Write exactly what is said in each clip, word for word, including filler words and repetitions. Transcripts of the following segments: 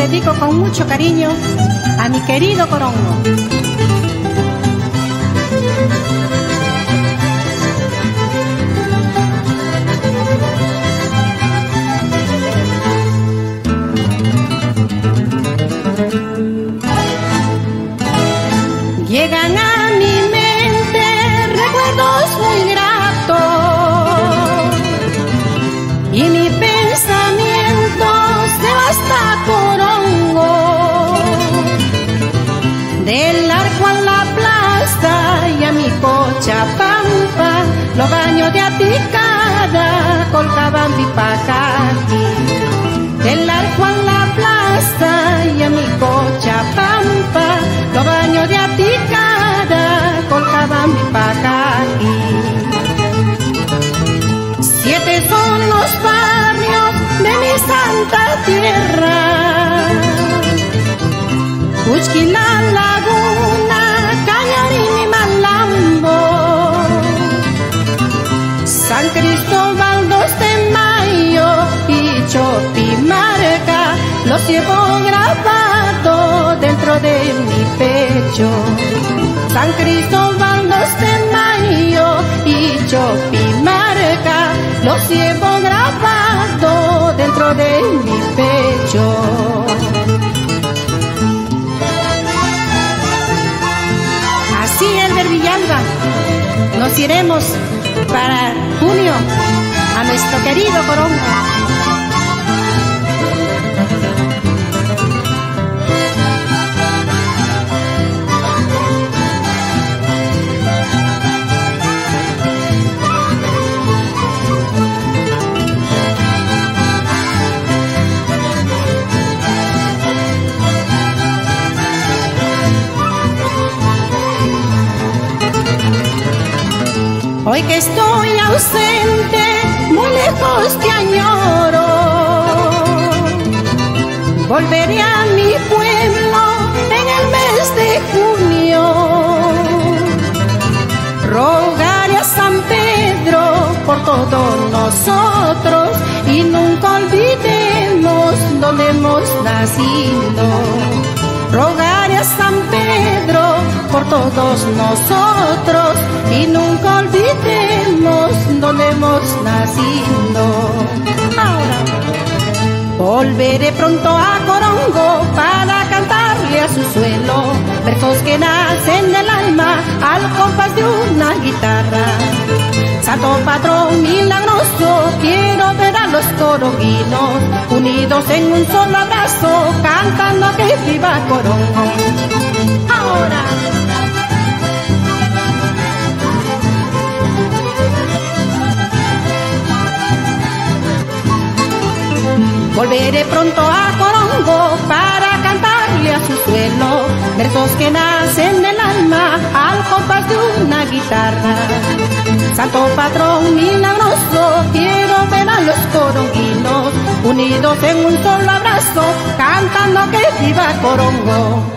dedico con mucho cariño a mi querido Corongo. Llegan a mi mente recuerdos muy gratos y mi pensamiento se va hasta Corongo, del arco a la plaza y a mi Cochabamba, los baños de Aticada, Colcabamba y Pacati. Del arco a la plaza y a mi Cochabamba, los baños de Aticada, Colcabamba y Pacati. Siete son los barrios de mi santa tierra: Uxquí, La Laguna, Cañarín y Malambo, San Cristóbal, dos de Mayo y Chopimarca. Los llevo grabado dentro de mi pecho. San Cristóbal, dos de Mayo y Chopimarca. Los llevo grabado dentro de mi pecho. Así, Elber Villalba, nos iremos para junio a nuestro querido Corongo. Hoy que estoy ausente, muy lejos te añoro. Volveré a mi pueblo en el mes de junio. Rogaré a San Pedro por todos nosotros y nunca olvidemos donde hemos nacido. Rogaré a San Pedro por todos nosotros y nunca olvidemos donde hemos nacido. Ahora volveré pronto a Corongo para cantarle a su suelo versos que nacen del alma al compás de una guitarra. Santo patrón milagroso, quiero ver a los coronguinos unidos en un solo abrazo, cantando que viva Corongo. Ahora volveré pronto a Corongo para cantarle a su suelo versos que nacen del alma al compás de una guitarra. Santo patrón milagroso, quiero ver a los coronguinos unidos en un solo abrazo, cantando que viva Corongo.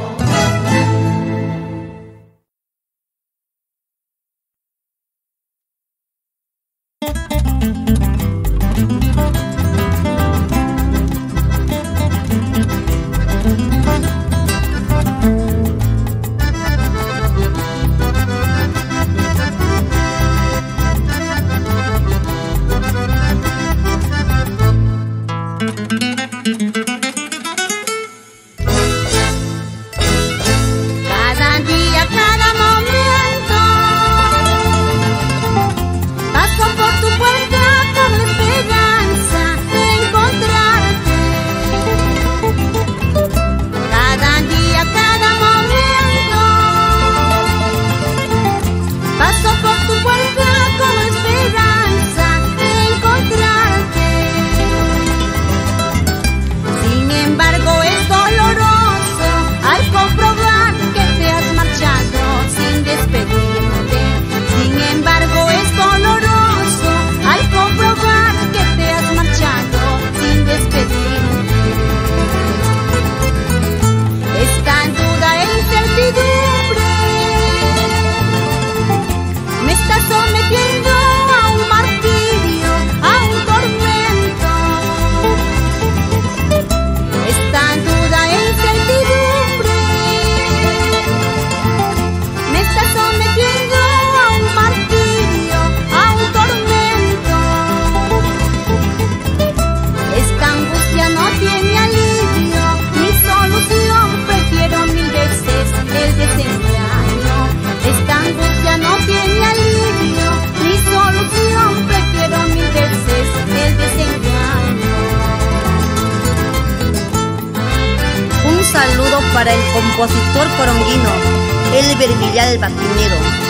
para el compositor coronguino Elber Villalba-Pinero.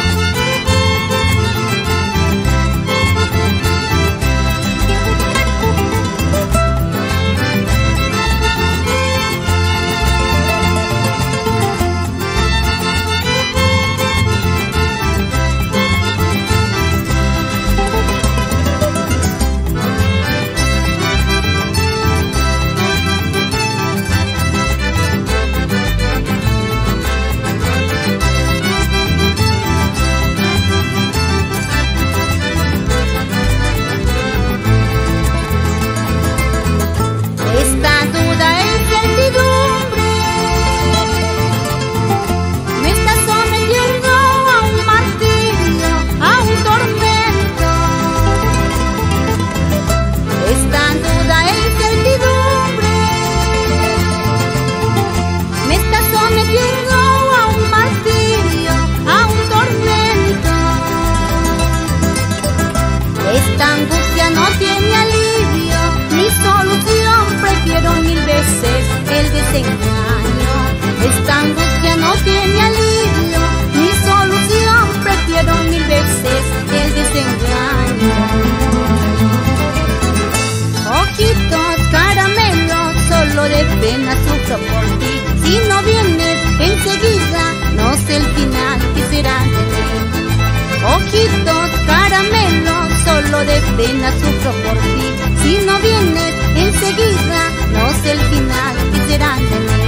Esta angustia no tiene alivio, ni solución, prefiero mil veces el desengaño. Ojitos caramelos, solo de pena sufro por ti. Si no vienes enseguida, no sé el final que será de mí. Ojitos caramelos, solo de pena sufro por ti. Si no vienes enseguida, no sé el final que será de mí.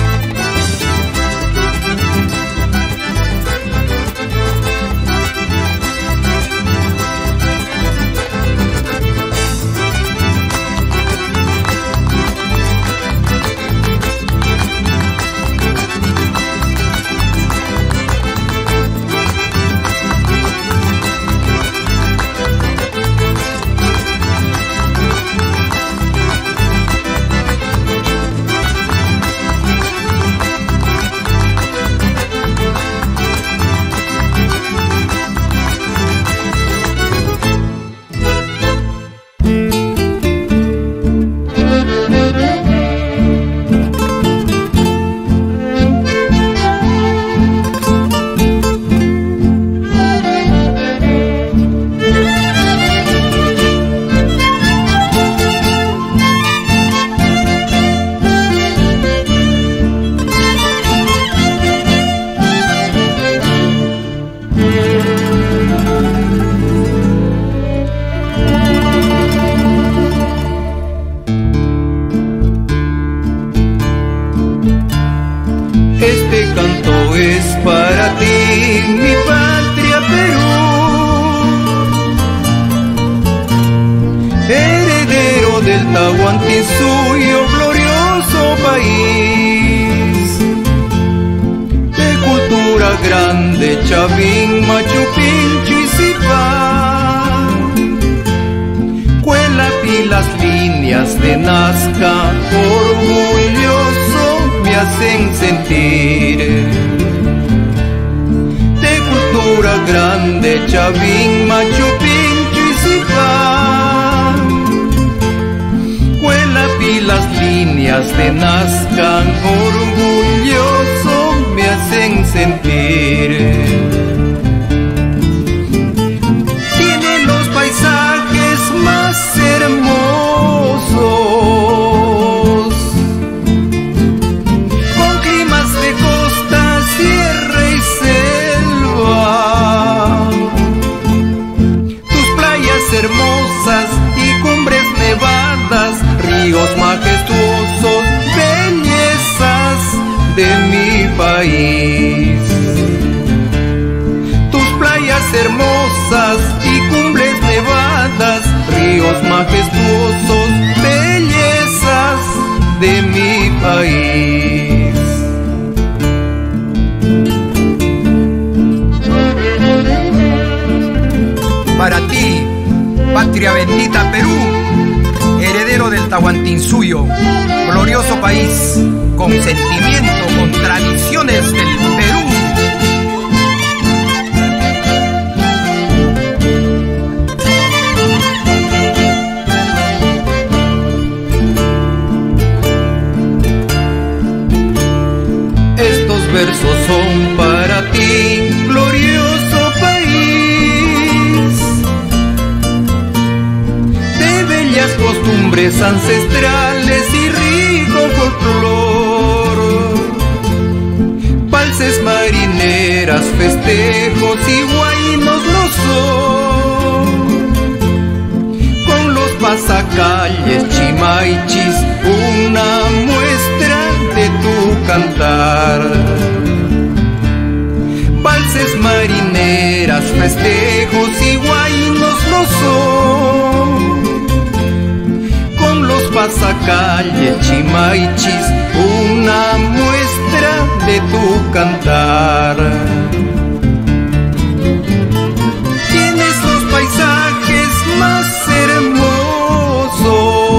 Este canto es para ti, mi patria Perú, heredero del Tahuantinsuyo, glorioso país, de cultura grande, Chavín, Machu Picchu y Zipa, cuela y las líneas de Nazca, orgulloso me hacen sentir. De cultura grande, Chavín, Machu Picchu y Zipa, Huelapi, las líneas de Nazca, orgulloso me hacen sentir. Tiene los paisajes más hermosos, hermosas y cumbres nevadas, ríos majestuosos, bellezas de mi país. Tus playas hermosas y cumbres nevadas, ríos majestuosos, bellezas de mi país. Para ti, patria bendita Perú, heredero del Tahuantinsuyo, glorioso país, con sentimiento, con tradiciones del Perú. versos son para ti, glorioso país, de bellas costumbres ancestrales y rico folclor, valses, marineras, festejos y guainos no son, con los pasacalles, chimaichis, una muestra de tu cantar. Valses, marineras, festejos y guainos no son, con los pasacalles, chimaichis, una muestra de tu cantar. Tienes los paisajes más hermosos,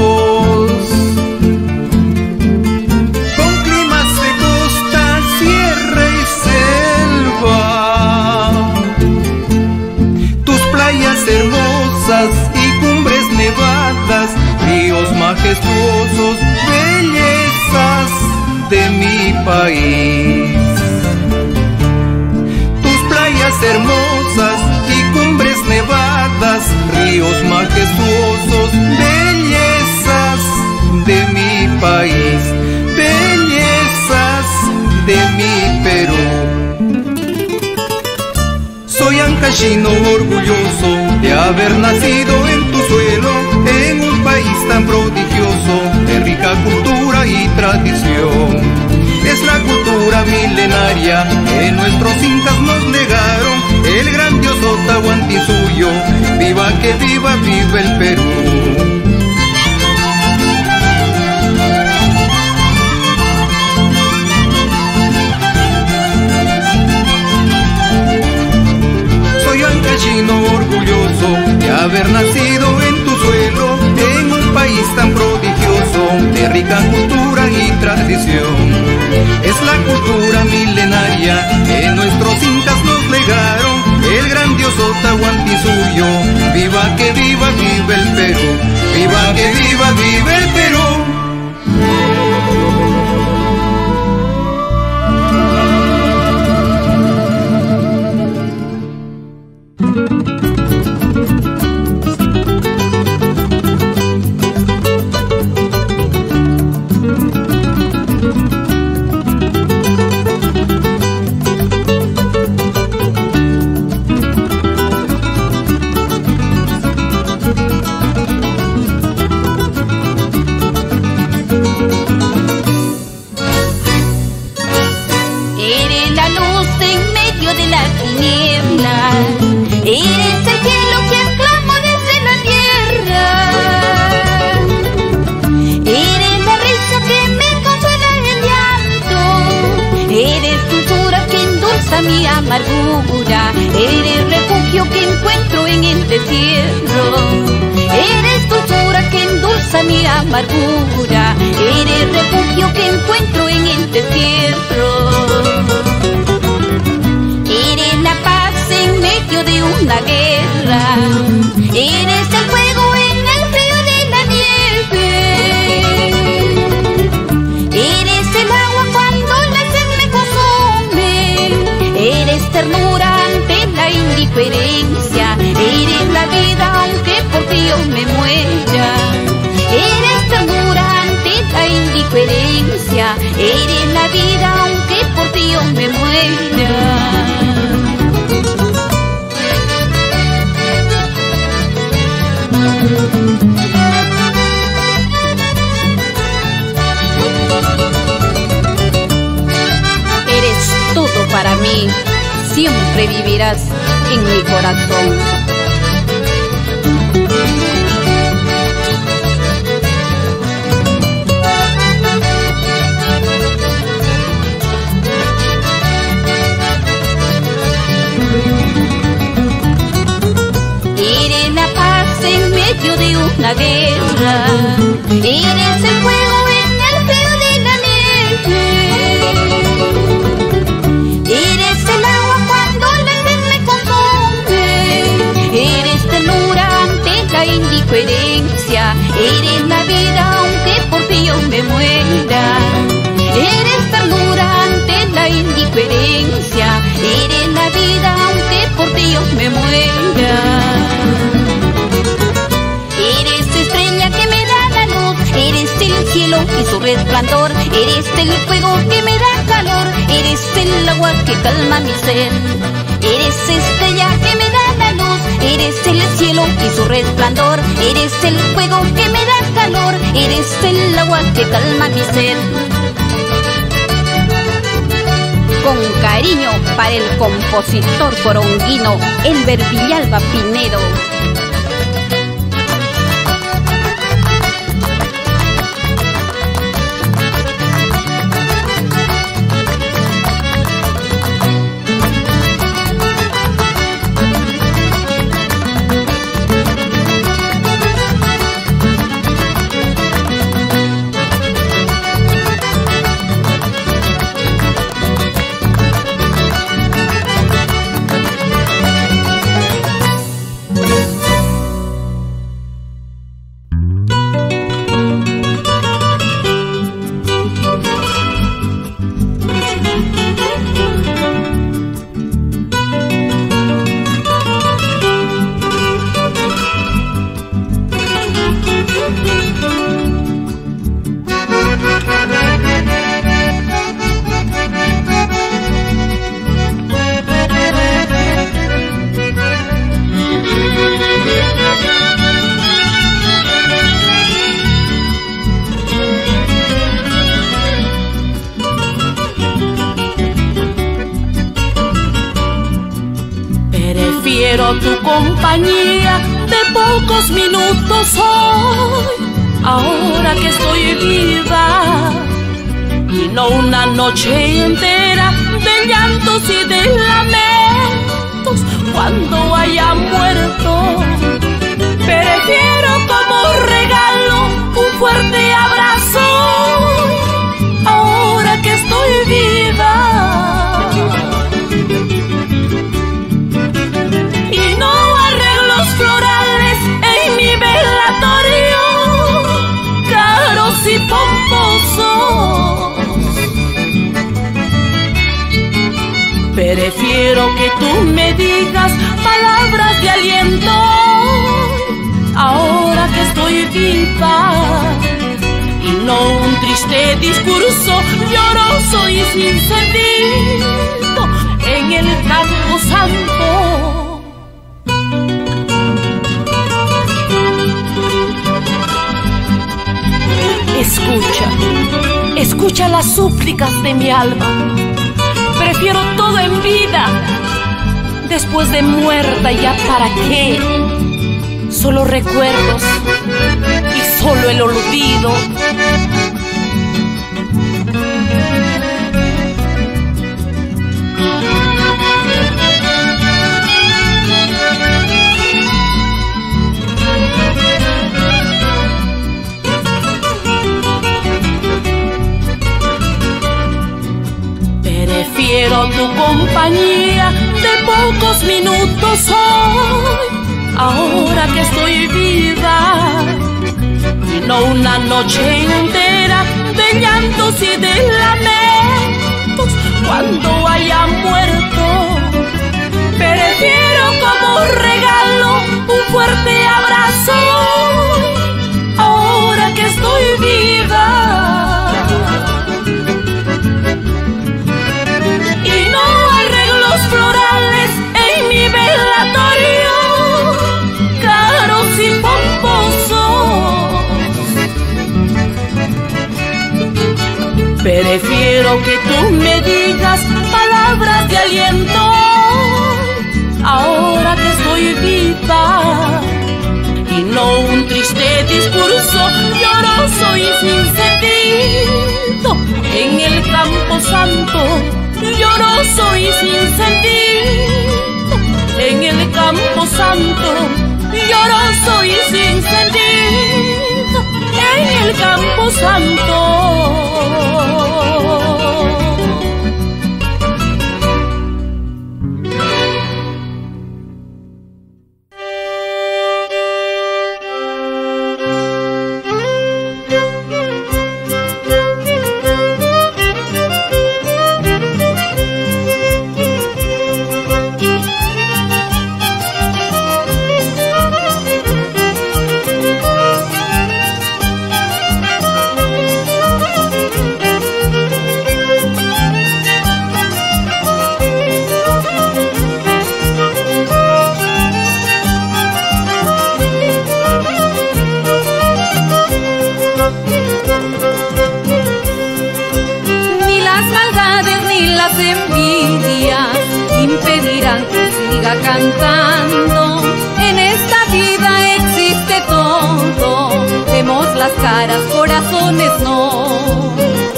con climas de costa, sierra y selva, tus playas hermosas y cumbres nevadas, ríos majestuosos, bellezas de mi país. Tus playas hermosas y cumbres nevadas, ríos majestuosos, bellezas de mi país, bellezas de mi Perú. Soy ancashino orgulloso de haber nacido en tu suelo, en un país tan prodigioso, de rica cultura y tradición. Es la cultura milenaria que nuestros incas nos legaron, el grandioso Tahuantinsuyo, viva que viva, viva el Perú. Soy ancashino orgulloso de haber nacido en tu suelo, en un país tan prodigioso, de rica cultura y tradición. Es la cultura milenaria que nuestros incas nos legaron, el grandioso Tahuantinsuyo, viva que viva, viva el Perú, viva que viva, viva el Perú. Mi amargura, eres refugio que encuentro en el destierro, eres dulzura que endulza mi amargura, eres refugio que encuentro en el destierro, eres la paz en medio de una guerra, eres el fuego en el frío de la nieve, eres el agua cuando la sed me consume, eres ternura ante la indiferencia, eres la vida aunque por ti yo me muera, eres ternura ante la indiferencia, eres la vida aunque por ti yo me muera. Eres todo para mí, siempre vivirás en mi corazón. Eres la paz en medio de una guerra, eres el fuego en el frío de la nieve, eres el agua cuando la sed me consume, eres ternura ante la indiferencia, eres la vida aunque por ti yo me muera, eres ternura ante la indiferencia, resplandor, eres el fuego que me da calor, eres el agua que calma mi sed, eres estrella que me da la luz, eres el cielo y su resplandor, eres el fuego que me da calor, eres el agua que calma mi sed. Con cariño para el compositor coronguino Elber Villalba Pinedo. Tu compañía de pocos minutos hoy, ahora que estoy viva, y no una noche entera de llantos y de lamentos cuando haya muerto. Prefiero como regalo un fuerte abrazo ahora que estoy viva. Florales en mi velatorio, caros y pomposos. Prefiero que tú me digas palabras de aliento ahora que estoy viva, y no un triste discurso lloroso y sin sentido en el campo santo. Escucha, escucha las súplicas de mi alma. Prefiero todo en vida, después de muerta ya para qué. Solo recuerdos y solo el olvido. Prefiero tu compañía de pocos minutos hoy, ahora que estoy viva, y no una noche entera de llantos y de lamentos cuando haya muerto. Prefiero como regalo un fuerte abrazo ahora que estoy viva. Florales en mi velatorio, caros y pomposos. Prefiero que tú me digas palabras de aliento ahora que estoy viva, y no un triste discurso lloroso y sin sentido en el campo santo. Lloroso y sin sentido en el campo santo, lloroso y sin sentido en el campo santo. envidias impedirán que siga cantando. En esta vida existe todo, vemos las caras, corazones no.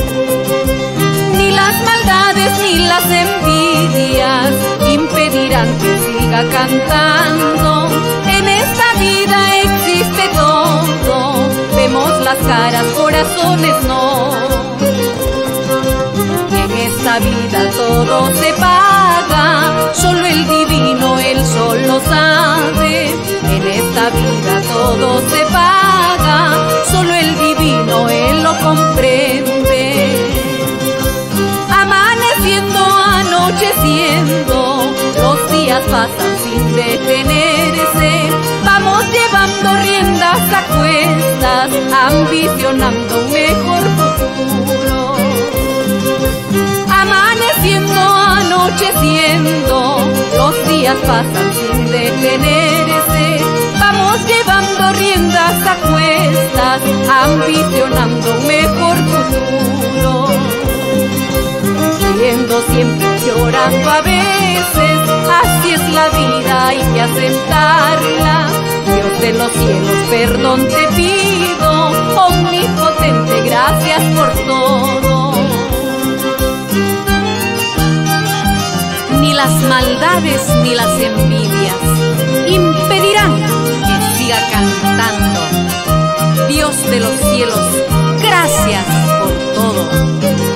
Ni las maldades ni las envidias impedirán que siga cantando. En esta vida existe todo, vemos las caras, corazones no. En esta vida todo se paga, solo el divino, él solo sabe. En esta vida todo se paga, solo el divino, él lo comprende. Amaneciendo, anocheciendo, los días pasan sin detenerse. Vamos llevando riendas a cuestas, ambicionando un mejor futuro. Amaneciendo, anocheciendo, los días pasan sin detenerse. Vamos llevando riendas a cuestas, ambicionando un mejor futuro. Riendo siempre, llorando a veces, así es la vida, hay que aceptarla. Dios de los cielos, perdón te pido, omnipotente, gracias por todo. Ni las maldades ni las envidias impedirán que siga cantando. Dios de los cielos, gracias por todo.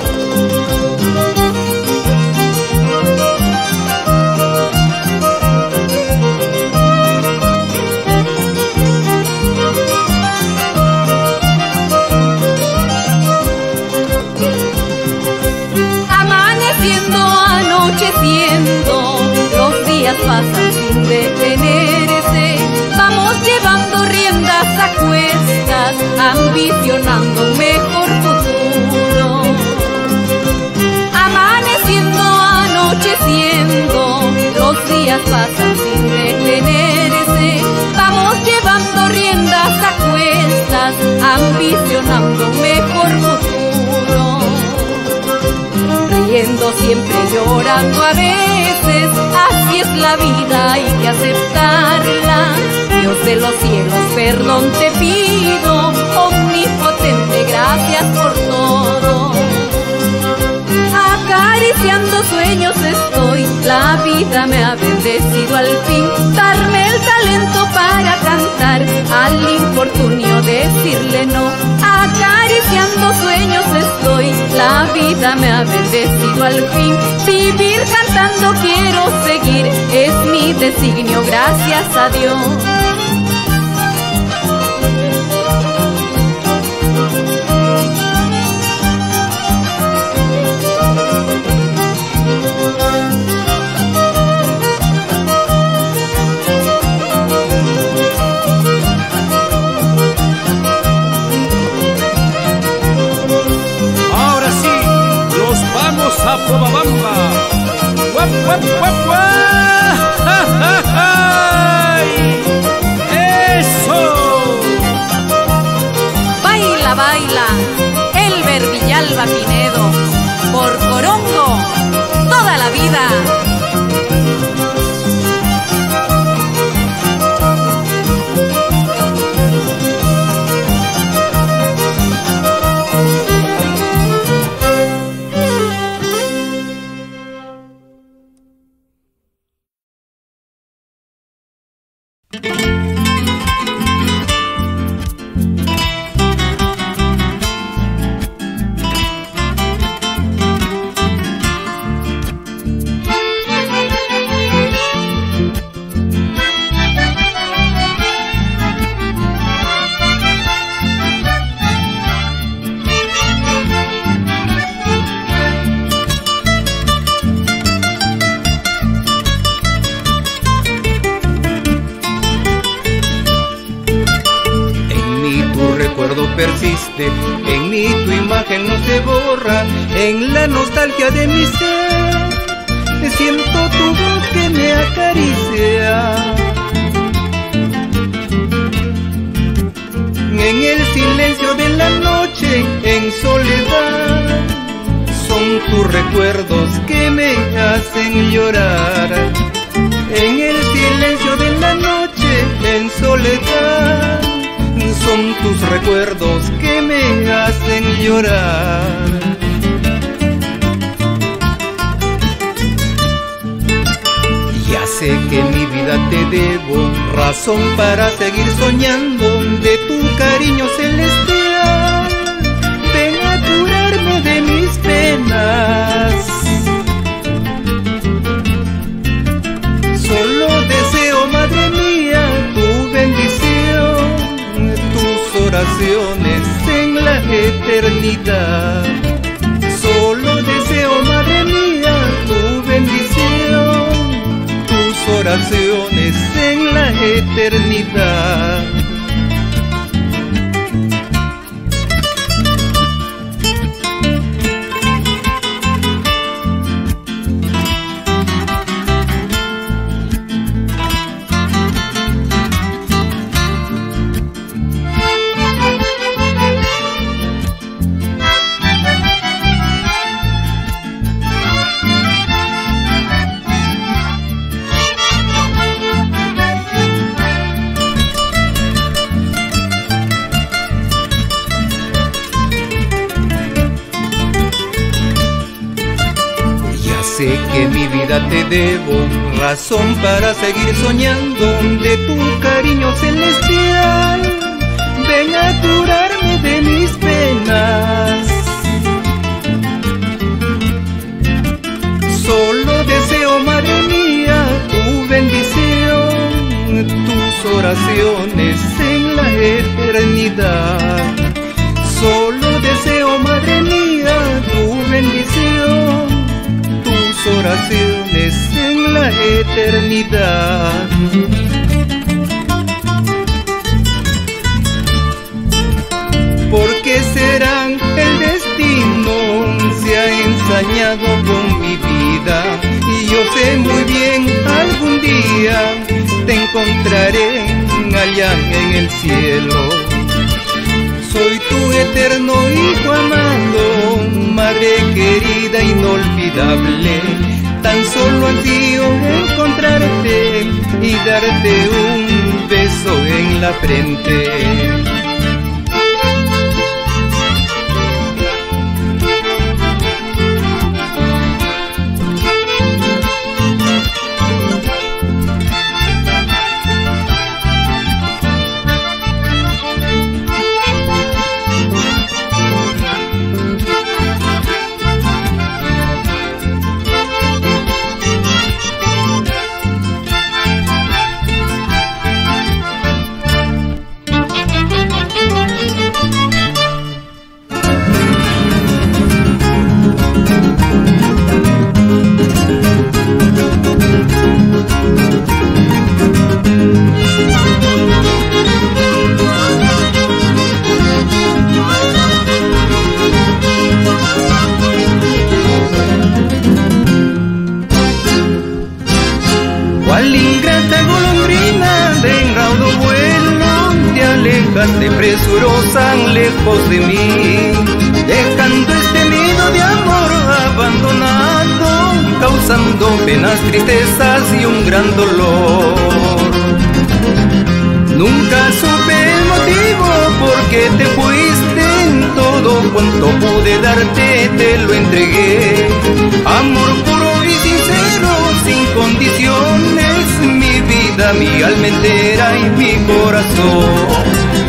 Anocheciendo, los días pasan sin detenerse. Vamos llevando riendas a cuestas, ambicionando un mejor futuro. Amaneciendo, anocheciendo, los días pasan sin detenerse. Vamos llevando riendas a cuestas, ambicionando un mejor futuro. Riendo siempre, llorando a veces, así es la vida, hay que aceptarla. Dios de los cielos, perdón te pido, omnipotente, gracias por todo. Acariciando sueños estoy, la vida me ha bendecido al fin. Darme el talento para cantar, al infortunio decirle no. Acariciando sueños estoy, la vida me ha bendecido al fin. Vivir cantando quiero seguir, es mi designio, gracias a Dios. A Pobabamba, guap, guap, guap, guap. ¡Ja, ja, ja! ¡Eso! Baila, baila, Elber Villalba Pinedo, por Corongo, toda la vida. Persiste, en mí tu imagen no se borra, en la nostalgia de mi ser, siento tu voz que me acaricia. En el silencio de la noche, en soledad, son Son tus recuerdos que me hacen llorar. En el silencio de la noche, en soledad, son tus recuerdos que me hacen llorar. Ya sé que mi vida te debo, razón para seguir soñando de tu cariño celestial. Ven a curarme de mis penas. Solo deseo, madre mía, tu bendición, tus oraciones en la eternidad. Solo deseo, madre mía, tu bendición, tus oraciones en la eternidad. Sé que mi vida te debo, razón para seguir soñando de tu cariño celestial. Ven a curarme de mis penas. Solo deseo, madre mía, tu bendición, tus oraciones en la eternidad. Solo deseo, madre mía, tu bendición, oraciones en la eternidad. ¿Por qué será el destino se ha ensañado con mi vida? Y yo sé muy bien, algún día te encontraré allá en el cielo. Soy tu eterno hijo amado, madre querida, inolvidable. Tan solo ansío encontrarte y darte un beso en la frente. Cual ingrata golondrina de raudo vuelo, te alejaste presurosa lejos de mí, dejando este nido de amor abandonado, causando penas, tristezas y un gran dolor. Nunca supe el motivo por qué te fuiste, todo cuanto pude darte te lo entregué. Amor puro y sincero, sin condiciones, mi vida, mi alma entera y mi corazón.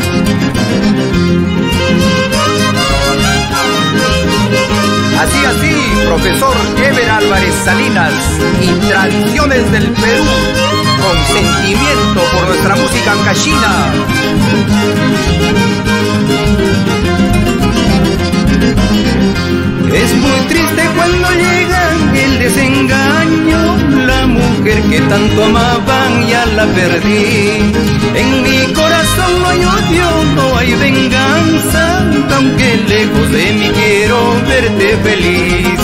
Así, así, profesor Ever Álvarez Salinas y Tradiciones del Perú, con sentimiento por nuestra música ancashina. Es muy triste cuando llega el desengaño, la mujer que tanto amaban ya la perdí. En mi corazón no hay odio, no hay venganza, aunque lejos de mí quiero verte feliz.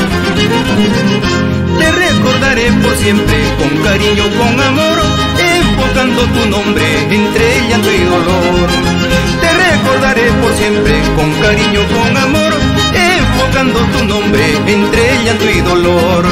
Te recordaré por siempre, con cariño, con amor, evocando tu nombre entre llanto y dolor. Te recordaré por siempre, con cariño, con amor, evocando invocando tu nombre entre llanto y dolor.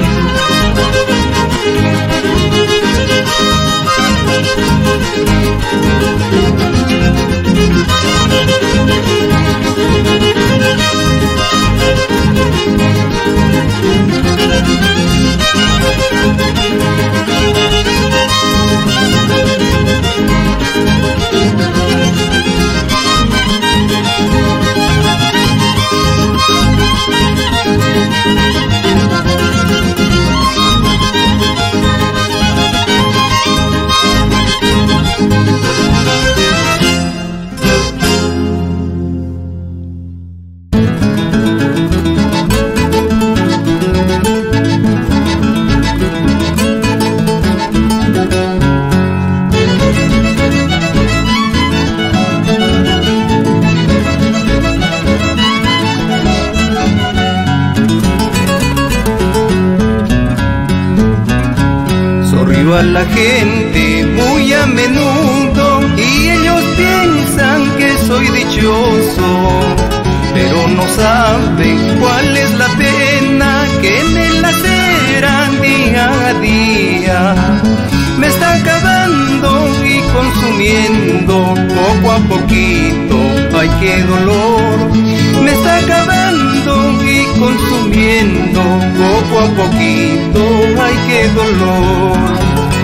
A la gente muy a menudo y ellos piensan que soy dichoso, pero no saben cuál es la pena que me laceran día a día. Me está acabando y consumiendo poco a poquito, ay qué dolor. Me está acabando y consumiendo poco a poquito, ay qué dolor.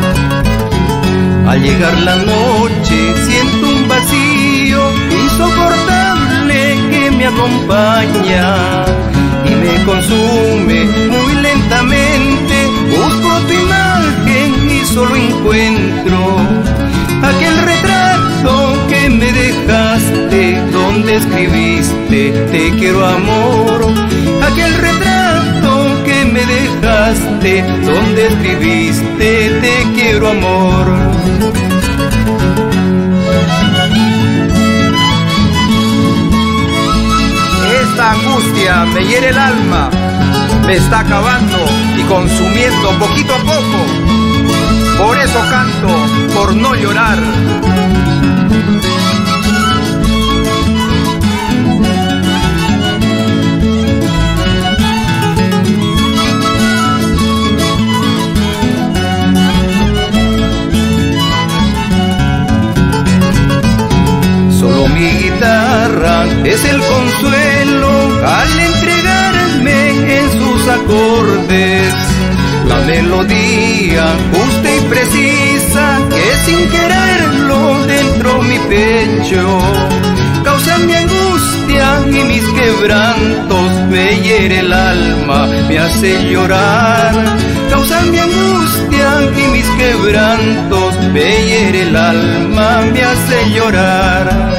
Al llegar la noche siento un vacío insoportable que me acompaña y me consume muy lentamente. Busco tu imagen y solo encuentro aquel retrato que me dejaste, donde escribiste te quiero amor. Aquel retrato que me dejaste, donde escribiste te quiero amor. Esta angustia me hiere el alma, me está acabando y consumiendo poquito a poco. Por eso canto, por no llorar. Solo mi guitarra es el consuelo al entregarme en sus acordes la melodía justa y precisa que sin quererlo dentro mi pecho causa mi angustia y mis quebrantos, me hiere el alma, me hace llorar. Causa mi angustia y mis quebrantos, me hiere el alma, me hace llorar.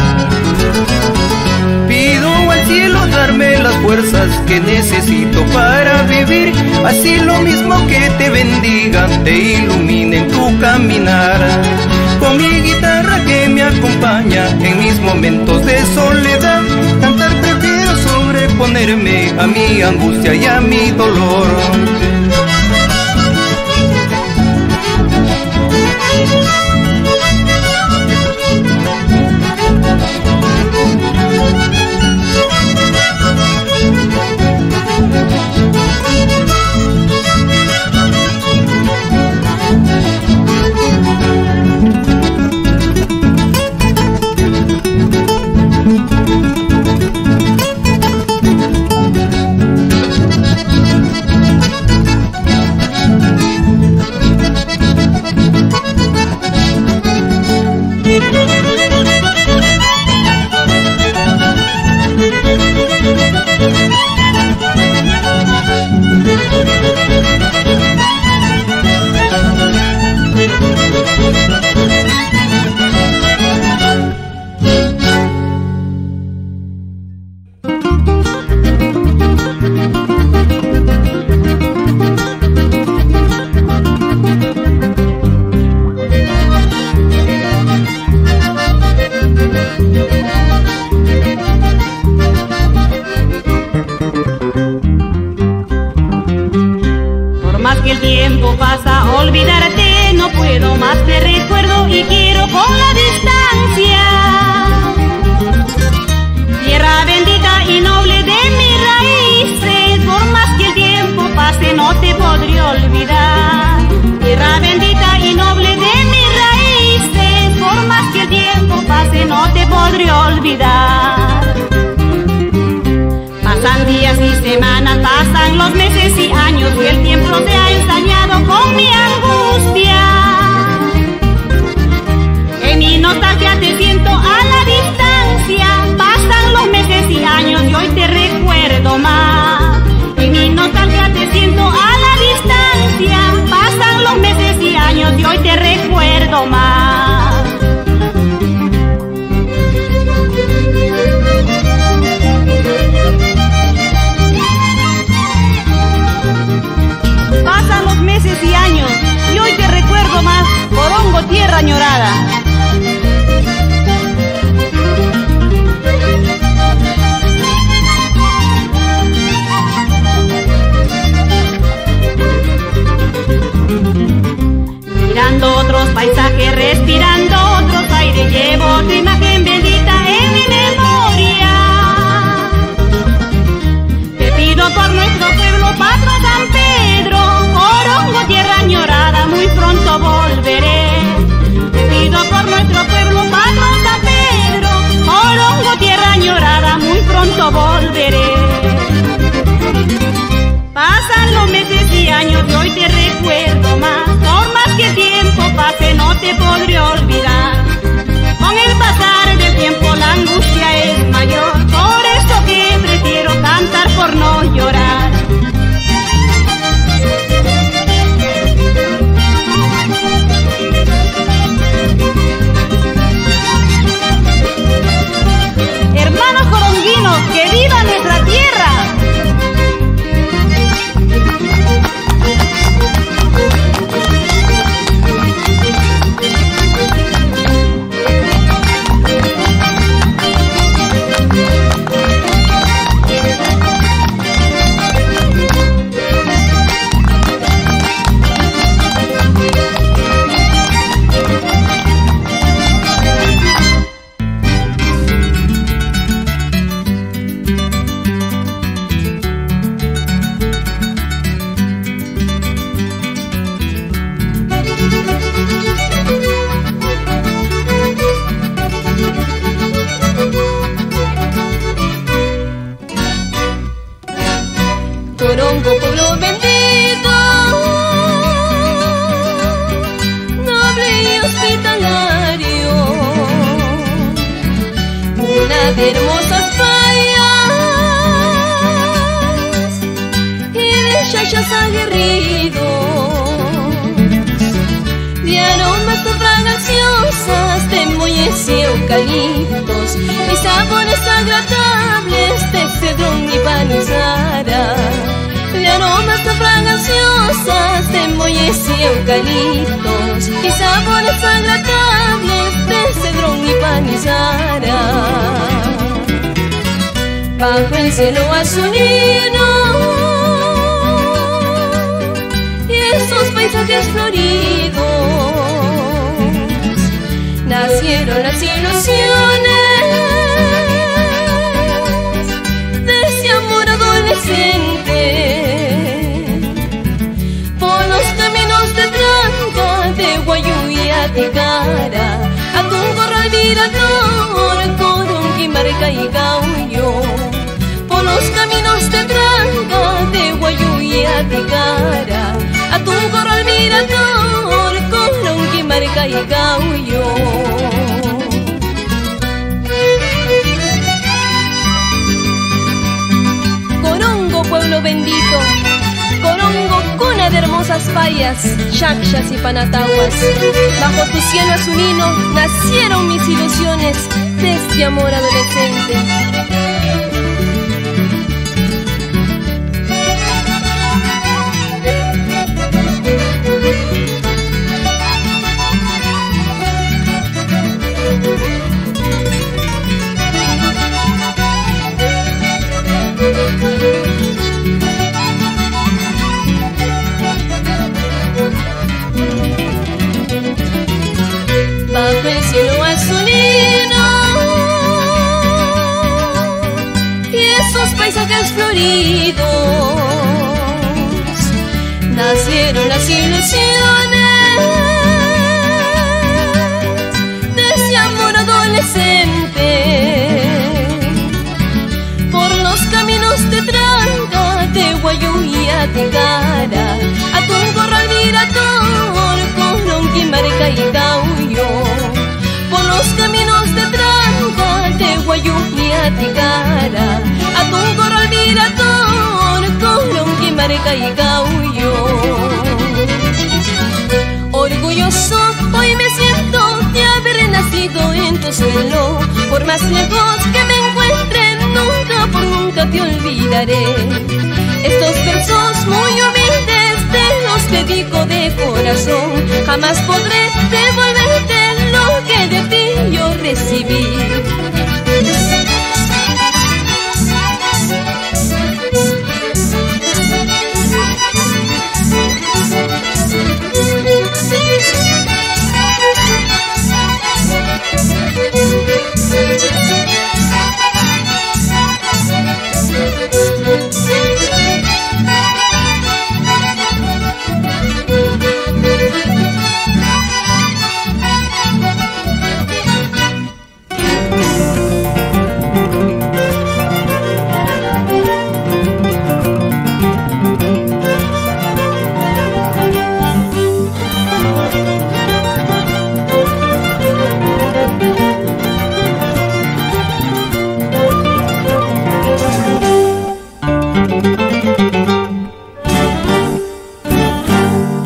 Pido al cielo darme las fuerzas que necesito para vivir, así lo mismo que te bendiga, te ilumine en tu caminar. Con mi guitarra que me acompaña en mis momentos de soledad, cantar prefiero sobreponerme a mi angustia y a mi dolor. Tierra bendita y noble de mi raíz, paisaje respirando otros aires, llevo tu imagen bendita en mi memoria. Te pido por nuestro pueblo, Patro San Pedro, Corongo, tierra añorada, muy pronto volveré. Te pido por nuestro pueblo, Patro San Pedro, Corongo, tierra añorada, muy pronto volveré. Pasan los meses y años y hoy te recuerdo más. Por más que el tiempo pase no te podré olvidar. Con el pasar del tiempo la angustia es mayor. Por eso que prefiero cantar por no llorar. Hermanos coronguinos, que viva nuestra tierra. Corongo, pueblo bendito, noble y hospitalario, una de hermosas playas y de chachas aguerridos, de aromas fraganciosas, de muelles y eucaliptos, y sabores agradables de cedrón y panizara. De aromas tan fraganciosas, de muelles y eucaliptos, y sabores agradables de cedrón y panizara. Bajo el cielo azulino y esos paisajes floridos, nacieron las ilusiones de ese amor adolescente. Por los caminos de Tranca, de Guayú y Aticara, a Tuncorral, Mirador, Corongi, Marca y Gaullo. Por los caminos de Tranca, de Guayú y Aticara, a Tuncorral, Mirador, Corongi, Marca y Gaullo. Corongo, pueblo bendito, Corongo, cuna de hermosas payas, chacchas y panataguas. Bajo tu cielo azulino nacieron mis ilusiones de este amor adolescente. Bajo el cielo azulino y esos paisajes floridos, nacieron las ilusiones de ese amor adolescente. Por los caminos de Tranca, de Guayú y Aticara, a Tuncorral, Mirador, Corongi, Marca y Gaullo. Por los caminos de Tranca, de Guayú y Aticara, a Tuncorral, Mirador, Corongi, Marca y Gaullo. Orgulloso hoy me siento de haber nacido en tu suelo. Por más lejos que me encuentre, nunca por nunca te olvidaré. Estos versos muy humildes te los dedico de corazón. Jamás podré devolverte lo que de ti yo recibí.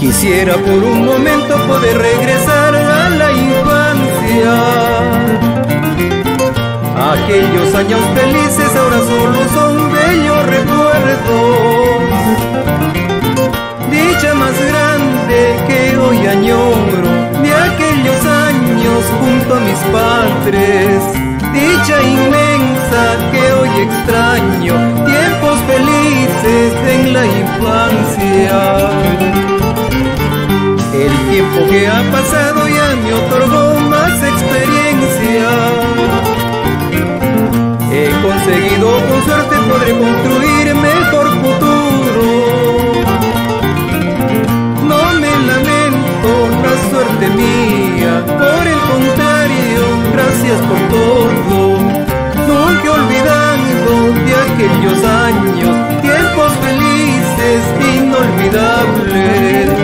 Quisiera por un momento poder regresar a la infancia. Aquellos años felices ahora solo son bellos recuerdos. Dicha más grande que hoy añoro de aquellos años junto a mis padres. Dicha inmensa que hoy extraño, tiempos felices en la infancia. El tiempo que ha pasado ya me otorgó más experiencia. He conseguido, con suerte podré construir mejor futuro. No me lamento, la suerte mía, por el contrario, gracias por todo. Nunca olvidando de aquellos años, tiempos felices, inolvidables.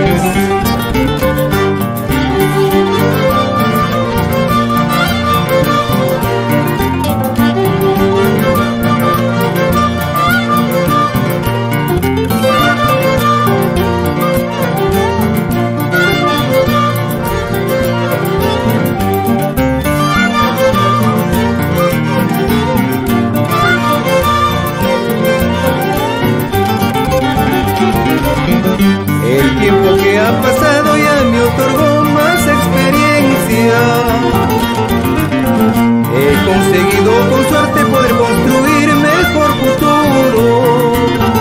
El tiempo que ha pasado ya me otorgó más experiencia. He conseguido con suerte poder construir mejor futuro.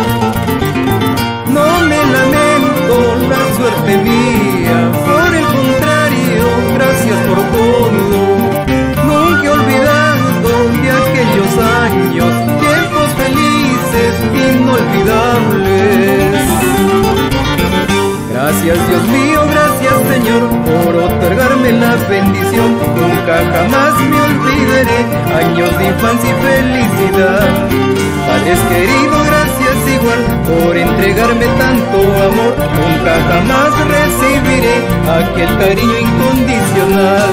No me lamento, la suerte mía, por el contrario, gracias por todo. Nunca olvidando de aquellos años, tiempos felices, inolvidables. Gracias Dios mío, gracias Señor, por otorgarme la bendición. Nunca jamás me olvidaré años de infancia y felicidad. Padres queridos, gracias igual por entregarme tanto amor. Nunca jamás recibiré aquel cariño incondicional.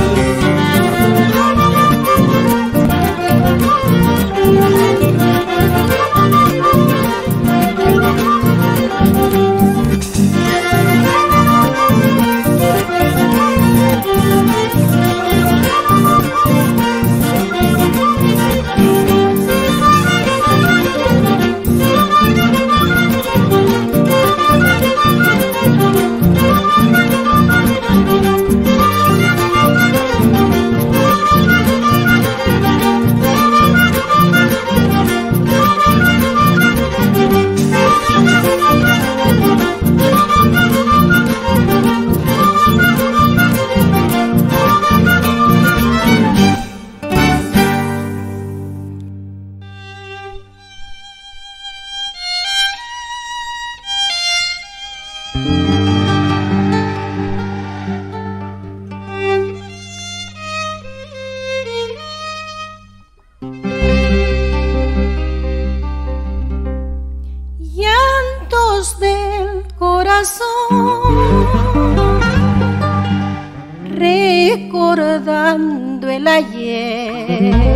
Recordando el ayer,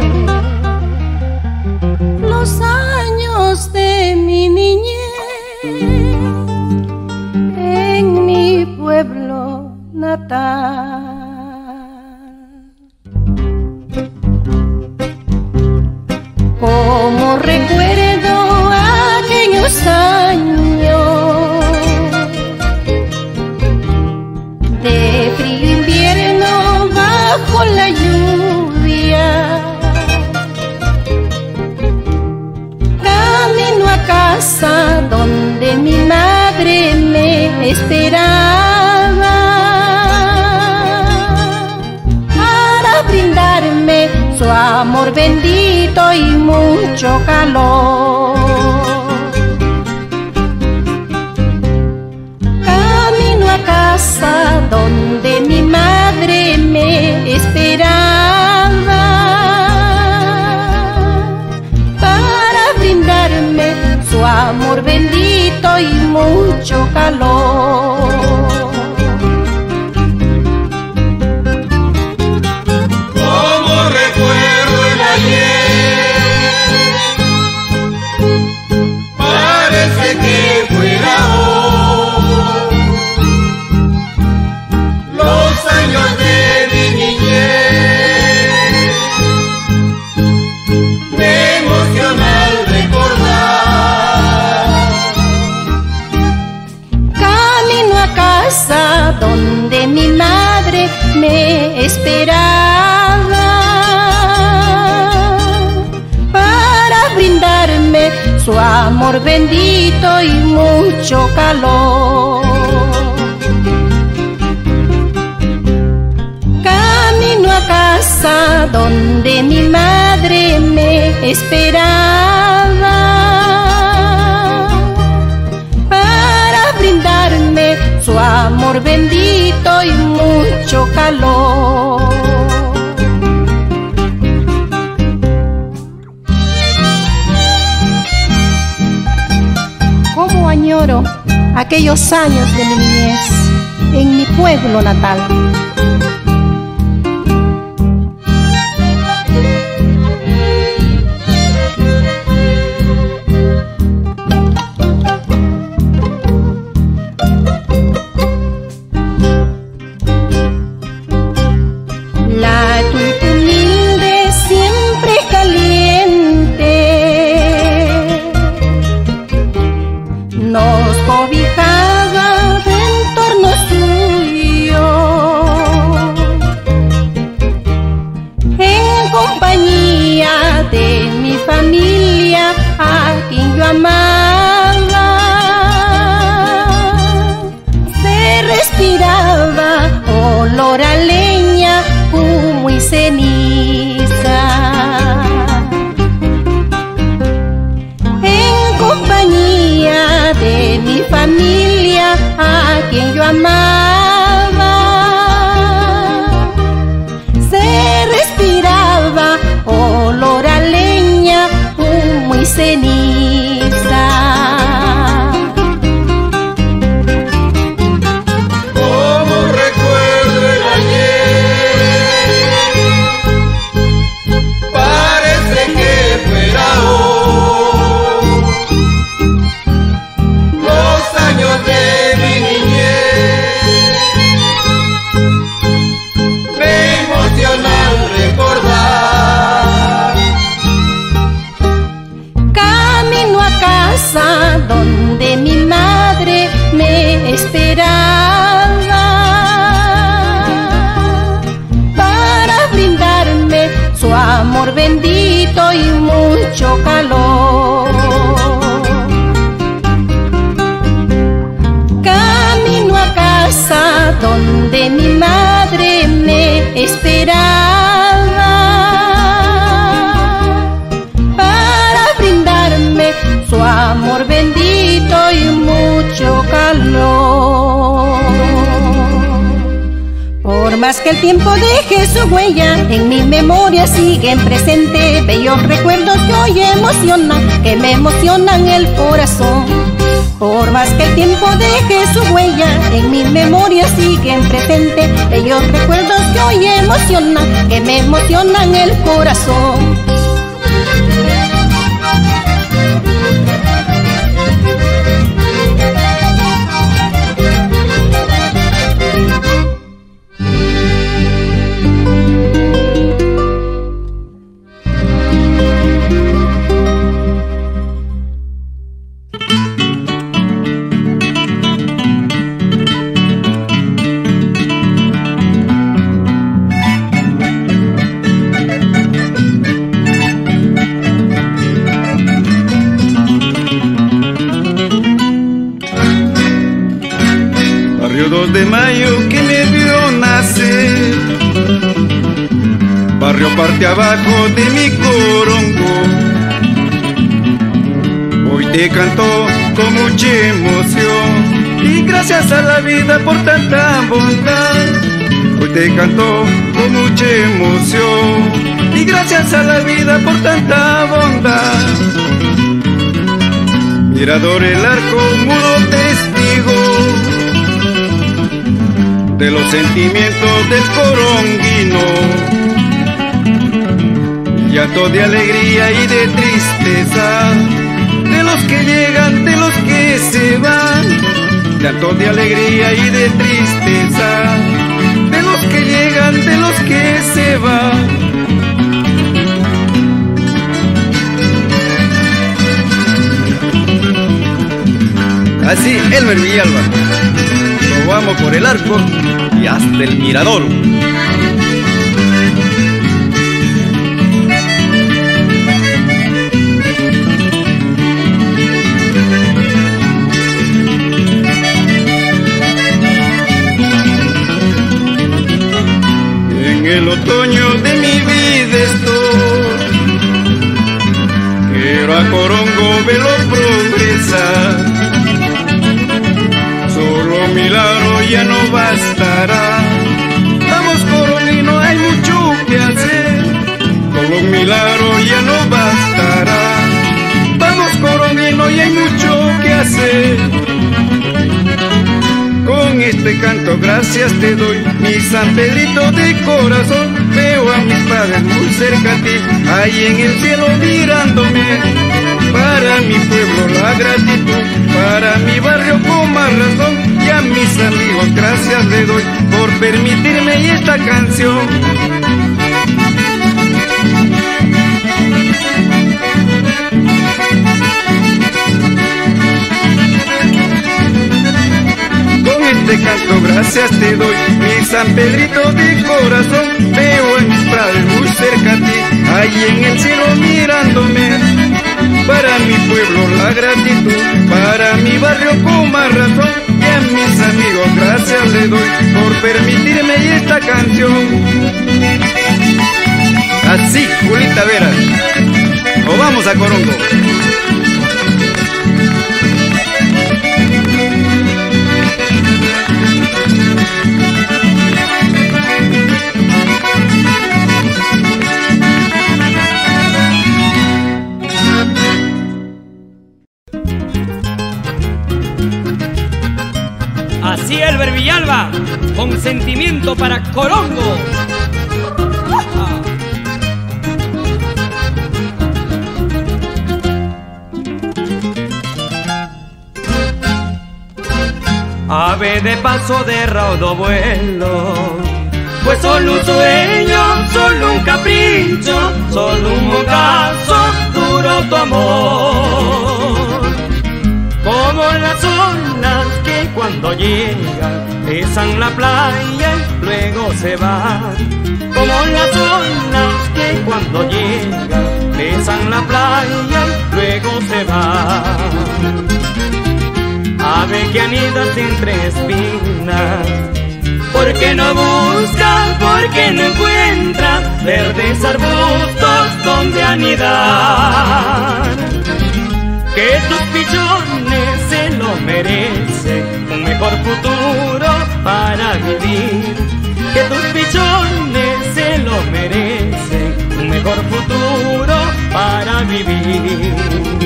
los años de mi niñez en mi pueblo natal. Como recuerdo aquellos años de frío invierno bajo la lluvia, camino a casa donde mi madre me esperaba para brindarme su amor bendito y mucho calor. Camino a casa donde mi madre me esperaba para brindarme su amor bendito y mucho calor. Como recuerdo el ayer, parece que fuera hoy. casa donde mi madre me esperaba para brindarme su amor bendito y mucho calor. Camino a casa donde mi madre me esperaba para brindarme su amor bendito y mucho calor. Cómo añoro aquellos años de mi niñez en mi pueblo natal. Se respiraba olor a leña, humo y ceniza. En compañía de mi familia a quien yo amaba, se respiraba olor a leña, humo y ceniza. Donde mi madre me esperaba para brindarme su amor bendito y mucho calor. Camino a casa donde mi madre me esperaba para brindarme su amor bendito y mucho calor. Por más que el tiempo deje su huella, en mi memoria siguen presentes bellos recuerdos que hoy emocionan, que me emocionan el corazón. Por más que el tiempo deje su huella, en mi memoria siguen presentes bellos recuerdos que hoy emocionan, que me emocionan el corazón. dos de mayo que me vio nacer, barrio parte abajo de mi corongo. Hoy te canto con mucha emoción y gracias a la vida por tanta bondad. Hoy te canto con mucha emoción y gracias a la vida por tanta bondad. Mirador el arco, mudo testigo de los sentimientos del coronguino, llanto de alegría y de tristeza, de los que llegan, de los que se van, llanto de alegría y de tristeza, de los que llegan, de los que se van. Así, Elmer Villalba. vamos por el arco y hasta el mirador. En el otoño de mi vida estoy, quiero a Corongo verlo progresar. Solo un milagro ya no bastará. Vamos Corongo, no hay mucho que hacer. Solo un milagro ya no bastará. Vamos Corongo, no hay mucho que hacer. Con este canto gracias te doy, mi San Pedrito de corazón. Veo a mis padres muy cerca a ti, ahí en el cielo mirándome. Para mi pueblo la gratitud, para mi barrio con más razón. Y a mis amigos gracias le doy por permitirme esta canción. Este canto gracias te doy, mi San Pedrito de corazón. Veo a mis padres muy cerca a ti, ahí en el cielo mirándome. Para mi pueblo la gratitud, para mi barrio con más razón. Y a mis amigos gracias le doy por permitirme esta canción. Así, Julita Vera, o vamos a Corongo. Así Elber Villalba, con sentimiento para Corongo. Ave de paso de raudo vuelo, pues solo un sueño, solo un capricho, solo un ocaso duró tu amor. Como las olas que cuando llegan besan la playa y luego se van. Como las olas que cuando llegan besan la playa y luego se van. Ave que anidas entre espinas, ¿por qué no buscas, por qué no encuentras verdes arbustos donde anidar? Que tus pichones se lo merecen, un mejor futuro para vivir. Que tus pichones se lo merecen, un mejor futuro para vivir.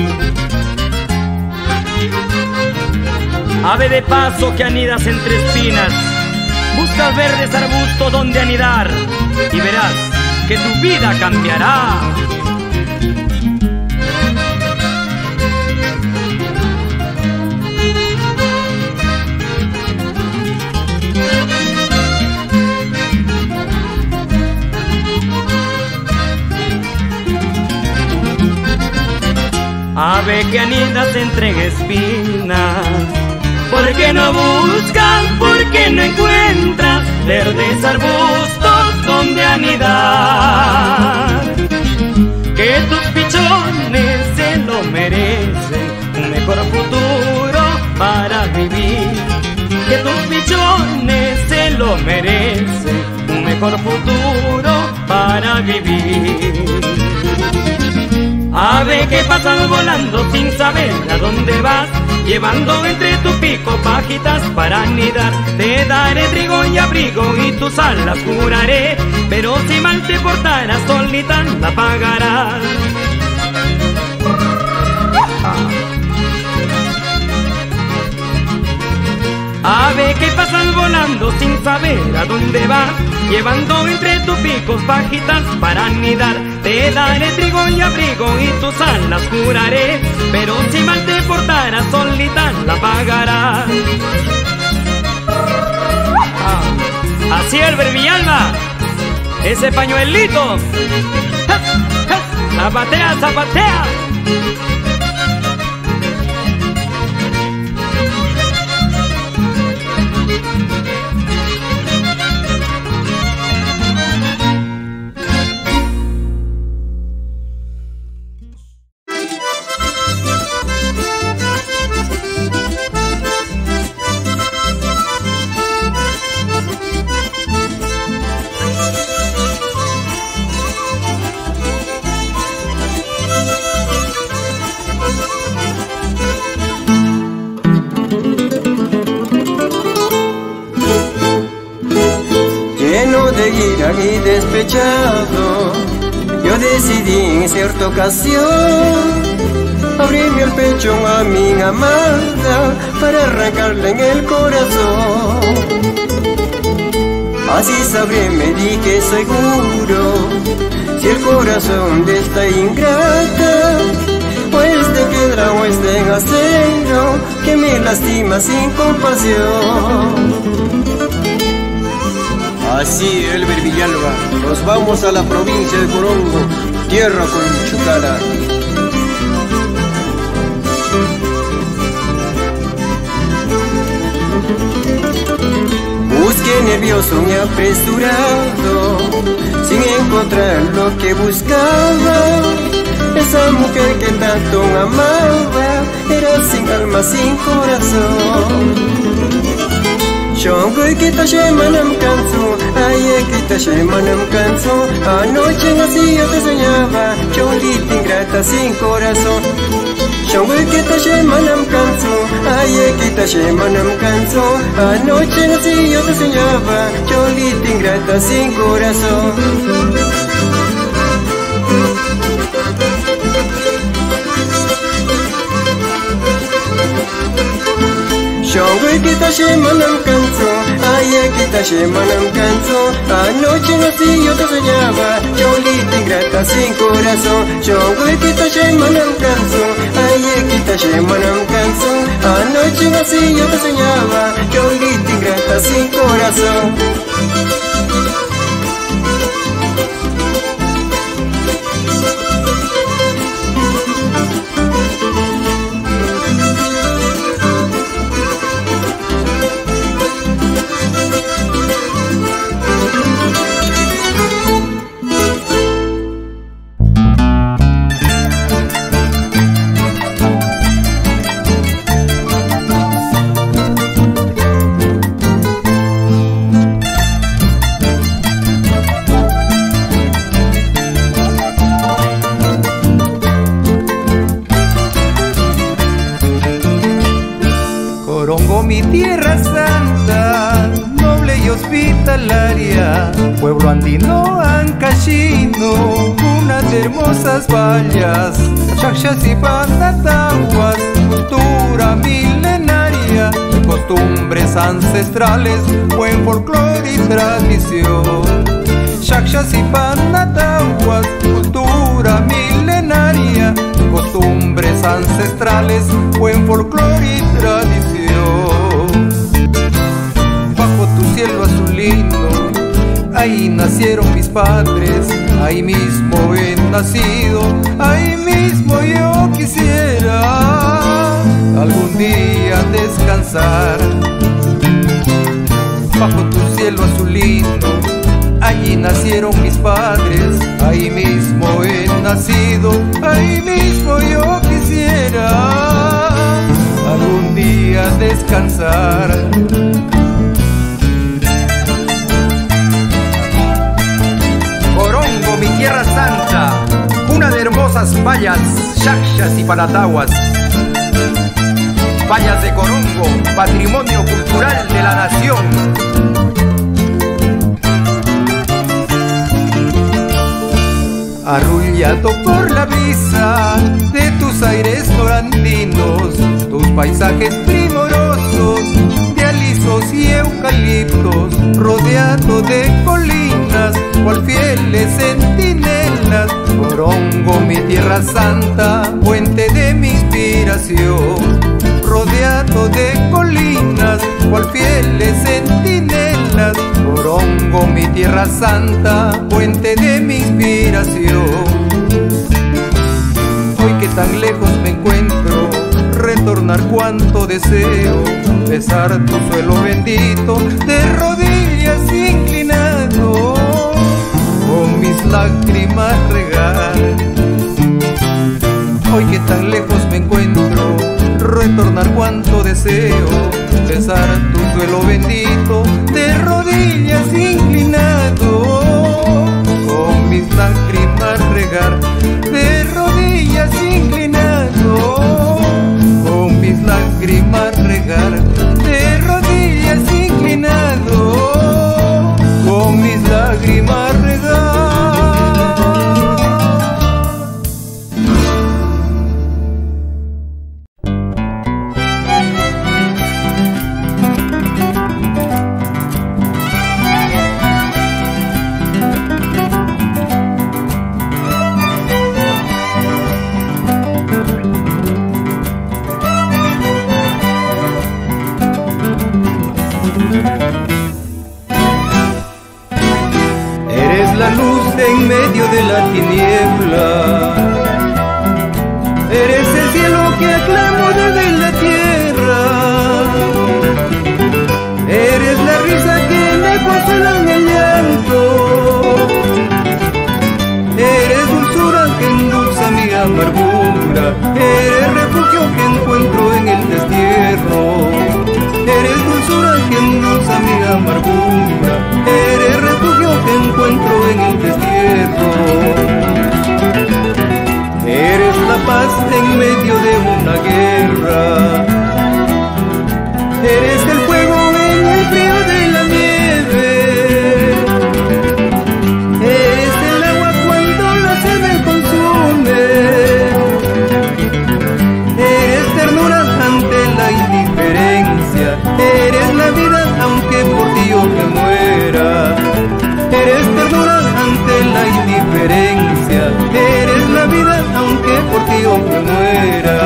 Ave de paso que anidas entre espinas, buscas verdes arbustos donde anidar y verás que tu vida cambiará. Ave que anidas entre espinas, ¿por qué no buscas, por qué no encuentras verdes arbustos donde anidar? Que tus pichones se lo merecen, un mejor futuro para vivir. Que tus pichones se lo merecen, un mejor futuro para vivir. Ave que pasas volando sin saber a dónde vas, llevando entre tu pico pajitas para anidar. Te daré trigo y abrigo y tus alas curaré, pero si mal te portarás solita la pagarás. Ave que pasas volando sin saber a dónde vas, llevando entre tus picos pajitas para anidar. Te daré trigo y abrigo y tus alas curaré, pero si mal te portarás solita la pagarás. Ah, así Elber Villalba, ese pañuelito. ¡Ja, ja! Zapatea, zapatea. sola y despechado, yo decidí en cierta ocasión abrirme el pecho a mi amada para arrancarle en el corazón. Así sabré, me dije seguro, si el corazón de esta ingrata o es de piedra o es de acero, que me lastima sin compasión. Así, Elber Villalba, nos vamos a la provincia de Corongo, tierra con Chucara. Busqué nervioso y apresurado, sin encontrar lo que buscaba. Esa mujer que tanto amaba era sin alma, sin corazón. Shongoy kita shemanam kanso, aye kita shemanam kanso. Anoche nací yo te soñaba, cholita ingrata sin corazón. Shongoy kita shemanam kanso, aye kita shemanam kanso. Anoche nací yo te soñaba, cholita ingrata sin corazón. Shongoy kita shemanam kanso, aye kita shemanam kanso. Anoche nací yo te soñaba, cholita ingrata sin corazón. Shongoy kita shemanam kanso, aye kita shemanam kanso. Anoche nací yo te soñaba, cholita ingrata sin corazón. Mi tierra santa, noble y hospitalaria, pueblo andino ancashino, cuna de hermosas vallas, chachas y pandataguas, cultura milenaria, costumbres ancestrales, buen folclore y tradición. Chachas y pandataguas, cultura milenaria, costumbres ancestrales, buen folclore y tradición. Bajo tu cielo azulino, ahí nacieron mis padres, ahí mismo he nacido, ahí mismo yo quisiera algún día descansar. Bajo tu cielo azulino, allí nacieron mis padres, ahí mismo he nacido, ahí mismo yo quisiera algún día descansar. Corongo, mi tierra santa, cuna de hermosas vallas, chachas y palataguas. Vallas de Corongo, patrimonio cultural de la nación. Arrullado por la brisa de tus aires norandinos, tus paisajes primorosos de alisos y eucaliptos, rodeado de colinas, cual fieles centinelas. Corongo, mi tierra santa, puente de mi inspiración, rodeado de colinas, cual fieles centinelas. Corongo, mi tierra santa, puente de mi inspiración. Hoy que tan lejos me encuentro, retornar cuanto deseo, besar tu suelo bendito, de rodillas inclinado, con mis lágrimas regar. Hoy que tan lejos me encuentro, retornar cuanto deseo, besar tu suelo bendito, de rodillas inclinado, con mis lágrimas regar, de rodillas inclinado, con mis lágrimas regar, de rodillas inclinado, con mis lágrimas medio de la tiniebla. Eres el cielo que aclamo desde la tierra. Eres la risa que me consuela en el llanto. Eres dulzura que endulza mi amargura. Eres refugio que encuentro en el destierro. Eres dulzura que endulza mi amargura. Eres refugio que encuentro en el destierro. Eres la paz en medio de una guerra. Eres el fuego en el frío de la nieve. Eres el agua cuando la sed me consume. Eres ternura ante la indiferencia. Eres la vida aunque por ti yo me muera. Eres ternura ante la indiferencia. Eres la vida aunque por ti yo me muera.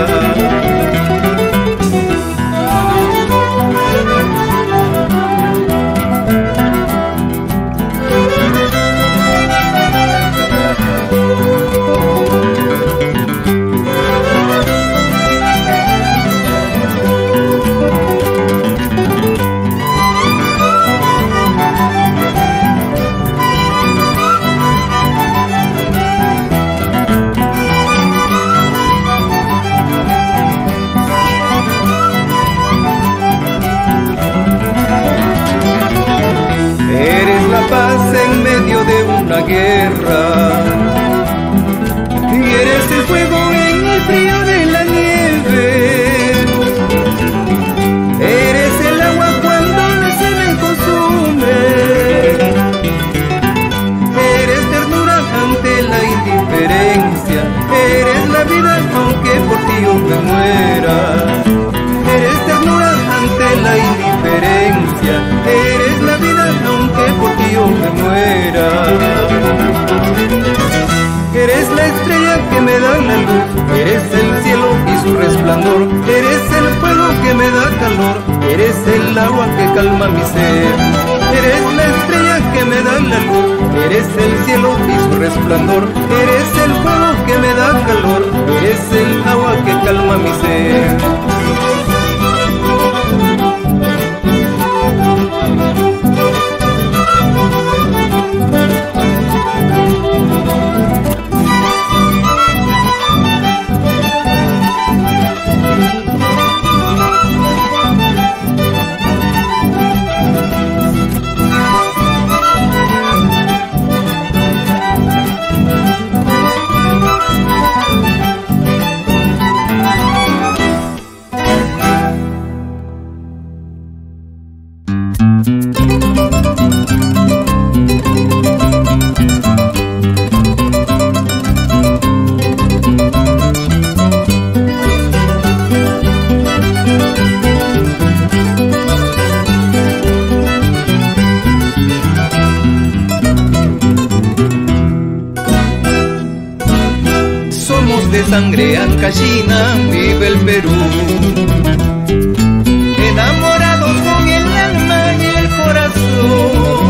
En medio de una guerra, y eres el fuego en el frío de la nieve. Eres el agua cuando la sed me consume. Eres ternura ante la indiferencia. Eres la vida aunque por ti yo me muera. Eres ternura ante la indiferencia. Eres la vida aunque por ti yo me muera. Eres la estrella que me da la luz. Eres el cielo y su resplandor. Eres el fuego que me da calor. Eres el agua que calma mi sed. Eres la estrella que me da la luz. Eres el cielo y su resplandor. Eres el fuego que me da calor. Eres el agua que calma mi sed. Sangre ancashina vive el Perú, enamorados con el alma y el corazón,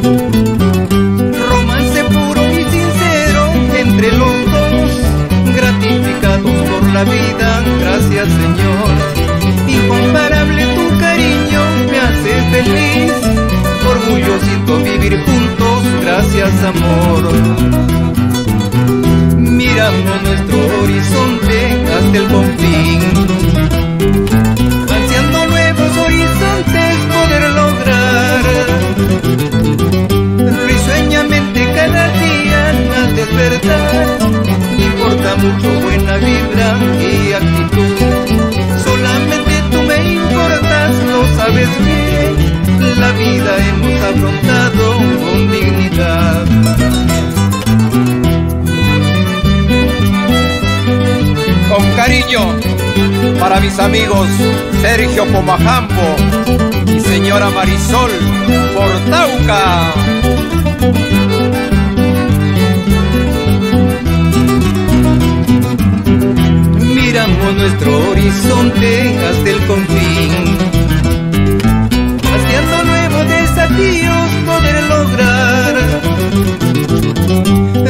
romance puro y sincero entre los dos, gratificados por la vida, gracias Señor, incomparable tu cariño me hace feliz, orgullosito vivir juntos, gracias amor. Mirando nuestro horizonte hasta el confín, ansiando nuevos horizontes poder lograr, risueñamente cada día al despertar, importa mucho buena vibra y actitud, solamente tú me importas, lo sabes bien, la vida hemos afrontado con dignidad. Con cariño para mis amigos Sergio Pomajampo y señora Marisol Portauca. Miramos nuestro horizonte hasta el confín, haciendo nuevos desafíos poder lograr,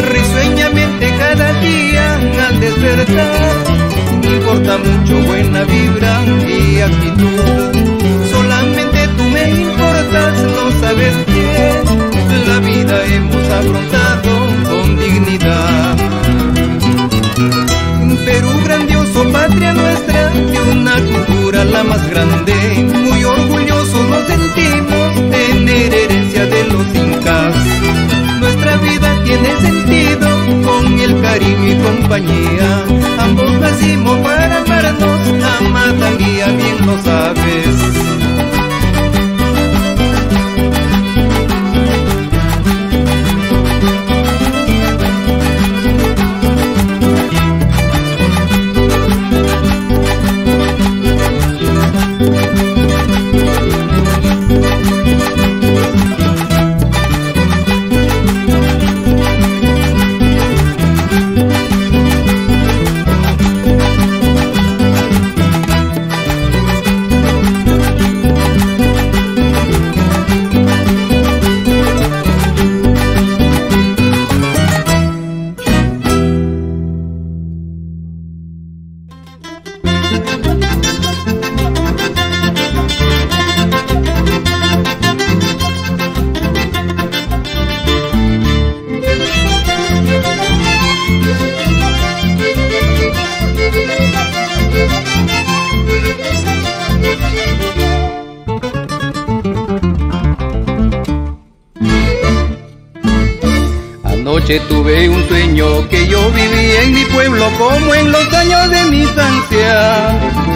noche tuve un sueño que yo vivía en mi pueblo como en los años de mi infancia,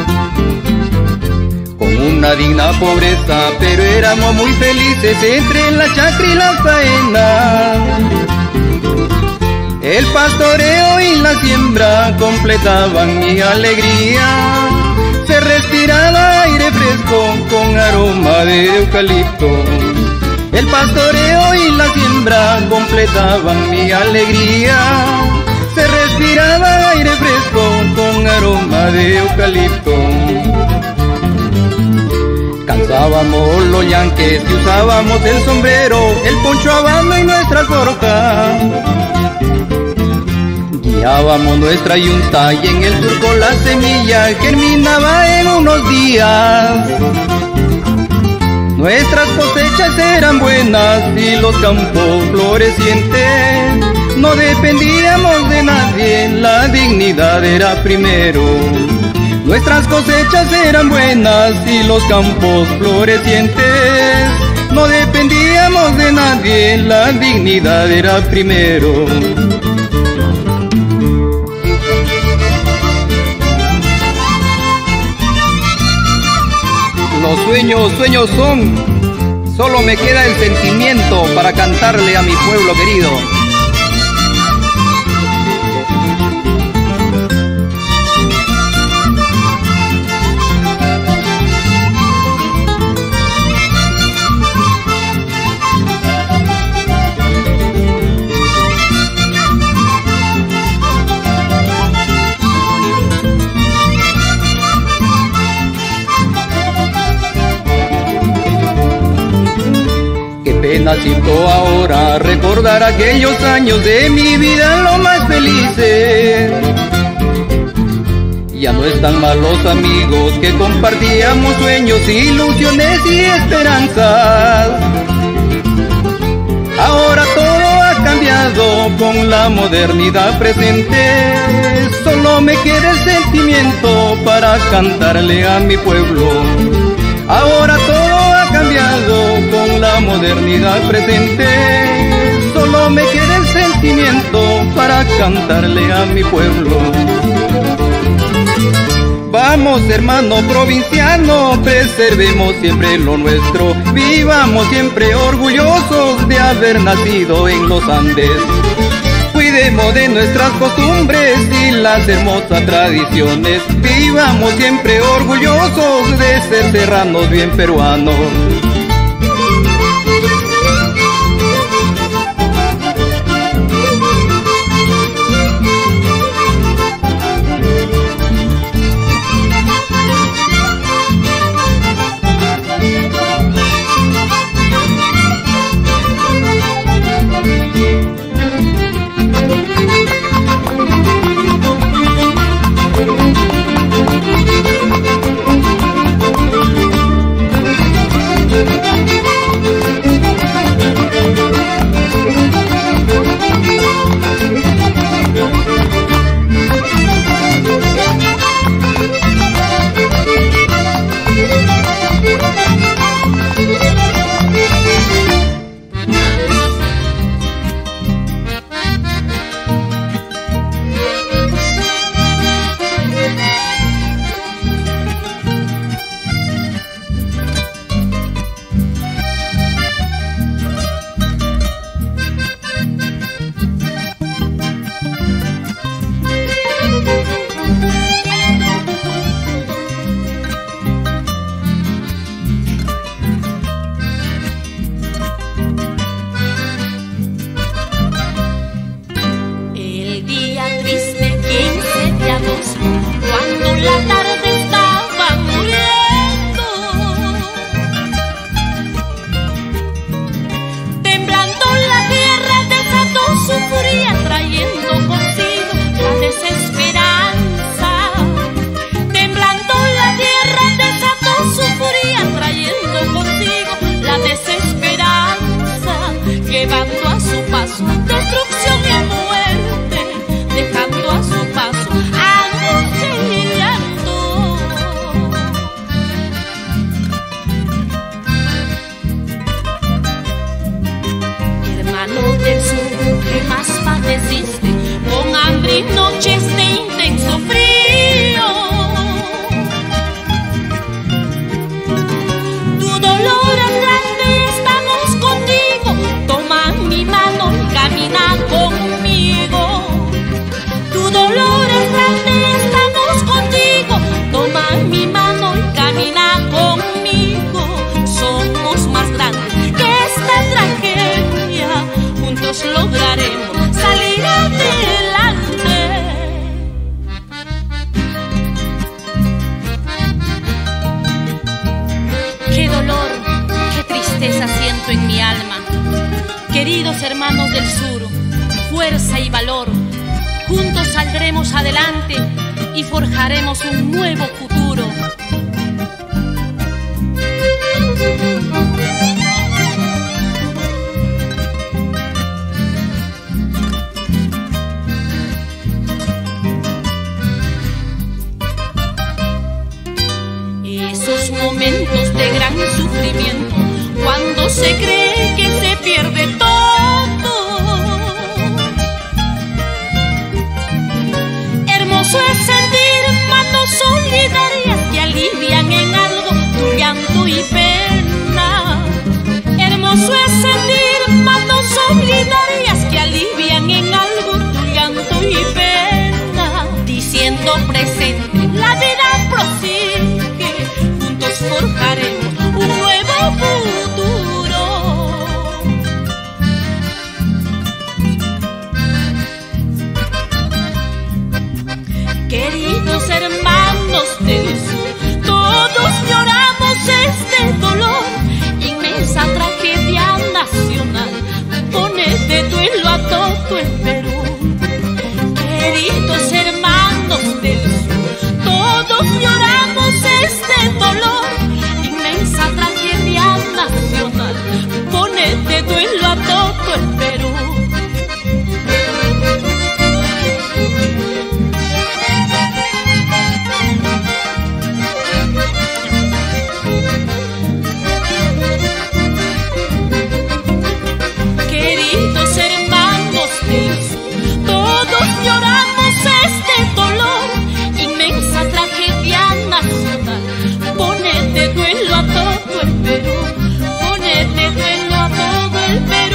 con una digna pobreza, pero éramos muy felices entre la chacra y la faena. El pastoreo y la siembra completaban mi alegría, se respiraba aire fresco con aroma de eucalipto. El pastoreo y la siembra completaban mi alegría, se respiraba aire fresco con aroma de eucalipto. Cansábamos los yanques y usábamos el sombrero, el poncho habano y nuestra corca. Guiábamos nuestra yunta y en el surco la semilla germinaba en unos días. Nuestras cosechas eran buenas y los campos florecientes. No dependíamos de nadie, la dignidad era primero. Nuestras cosechas eran buenas y los campos florecientes. No dependíamos de nadie, la dignidad era primero. Los sueños, sueños son, solo me queda el sentimiento para cantarle a mi pueblo querido. Nacito ahora recordar aquellos años de mi vida lo más felices. Ya no están mal los amigos que compartíamos sueños, ilusiones y esperanzas. Ahora todo ha cambiado con la modernidad presente. Solo me queda el sentimiento para cantarle a mi pueblo. Ahora todo ha cambiado con la modernidad presente. Solo me queda el sentimiento para cantarle a mi pueblo. Vamos, hermano provinciano, preservemos siempre lo nuestro. Vivamos siempre orgullosos de haber nacido en los Andes. Cuidemos de nuestras costumbres y las hermosas tradiciones. Vivamos siempre orgullosos de ser serranos bien peruanos. resiste con hambre y noches de intenso frío. Tu dolor es grande, estamos contigo. Toma mi mano y camina conmigo. Tu dolor es grande, estamos contigo. Toma mi mano y camina conmigo. Somos más grandes que esta tragedia. Juntos lograremos salir adelante. Qué dolor, qué tristeza siento en mi alma. Queridos hermanos del sur, fuerza y valor. Juntos saldremos adelante y forjaremos un nuevo futuro. Esos momentos de gran sufrimiento, cuando se cree que se pierde todo. Hermoso es sentir manos solidarias que alivian en algo tu llanto y pena. Hermoso es sentir manos solidarias que alivian en algo tu llanto y pena. Diciendo presente, la vida prosigue, juntos forjaremos un nuevo futuro. Queridos hermanos del sur, todos lloramos este dolor, inmensa tragedia nacional, pone de duelo a todo el Perú. Queridos hermanos del sur, todos lloramos este dolor, inmensa tragedia nacional, pone de duelo a todo el Perú. Queridos hermanos del sur, todos lloramos este dolor, inmensa tragedia nacional, pone de duelo a todo el Perú, pone de duelo a todo el Perú.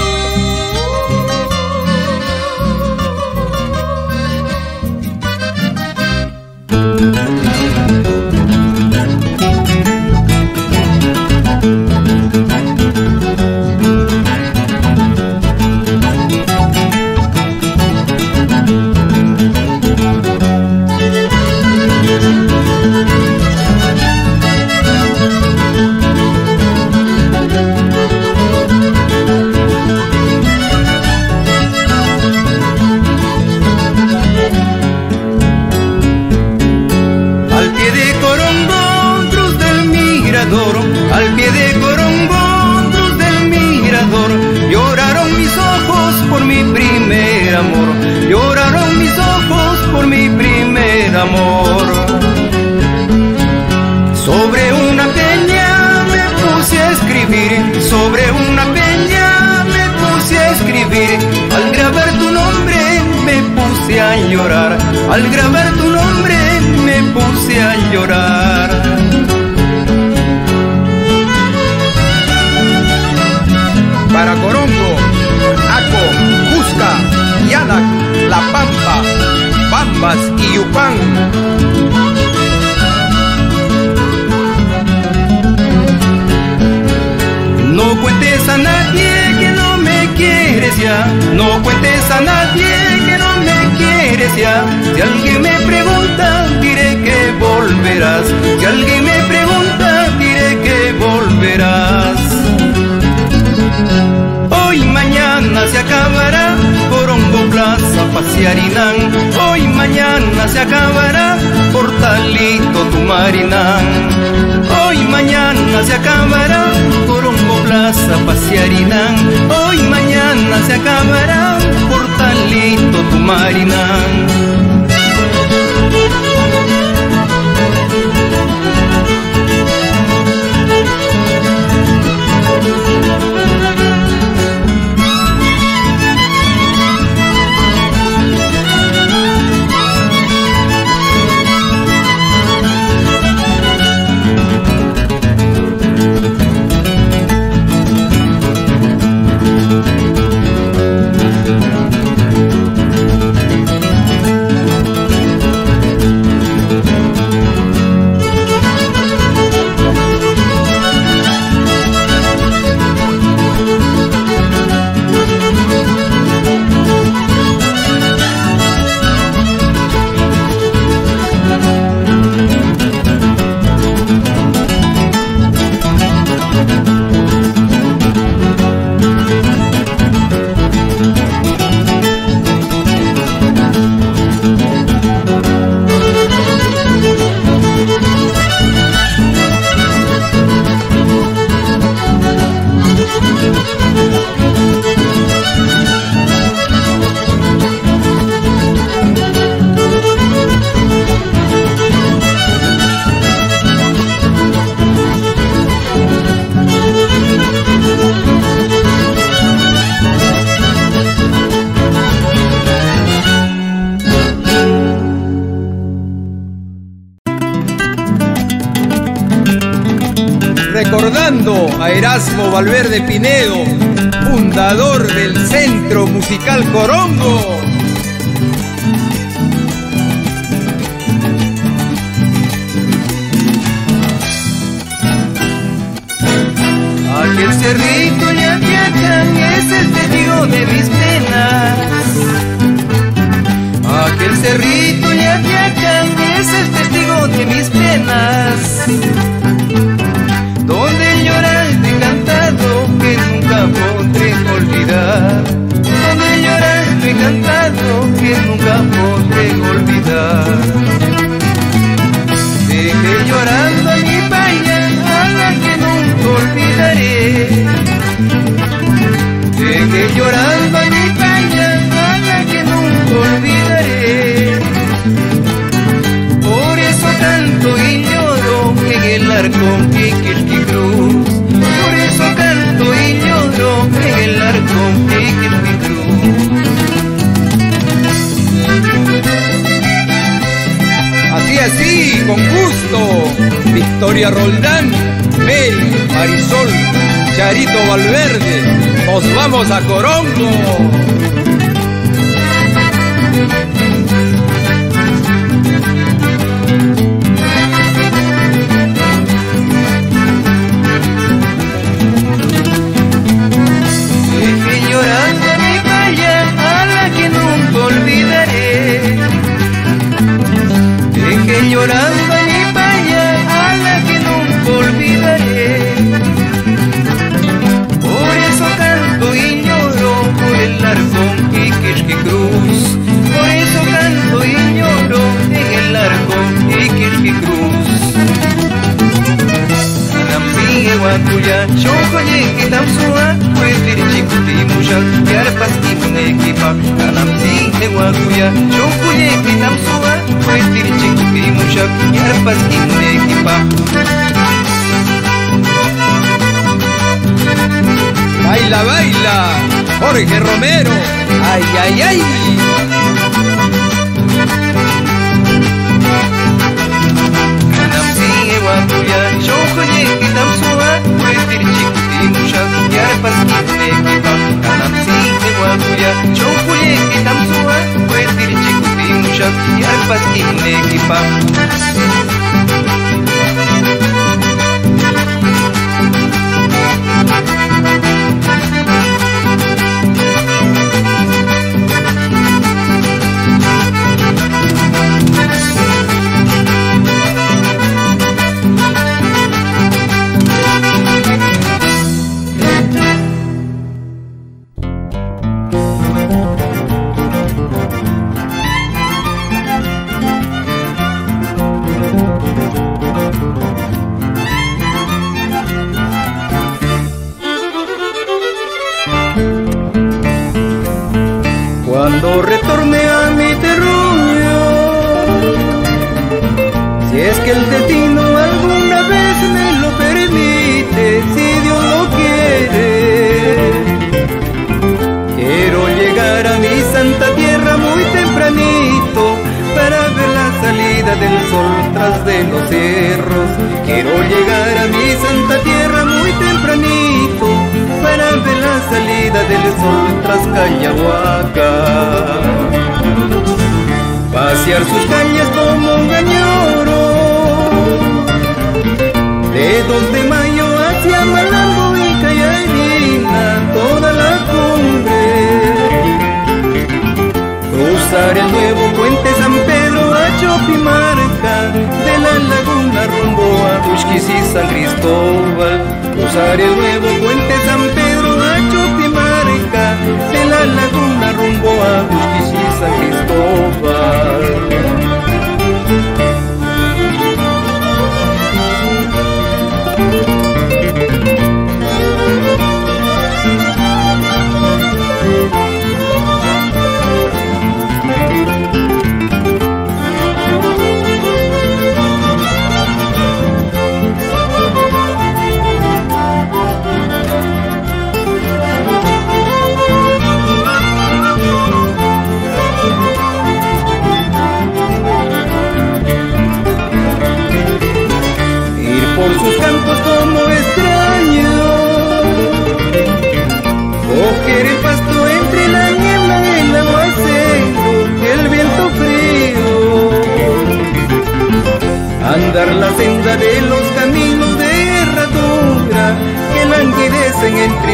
Al pie de Corongo, cruz del mirador, lloraron mis ojos por mi primer amor, lloraron mis ojos por mi primer amor. Sobre una peña me puse a escribir, sobre una peña me puse a escribir, al grabar tu nombre me puse a llorar, al grabar tu nombre me puse a llorar. Para Corongo, Aco, Cusca, Yanac, La Pampa, Bambas y Yupán. No cuentes a nadie que no me quieres ya, no cuentes a nadie que no me quieres ya. Si alguien me pregunta, diré que volverás, si alguien me pregunta, diré que volverás. Hoy mañana se acabará Corongo, Plaza, Paciarinán. Hoy mañana se acabará Portalito, Tumarinán. Hoy mañana se acabará Corongo, Plaza, Paciarinán. Hoy mañana se acabará Portalito, Tumarinán. a Erasmo Valverde Pinedo, fundador del Centro Musical Corongo. Aquel cerrito Yapiacán es el testigo de mis penas. Aquel cerrito Yapiacán es el testigo de mis penas. Donde lloraste cantado que nunca podré olvidar. Donde lloraste cantado que nunca podré olvidar. Dejé llorando a mi paya, a la que nunca olvidaré. Dejé llorando a mi paya, a la que nunca olvidaré. Por eso canto y lloro en el arcón Iquilqui Cruz. Por eso canto y lloro en el arcón Iquilqui Cruz. Así, así, con gusto. Victoria Roldán, Mary, Marisol, Charito Valverde, nos vamos a Corongo. Dejé llorando a mi paya, a la que nunca olvidaré. Dejé llorando a mi paya, a la que nunca olvidaré. Por eso canto y lloro por el arcón Iquilqui Cruz. Por eso canto y lloro en el arcón Iquilqui Cruz. Anamsi ewakuya, shokoye kitamsua, puedir chikutimusha, yarpas kimunekipa. Anamsi ewakuya, shokoye kitamsua, puedir chikutimusha, yarpas kimunekipa. Baila, baila, Jorge Romero, ay, ay, ay. Anamsi ewakuya, shokoye kitamsua, puedir chikutimusha, yarpas kimunekipa. Anamsi ewakuya, shokoye kitamsua, puedir chikutimusha, yarpas kimunekipa. Cuando retorne a mi terruño, si es que el destino alguna vez me lo permite, si Dios lo quiere, quiero llegar a mi santa tierra muy tempranito para ver la salida del sol tras de los cerros. Quiero llegar a mi santa tierra muy tempranito para ver la salida del sol tras Cayahuaca. Pasear sus calles como un gañoro, de dos de mayo hacia Malambo y Cayarina, toda la cumbre. Cruzar el nuevo puente San Pedro a Chopimarca, de la laguna rumbo a Uxquis y San Cristóbal. Cruzar el nuevo puente San Pedro a Chopimarca, de la laguna rumbo a Uxquis y San Cristóbal.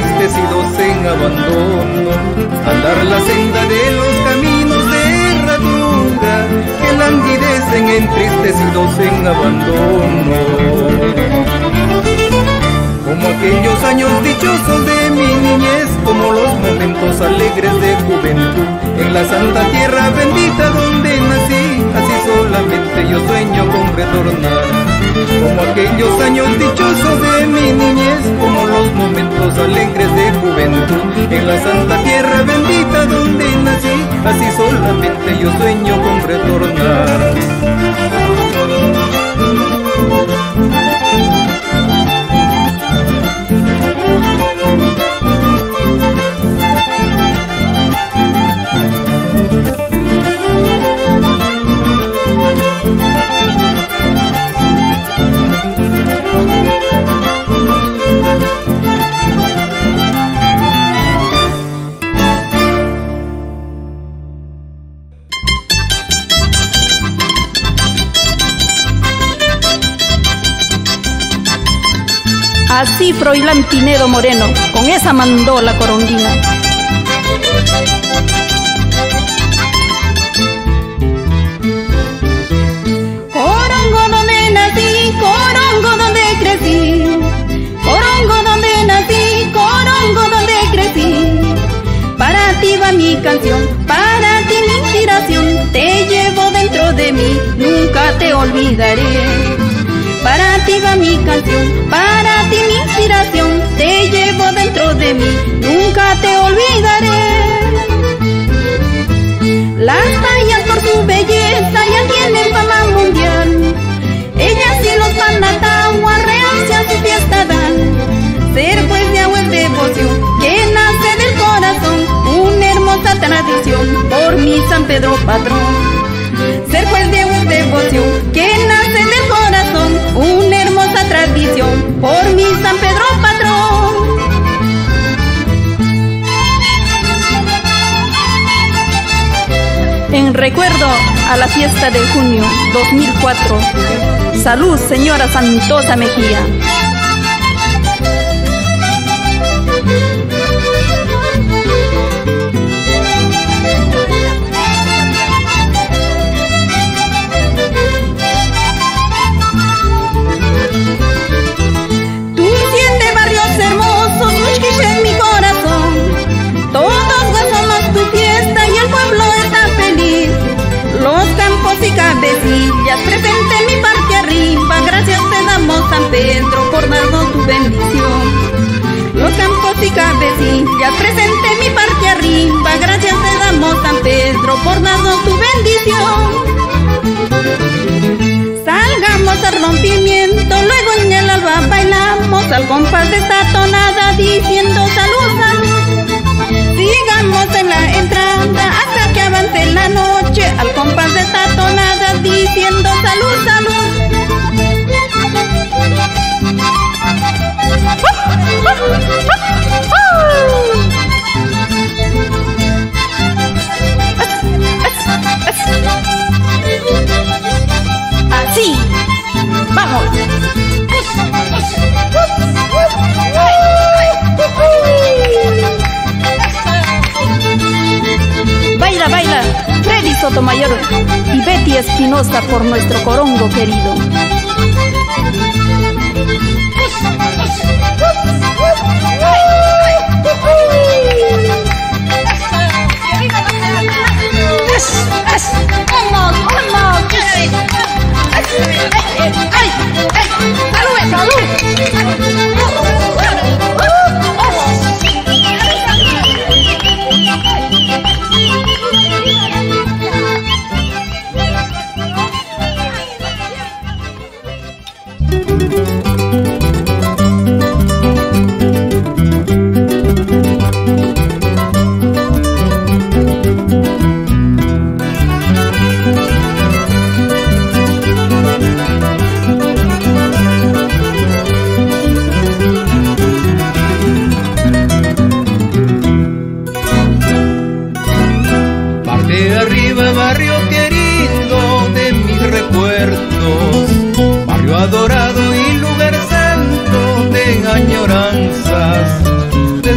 entristecidos en abandono, andar la senda de los caminos de herradura, que languidecen entristecidos en abandono. Como aquellos años dichosos de mi niñez, como los momentos alegres de juventud, en la santa tierra bendita donde nací, así solamente yo sueño con retornar. Como aquellos años dichosos de mi niñez, como los momentos alegres de juventud, en la santa tierra bendita donde nací, así solamente yo sueño con retornar. Así Froilán Pinedo Moreno, con esa mandó la coronguina. Corongo donde nací, corongo donde crecí, corongo donde nací, corongo donde crecí. Para ti va mi canción, para ti mi inspiración, te llevo dentro de mí, nunca te olvidaré. Para ti va mi canción, para ti mi inspiración, te llevo dentro de mí, nunca te olvidaré. Las payas por su belleza ya tienen fama mundial, ellas y los panatagua realzan su fiesta dan. Ser pues de agua es devoción, que nace del corazón, una hermosa tradición, por mi San Pedro patrón. Ser pues de agua es devoción, que nace del corazón, una hermosa tradición, por mi San Pedro patrón. En recuerdo a la fiesta de junio dos mil cuatro, salud señora Santosa Mejía. Y cabecillas presente en mi parte arriba, gracias te damos San Pedro por darnos tu bendición. Los campos y cabecillas presente en mi parte arriba, gracias te damos San Pedro por darnos tu bendición. Salgamos al rompimiento, luego en el alba bailamos al compás de esta tonada diciendo salud, salud. Sigamos en la entrada hasta que avance la noche al compás de esta tonada diciendo salud, salud. Así, vamos. Baila, baila, Freddy Sotomayor y Betty Espinosa por nuestro corongo querido. ¡Vamos, vamos! ¡Ay, ay! ¡Salud, salud!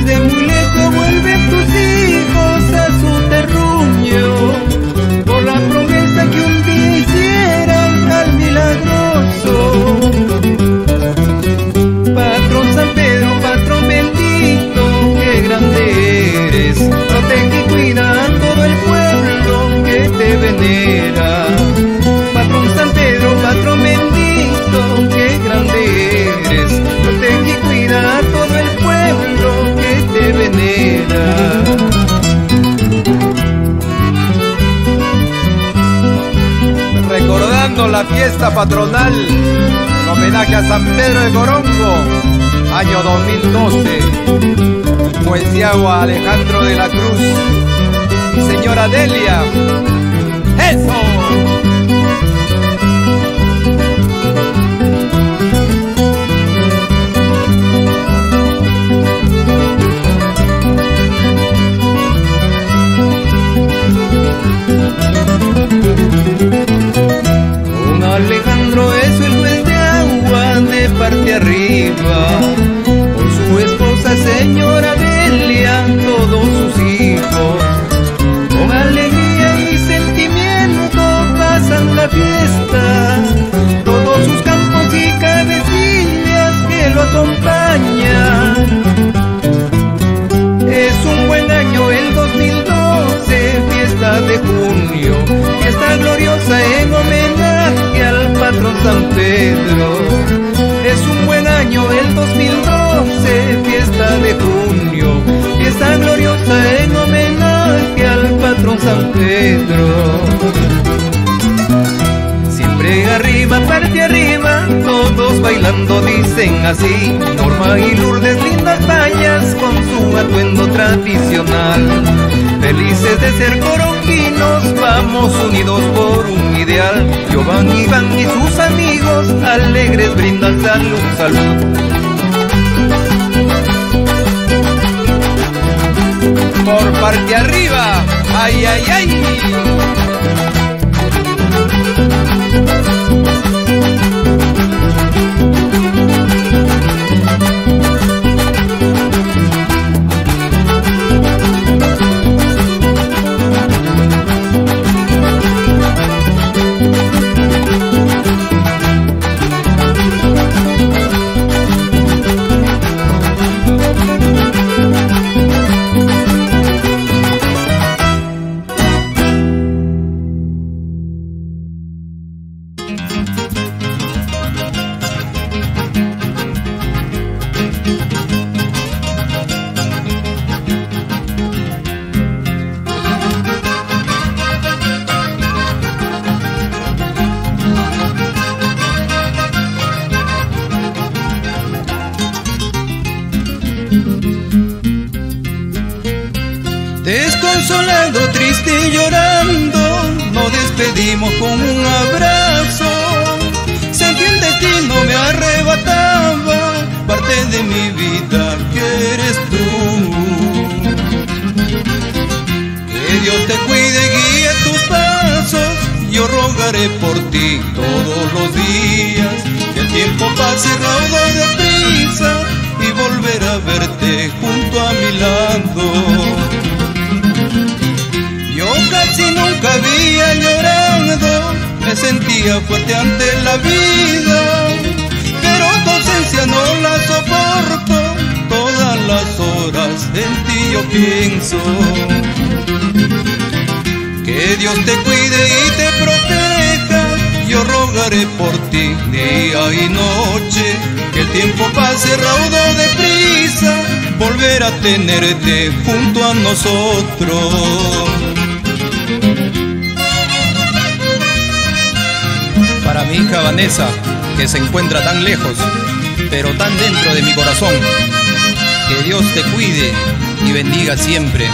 desde muy lejos vuelven tus hijos a su terruño, por la promesa que un día hicieran al milagroso. Patrón San Pedro, patrón bendito, qué grande eres, protege y cuida a todo el pueblo que te venera. Patrón San Pedro, patrón bendito, qué grande eres, protege y cuida a todo el pueblo que te venera. Recordando la fiesta patronal, en homenaje a San Pedro de Corongo, año dos mil doce, poesía Alejandro de la Cruz y señora Delia. ¡Eso! Don Alejandro es el juez de agua de parte arriba, por su esposa señora Delia, todos sus hijos, con alegría y sentimiento pasan la fiesta, todos sus campos y cabecillas que lo acompañan. Es un buen año el dos mil doce, fiesta de junio, fiesta gloriosa en homenaje al patrón San Pedro. Es un buen año el dos mil doce, fiesta de junio, fiesta gloriosa en homenaje al patrón San Pedro. Siempre arriba, parte arriba, todos bailando dicen así. Norma y Lourdes, lindas vallas con su atuendo tradicional. Felices de ser coronguinos, vamos unidos por un ideal. Giovanni, Iván y sus amigos, alegres brindan salud, salud. Por parte arriba, ay, ay, ay. Desconsolado, triste y llorando, nos despedimos con un abrazo. Sentí el destino me arrebataba parte de mi vida que eres tú. Que Dios te cuide y guíe tus pasos, yo rogaré por ti todos los días. Que el tiempo pase raudo deprisa y volver a verte junto a mi lado. Yo casi nunca había llorado, me sentía fuerte ante la vida, pero tu ausencia no la soporto, todas las horas en ti yo pienso. Que Dios te cuide y te proteja, yo rogaré por ti día y noche. Que el tiempo pase raudo deprisa, volver a tenerte junto a nosotros. Para mi hija Vanessa, que se encuentra tan lejos, pero tan dentro de mi corazón, que Dios te cuide y bendiga siempre.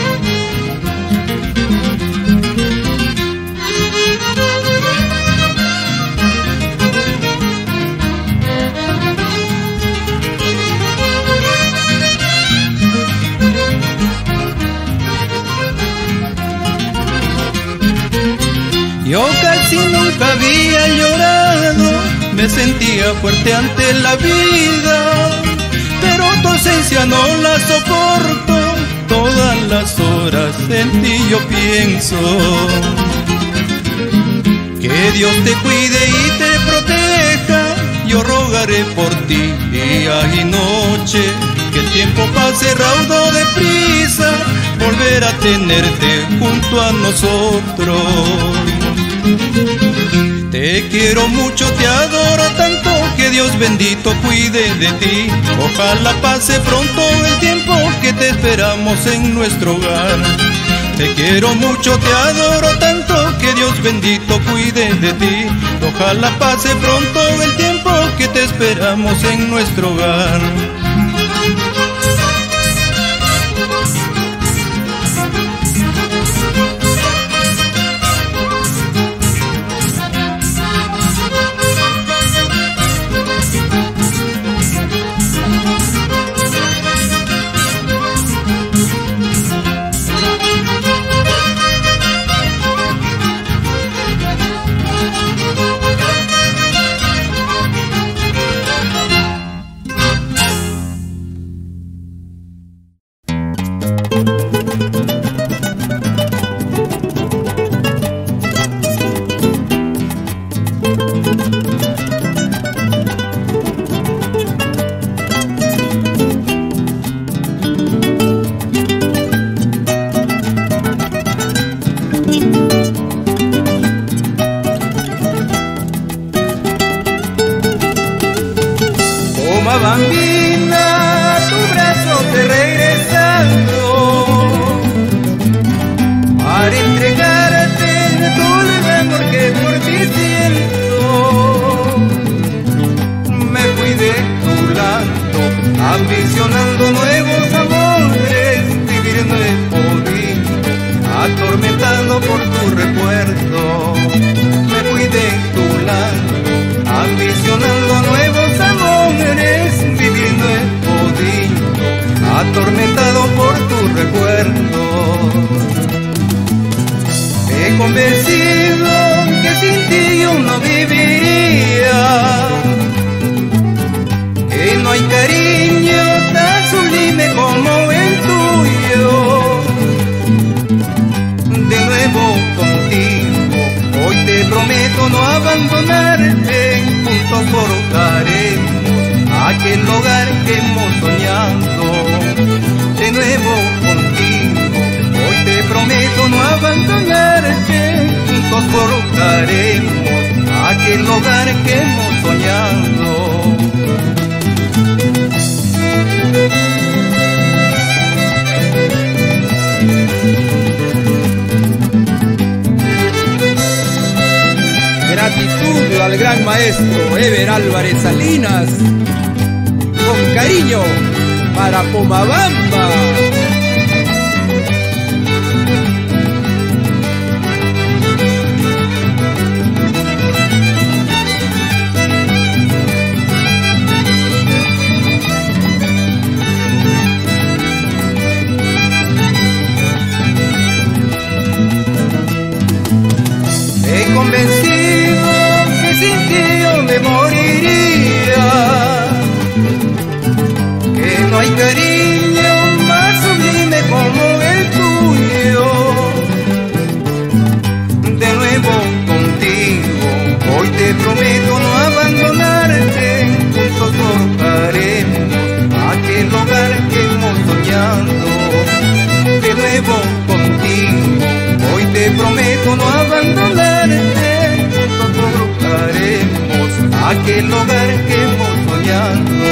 Yo casi nunca había llorado, me sentía fuerte ante la vida, pero tu ausencia no la soporto, todas las horas en ti yo pienso. Que Dios te cuide y te proteja, yo rogaré por ti día y noche. Que el tiempo pase raudo de prisa, volver a tenerte junto a nosotros. Te quiero mucho, te adoro tanto, que Dios bendito cuide de ti. Ojalá pase pronto el tiempo que te esperamos en nuestro hogar. Te quiero mucho, te adoro tanto, que Dios bendito cuide de ti. Ojalá pase pronto el tiempo que te esperamos en nuestro hogar. Bambina, tu brazo te regresando para entregarte todo el amor que por ti siento. Me fui de tu lado, ambicionando nuevos amores, vivir nuevo día, atormentado por tu recuerdo. Me fui de tu lado, ambicionando nuevos amores, vivir nuevo día, atormentado por tu recuerdo. He convencido que sin ti yo no viviría, que no hay cariño tan sublime como el tuyo. De nuevo contigo, hoy te prometo no abandonarte, juntos forjaremos aquel hogar que hemos soñado. De nuevo contigo, hoy te prometo no abandonarte, juntos forjaremos aquel hogar que hemos soñado. Gratitud al gran maestro Eber Álvarez Salinas, con cariño para Pomabamba. He convencido que sin ti yo me moriría, que no hay cariño más sublime como el tuyo. De nuevo contigo, hoy te prometo no abandonarte, juntos forjaremos aquel hogar que hemos soñado. De nuevo contigo, hoy te prometo no abandonarte, juntos forjaremos aquel hogar que hemos soñado.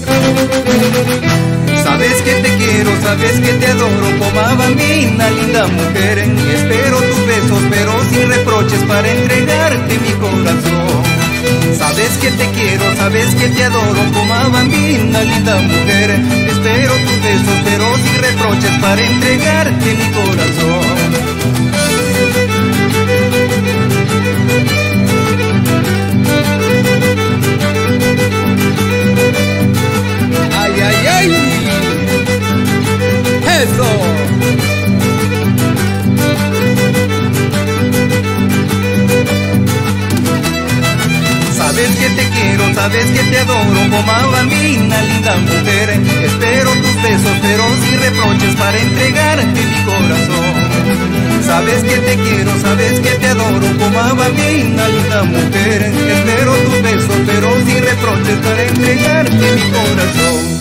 Sabes que te quiero, sabes que te adoro, Pomabambina, linda mujer. Espero tus besos, pero sin reproches, para entregarte mi corazón. Sabes que te quiero, sabes que te adoro, Pomabambina, linda mujer. Espero tus besos, pero sin reproches, para entregarte mi corazón. Ay, ay, ay, eso. Sabes que te quiero, sabes que te adoro, Pomabambina, linda mujer. Espero tus besos, pero sin reproches para entregarte mi corazón. Sabes que te quiero, sabes que te adoro como a Bambina, linda mujer. Espero tus besos, pero sin reproches para entregarte mi corazón.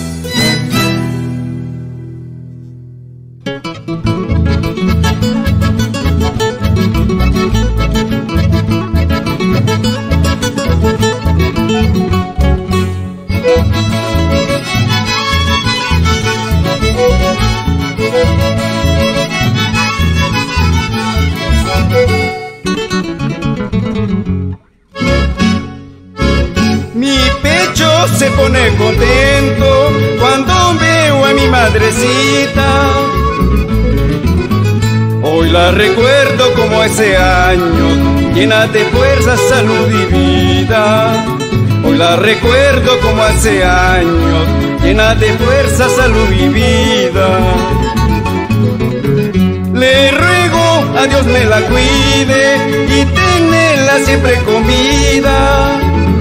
Mi pecho se pone contento cuando veo a mi madrecita. Hoy la recuerdo como ese año, llena de fuerza, salud y vida. Hoy la recuerdo como hace años, llena de fuerza, salud y vida. Le ruego a Dios me la cuide y tenerla siempre con vida,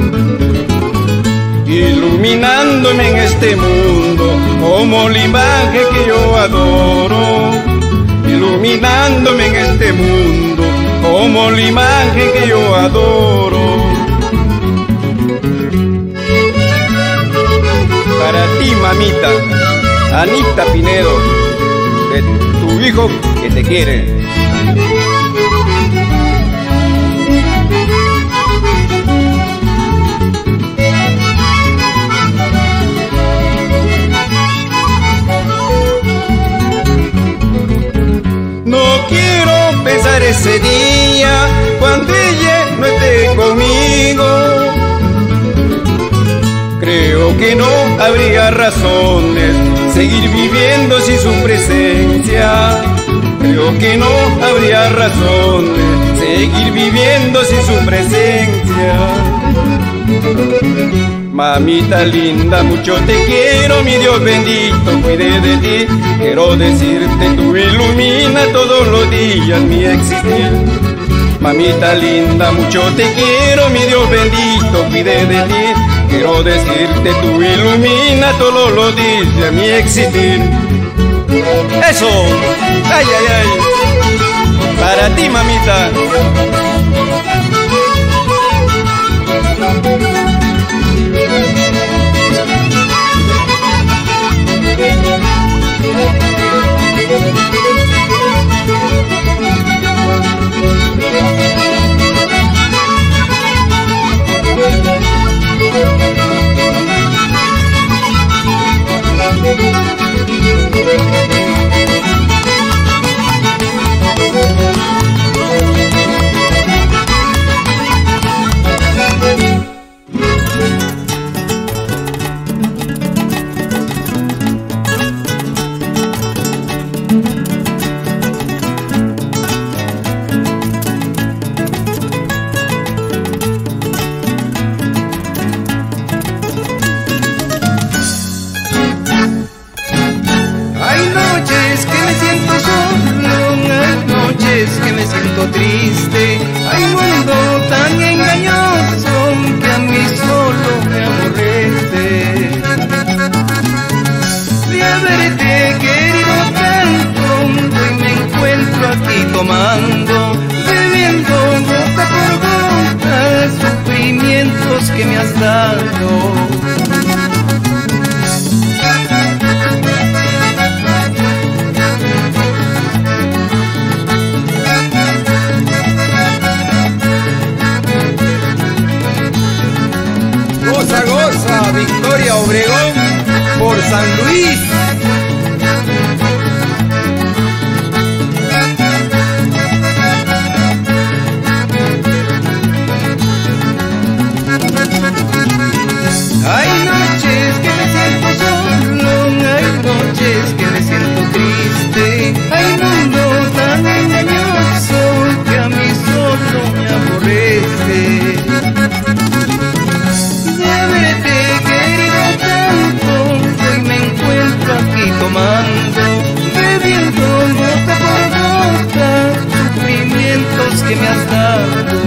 iluminándome en este mundo como la imagen que yo adoro, iluminándome en este mundo como la imagen que yo adoro. Para ti, mamita, Anita Pinedo, de tu hijo que te quiere. No quiero pensar ese día cuando ella no esté conmigo. Creo que no habría razones seguir viviendo sin su presencia. Creo que no habría razones seguir viviendo sin su presencia. Mamita linda, mucho te quiero, mi Dios bendito, cuide de ti. Quiero decirte, tú ilumina todos los días mi existir. Mamita linda, mucho te quiero, mi Dios bendito, cuide de ti. Quiero decirte, tú ilumina todos los días mi existir. ¡Eso! ¡Ay, ay, ay! Para ti, mamita. Que me siento triste, hay un mundo tan engañoso que a mí solo me aborrece. De haberte querido tanto, hoy me encuentro aquí tomando, bebiendo gota por gota, sufrimientos que me has dado. Goza, goza, Victoria Obregón, por San Luis. Hay noches que me siento solo, hay noches que me siento triste, hay un mundo tan engañoso que a mí solo me aborrece. De haberte querido tanto, hoy me encuentro aquí tomando, bebiendo gota por gota, sufrimientos que me has dado.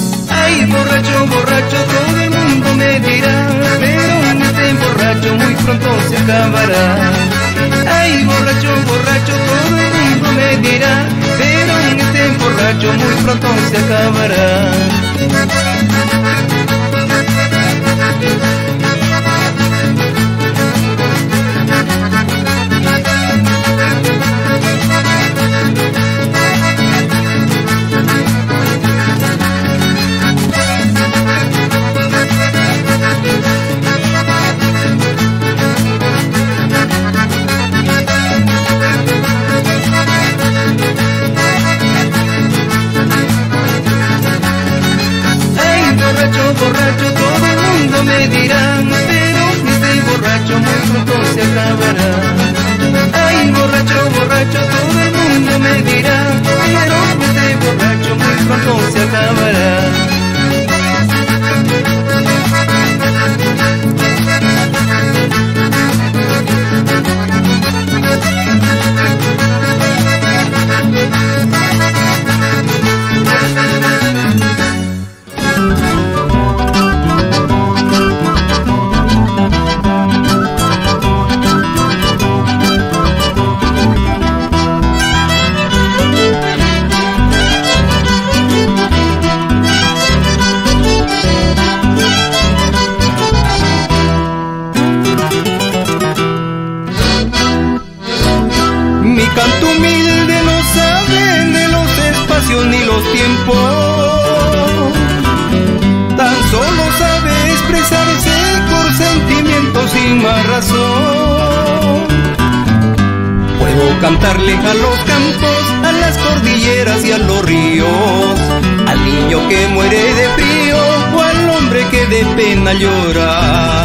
Ay, borracho, borracho, todo el mundo me dirá, pero este borracho muy pronto pronto se acabará. Ay, borracho, borracho, todo el mundo me dirá, pero en este borracho muy pronto se acabará. Borracho, todo el mundo me dirá, pero este borracho muy pronto se acabará. Ay, borracho, borracho, todo el mundo me dirá, pero este borracho muy pronto se acabará. Canto humilde no sabe de los espacios ni los tiempos, tan solo sabe expresarse por sentimientos sin más razón. Puedo cantarle a los campos, a las cordilleras y a los ríos, al niño que muere de frío o al hombre que de pena llora.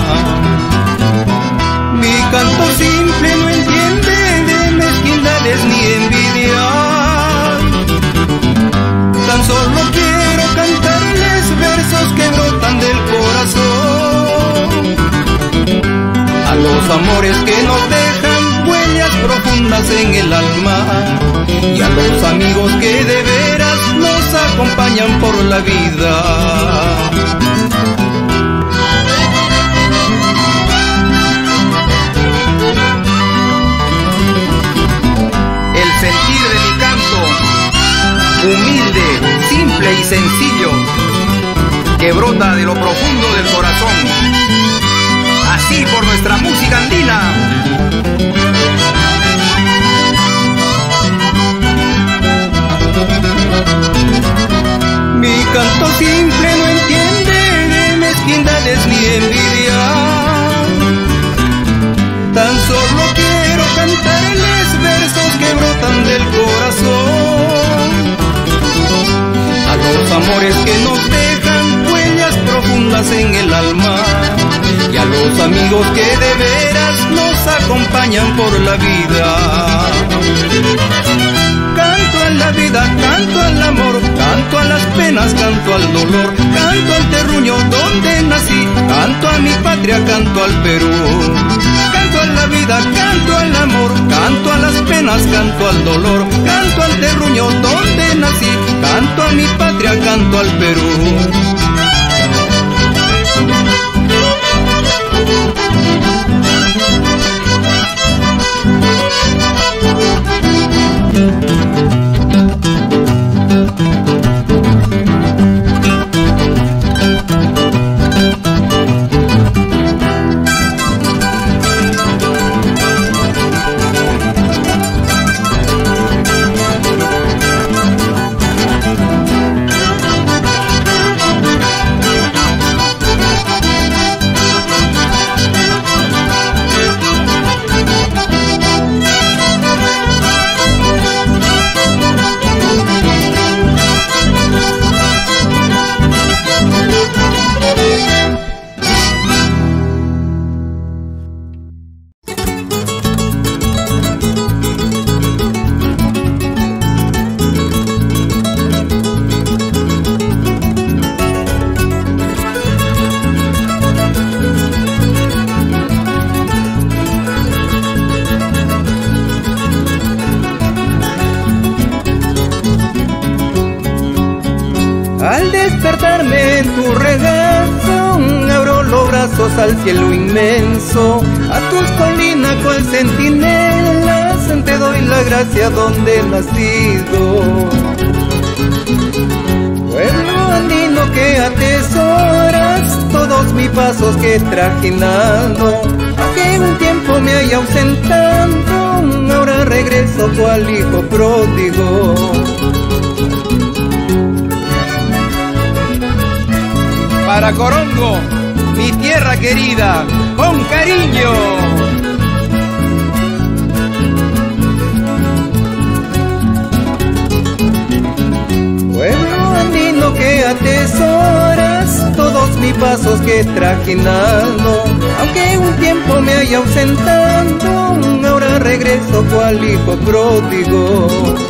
Mi canto simple no entiende ni envidia, tan solo quiero cantarles versos que brotan del corazón, a los amores que nos dejan huellas profundas en el alma, y a los amigos que de veras nos acompañan por la vida. Sentir de mi canto, humilde, simple y sencillo, que brota de lo profundo del corazón, así por nuestra música andina. Mi canto simple no entiende de mezquindades ni envidia, tan solo quiero cantarles versos que brotan del corazón, a los amores que nos dejan huellas profundas en el alma, y a los amigos que de veras nos acompañan por la vida. Canto a la vida, canto al amor, canto a las penas, canto al dolor, canto al terruño donde nací, canto a mi patria, canto al Perú. Canto a la vida, canto al amor, canto a las penas, canto al dolor, canto al terruño donde nací, canto a mi patria, canto al Perú. Al despertarme en tu regazo, abro los brazos brazos al cielo inmenso, a tus colinas cual centinelas, te doy la gracia donde he nacido. Pueblo andino que atesoras todos mis pasos que he trajinado, aunque un tiempo me haya ausentado, ahora regreso cual hijo pródigo. Para Corongo, mi tierra querida, con cariño. Pueblo andino que atesoras todos mis pasos que he trajinado, aunque un tiempo me haya ausentado, ahora regreso cual hijo pródigo.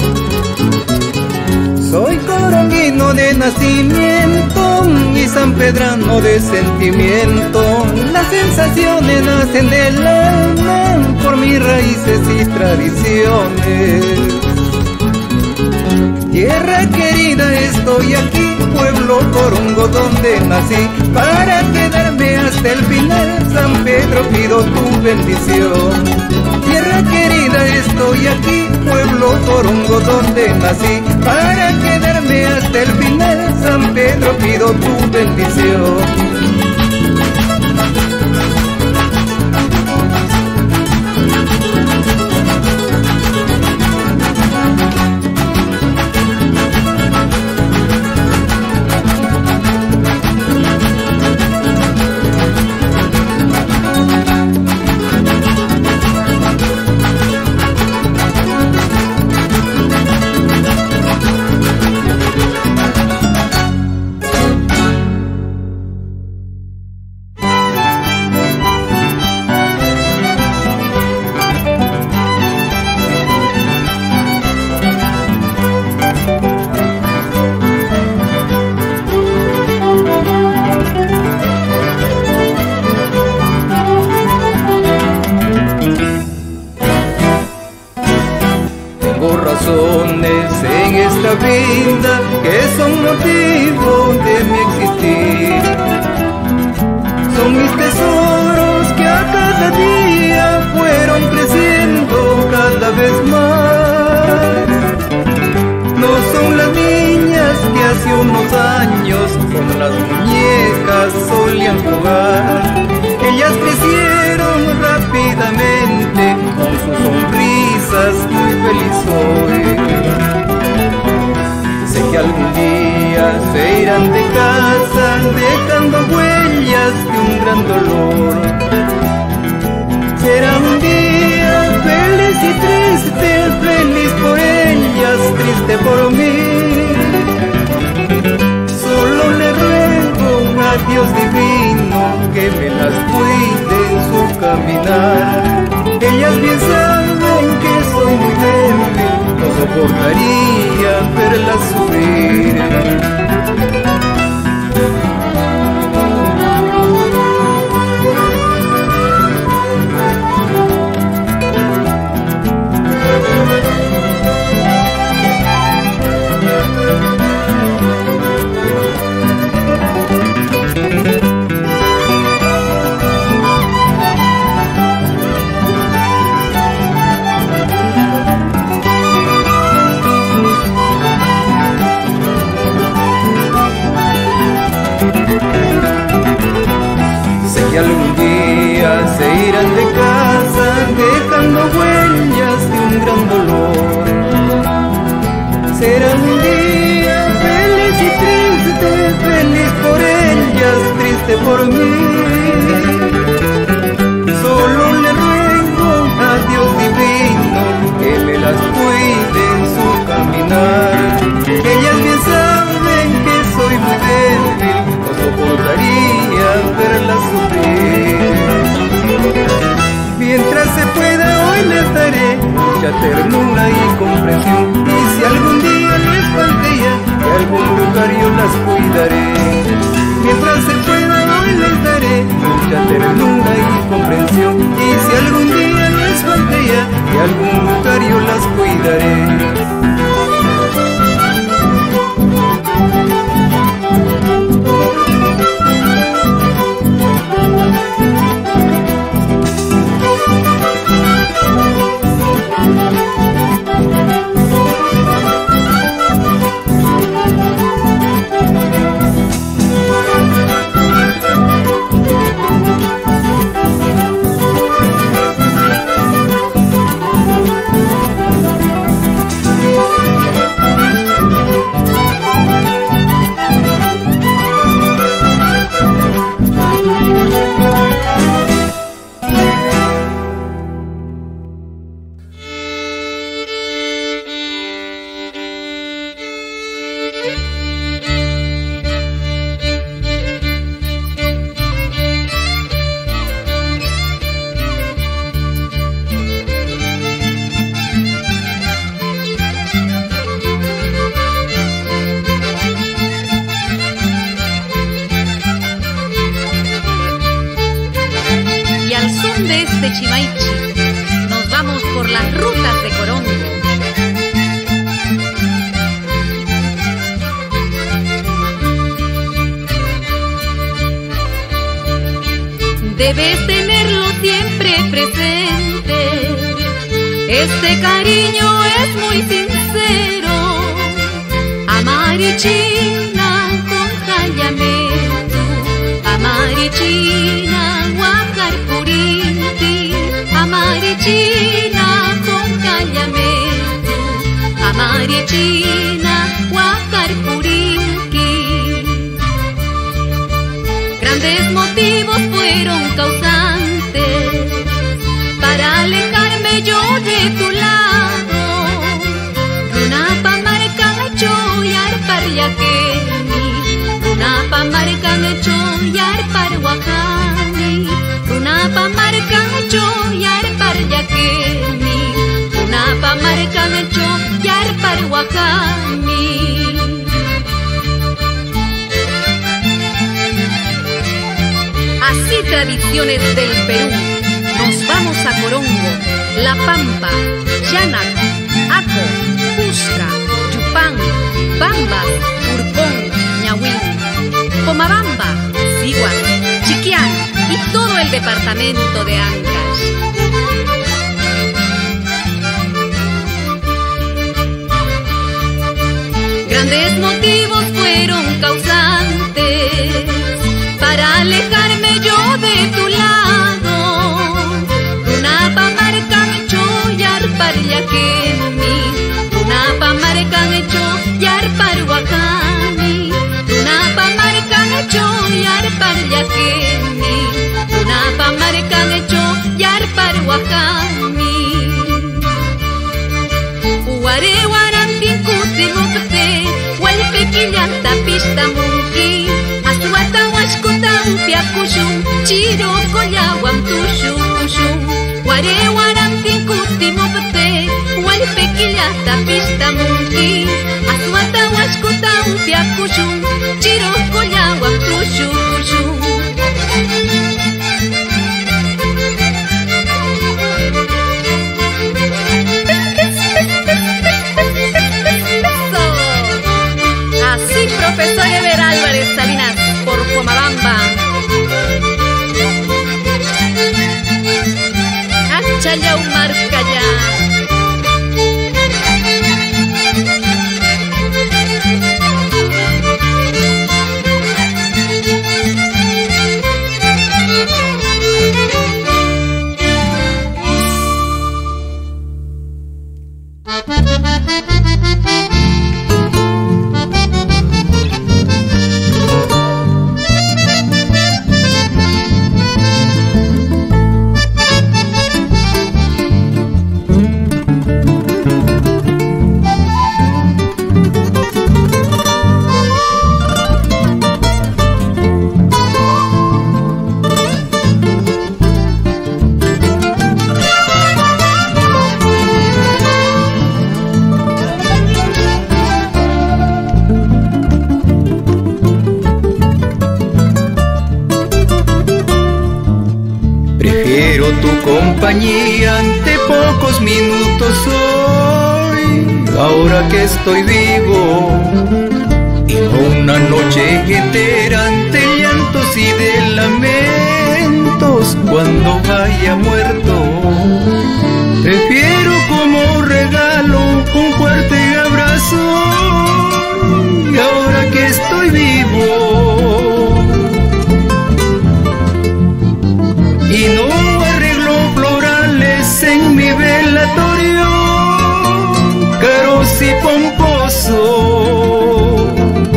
Soy coronguino de nacimiento y sanpedrano de sentimiento. Las sensaciones nacen del alma por mis raíces y tradiciones. Tierra querida, estoy aquí, pueblo corongo donde nací, para quedarme hasta el final. San Pedro, pido tu bendición. Tierra querida, estoy aquí, pueblo corongo donde nací, para quedarme hasta el final. San Pedro, pido tu bendición. En esta vida que son motivo de mi existir, son mis tesoros que a cada día fueron creciendo cada vez más. No son las niñas que hace unos años con las muñecas solían jugar, ellas crecieron rápidamente con sus sonrisas, muy feliz hoy. Sé que algún día se irán de casa dejando huellas de un gran dolor. Será un día feliz y triste, feliz por ellas, triste por mí. Solo le ruego a Dios divino que me las cuide en su caminar. Ellas bien saben que soy muy débil, no soportaría verlas sufrir. Y algún día se irán de casa dejando huellas de un gran dolor. Será un día feliz y triste, feliz por ellas, triste por mí. Solo le ruego a Dios divino que me las cuide en su caminar. Ellas bien saben que soy muy débil, no soportaría verlas sufrir. Mientras se pueda hoy les daré mucha ternura y comprensión, y si algún día les falte ya, de algún lugar yo las cuidaré. Mientras se pueda hoy les daré mucha ternura y comprensión, y si algún día les falte ya, de algún lugar yo las cuidaré. debes tenerlo siempre presente. Este cariño es muy sincero. Amarichina con Jayametu, Amarichina Huacar Purinti, Amarichina con Jayametu, Amarichina Huacar Purinti. Grandes motivos fueron causantes para alejarme yo de tu lado. Runapa marcan hecho y arpar yakeni, Runapa marcan hecho y arpar wakani, Runapa marcan hecho y arpar yakeni, Runapa marcan hecho y arpar wakani. Así tradiciones del Perú. Nos vamos a Corongo, La Pampa, Llanak, Aco, Cusca, Yupán, Bambas, Urcón, Ñahuín, Pomabamba, Siguas, Chiquián y todo el departamento de Ancash. Grandes motivos fueron causantes para alejarme yo de tu lado. Runapa marcan hecho y arpar yakeni, Runapa marcan hecho y arpar wakani, Runapa marcan hecho y arpar yakeni, Runapa marcan hecho y arpar wakani. Uare warantin kutimopte, walpequillanta pista munki, asuata washkuta upiakushun, chiro kollawam tushukushun. Ware warantin kutimopte, walpequillanta pista munki, asuata washkuta upiakushun, chiro kollawam tushukushun. Así, profesor Eber Álvarez Salinas, por Pomabamba. Achaya Umarcaya. Compañía ante pocos minutos hoy, ahora que estoy vivo, y no una noche entera ante llantos y de lamentos cuando vaya muerto. Prefiero como regalo un fuerte abrazo, y ahora que estoy vivo, y no en mi velatorio, caros y pomposo.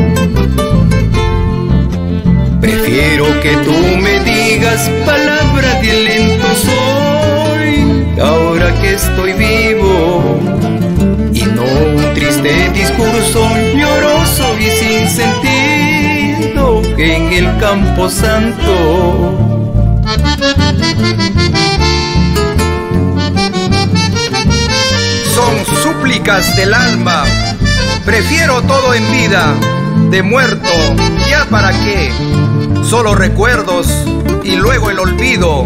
Prefiero que tú me digas palabras de aliento soy, ahora que estoy vivo, y no un triste discurso lloroso y sin sentido que en el Campo Santo. Son súplicas del alma. Prefiero todo en vida, de muerto, ¿ya para qué? Solo recuerdos y luego el olvido.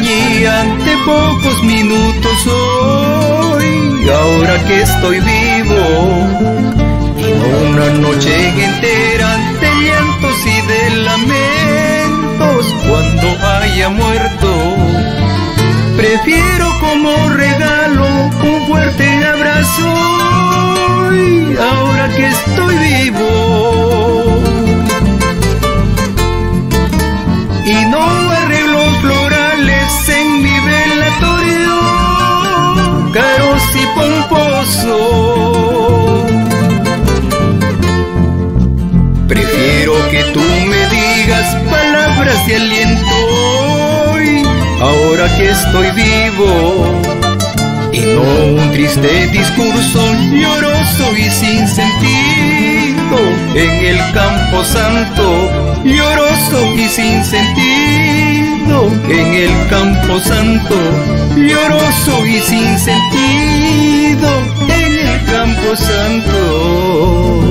compañía de pocos minutos hoy, ahora que estoy vivo, y no una noche entera de llantos y de lamentos cuando haya muerto. Prefiero como regalo un fuerte abrazo hoy, ahora que estoy vivo. Y no arreglos florales en mi velatorio, caros y pomposos. Prefiero que tú me digas palabras de aliento hoy, ahora que estoy vivo, y no un triste discurso lloroso y sin sentido en el campo santo, lloroso y sin sentido en el campo santo, lloroso y sin sentido en el campo santo.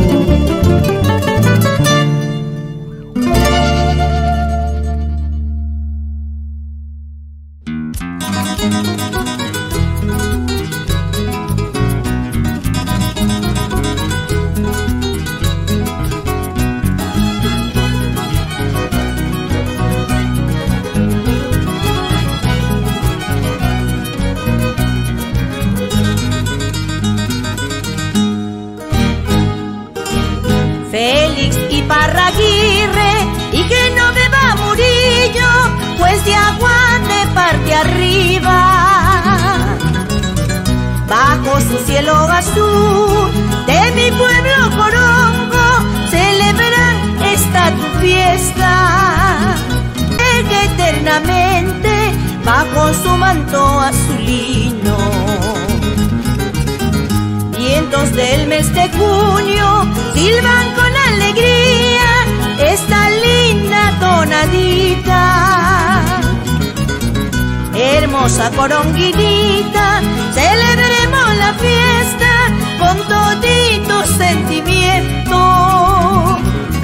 Félix Iparraguirre y Genoveva Murillo, pues de agua de parte arriba. Bajo su cielo azul de mi pueblo Corongo celebran esta tu fiesta. Llega eternamente bajo su manto azulino. Vientos del mes de junio silban con alegría esta linda tonadita. Hermosa coronguinita, celebremos la fiesta con todito sentimiento,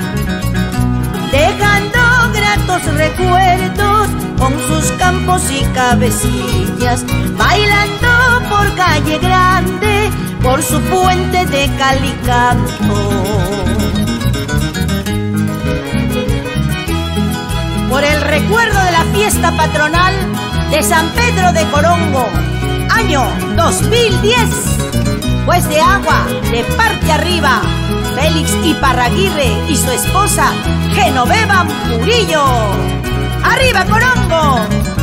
dejando gratos recuerdos con sus campos y cabecillas, bailando por calle grande, por su puente de Calicanto. Por el recuerdo de la fiesta patronal de San Pedro de Corongo, año dos mil diez, pues de agua de parte arriba, Félix Iparraguirre y su esposa Genoveva Murillo. ¡Arriba Corongo!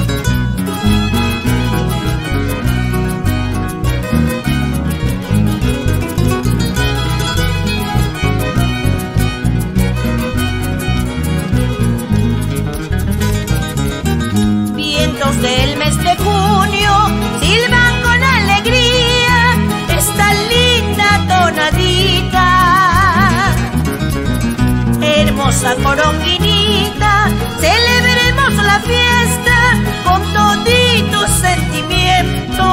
Del mes de junio silban con alegría esta linda tonadita. Hermosa coronguinita, celebremos la fiesta con todito sentimiento,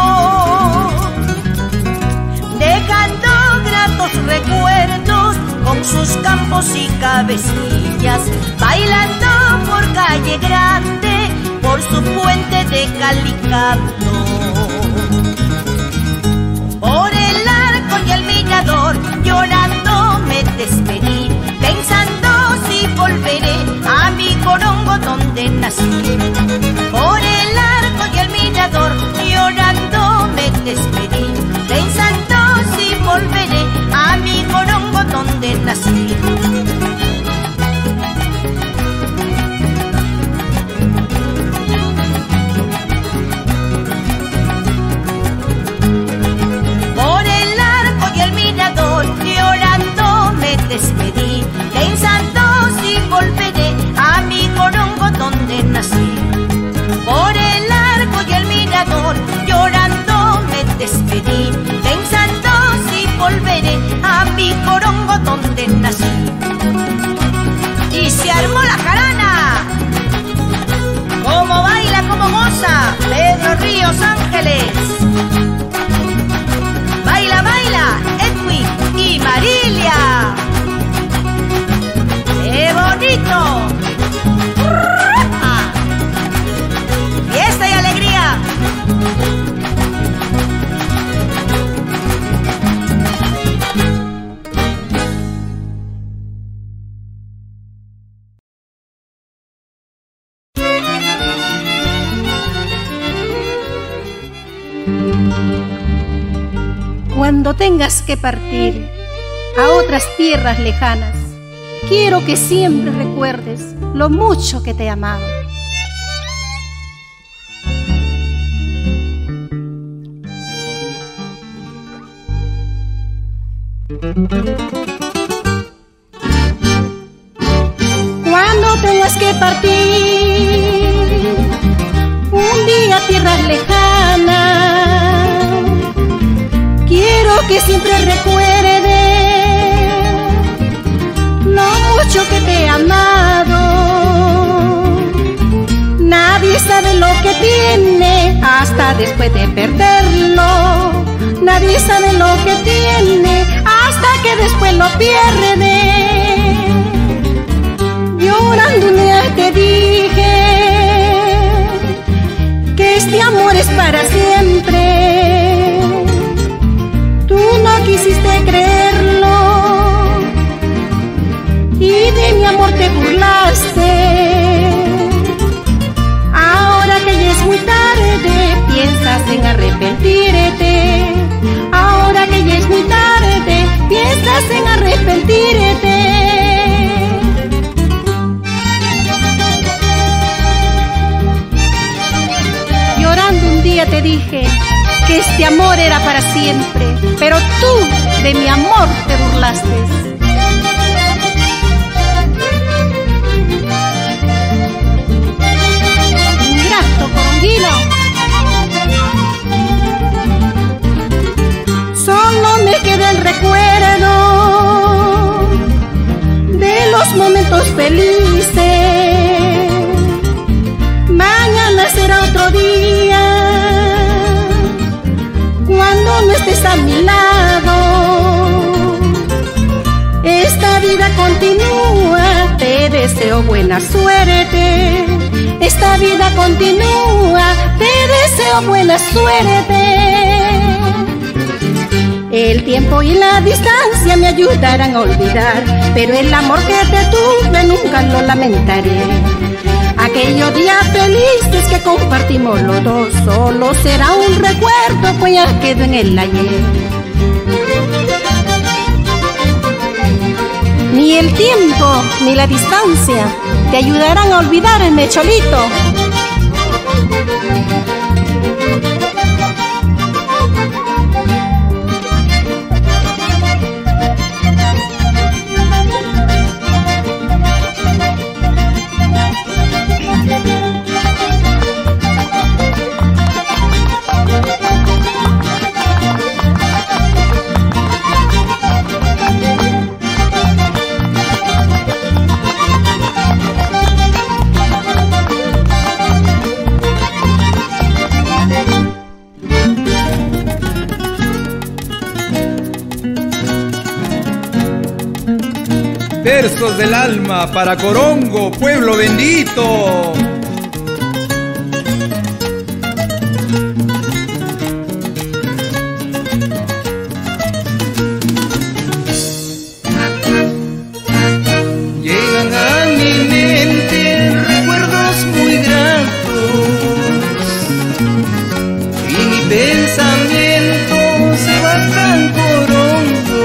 dejando gratos recuerdos con sus campos y cabecillas, bailando por calle grande, por su puente de Calicanto. Por el arco y el mirador llorando me despedí, pensando si volveré a mi Corongo donde nací. Por el arco y el mirador llorando me despedí, pensando si volveré a mi Corongo donde nací. Llorando me despedí, pensando si volveré a mi Corongo donde nací. Por el arco y el mirador, llorando me despedí, pensando si volveré a mi Corongo donde nací. Cuando tengas que partir a otras tierras lejanas, quiero que siempre recuerdes lo mucho que te he amado. Cuando tengas que partir un día a tierras lejanas, quiero que siempre recuerdes lo mucho que te he amado. Nadie sabe lo que tiene hasta después de perderlo. Nadie sabe lo que tiene hasta que después lo pierde. Llorando un día te dije que este amor es para siempre. Tú no quisiste creerlo y de mi amor te burlaste. Ahora que ya es muy tarde, piensas en arrepentirte. Ahora que ya es muy tarde, piensas en arrepentirte. Llorando un día te dije que este amor era para siempre, pero tú de mi amor te burlaste. Ingrato coronguino. Solo me queda el recuerdo de los momentos felices. Mañana será otro día cuando no estés a mi lado. Esta vida continúa, te deseo buena suerte. Esta vida continúa, te deseo buena suerte. El tiempo y la distancia me ayudarán a olvidar, pero el amor que te tuve nunca lo lamentaré. Aquellos días felices que compartimos los dos solo será un recuerdo, pues ya quedó en el ayer. Ni el tiempo ni la distancia te ayudarán a olvidarme, Cholito. Versos del alma para Corongo, pueblo bendito. Llegan a mi mente recuerdos muy gratos y mi pensamiento se va tan Corongo.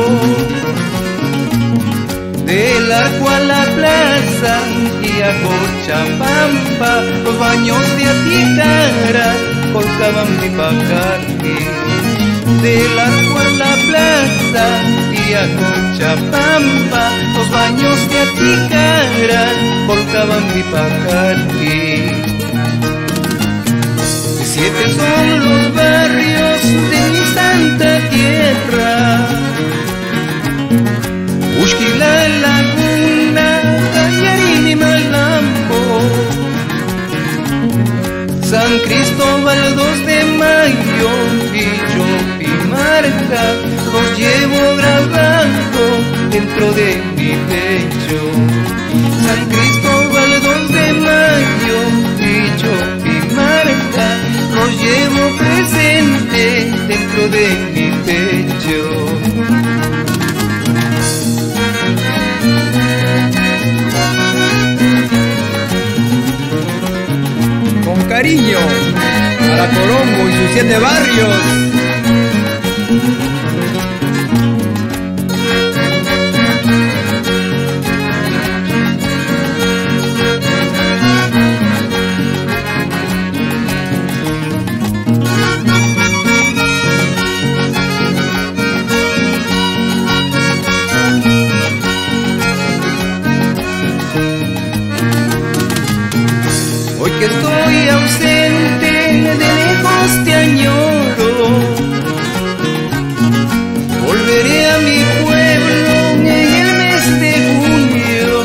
Del arco a la plaza y a Cochabamba, los baños de Aticara colgaban mi pacarqui. Del arco a la plaza y a Cochabamba, los baños de Aticara colgaban mi pacarqui. Siete son los barrios de mi santa tierra: Uxquí, La Laguna, Cañarín y Malambo, San Cristóbal, dos de mayo y Chopimarca. Los llevo grabando dentro de mi pecho. San Cristóbal, dos de mayo y Chopimarca. Los llevo presente dentro de mi pecho. Cariño para Corongo y sus siete barrios. que estoy ausente, de lejos te añoro. Volveré a mi pueblo en el mes de junio.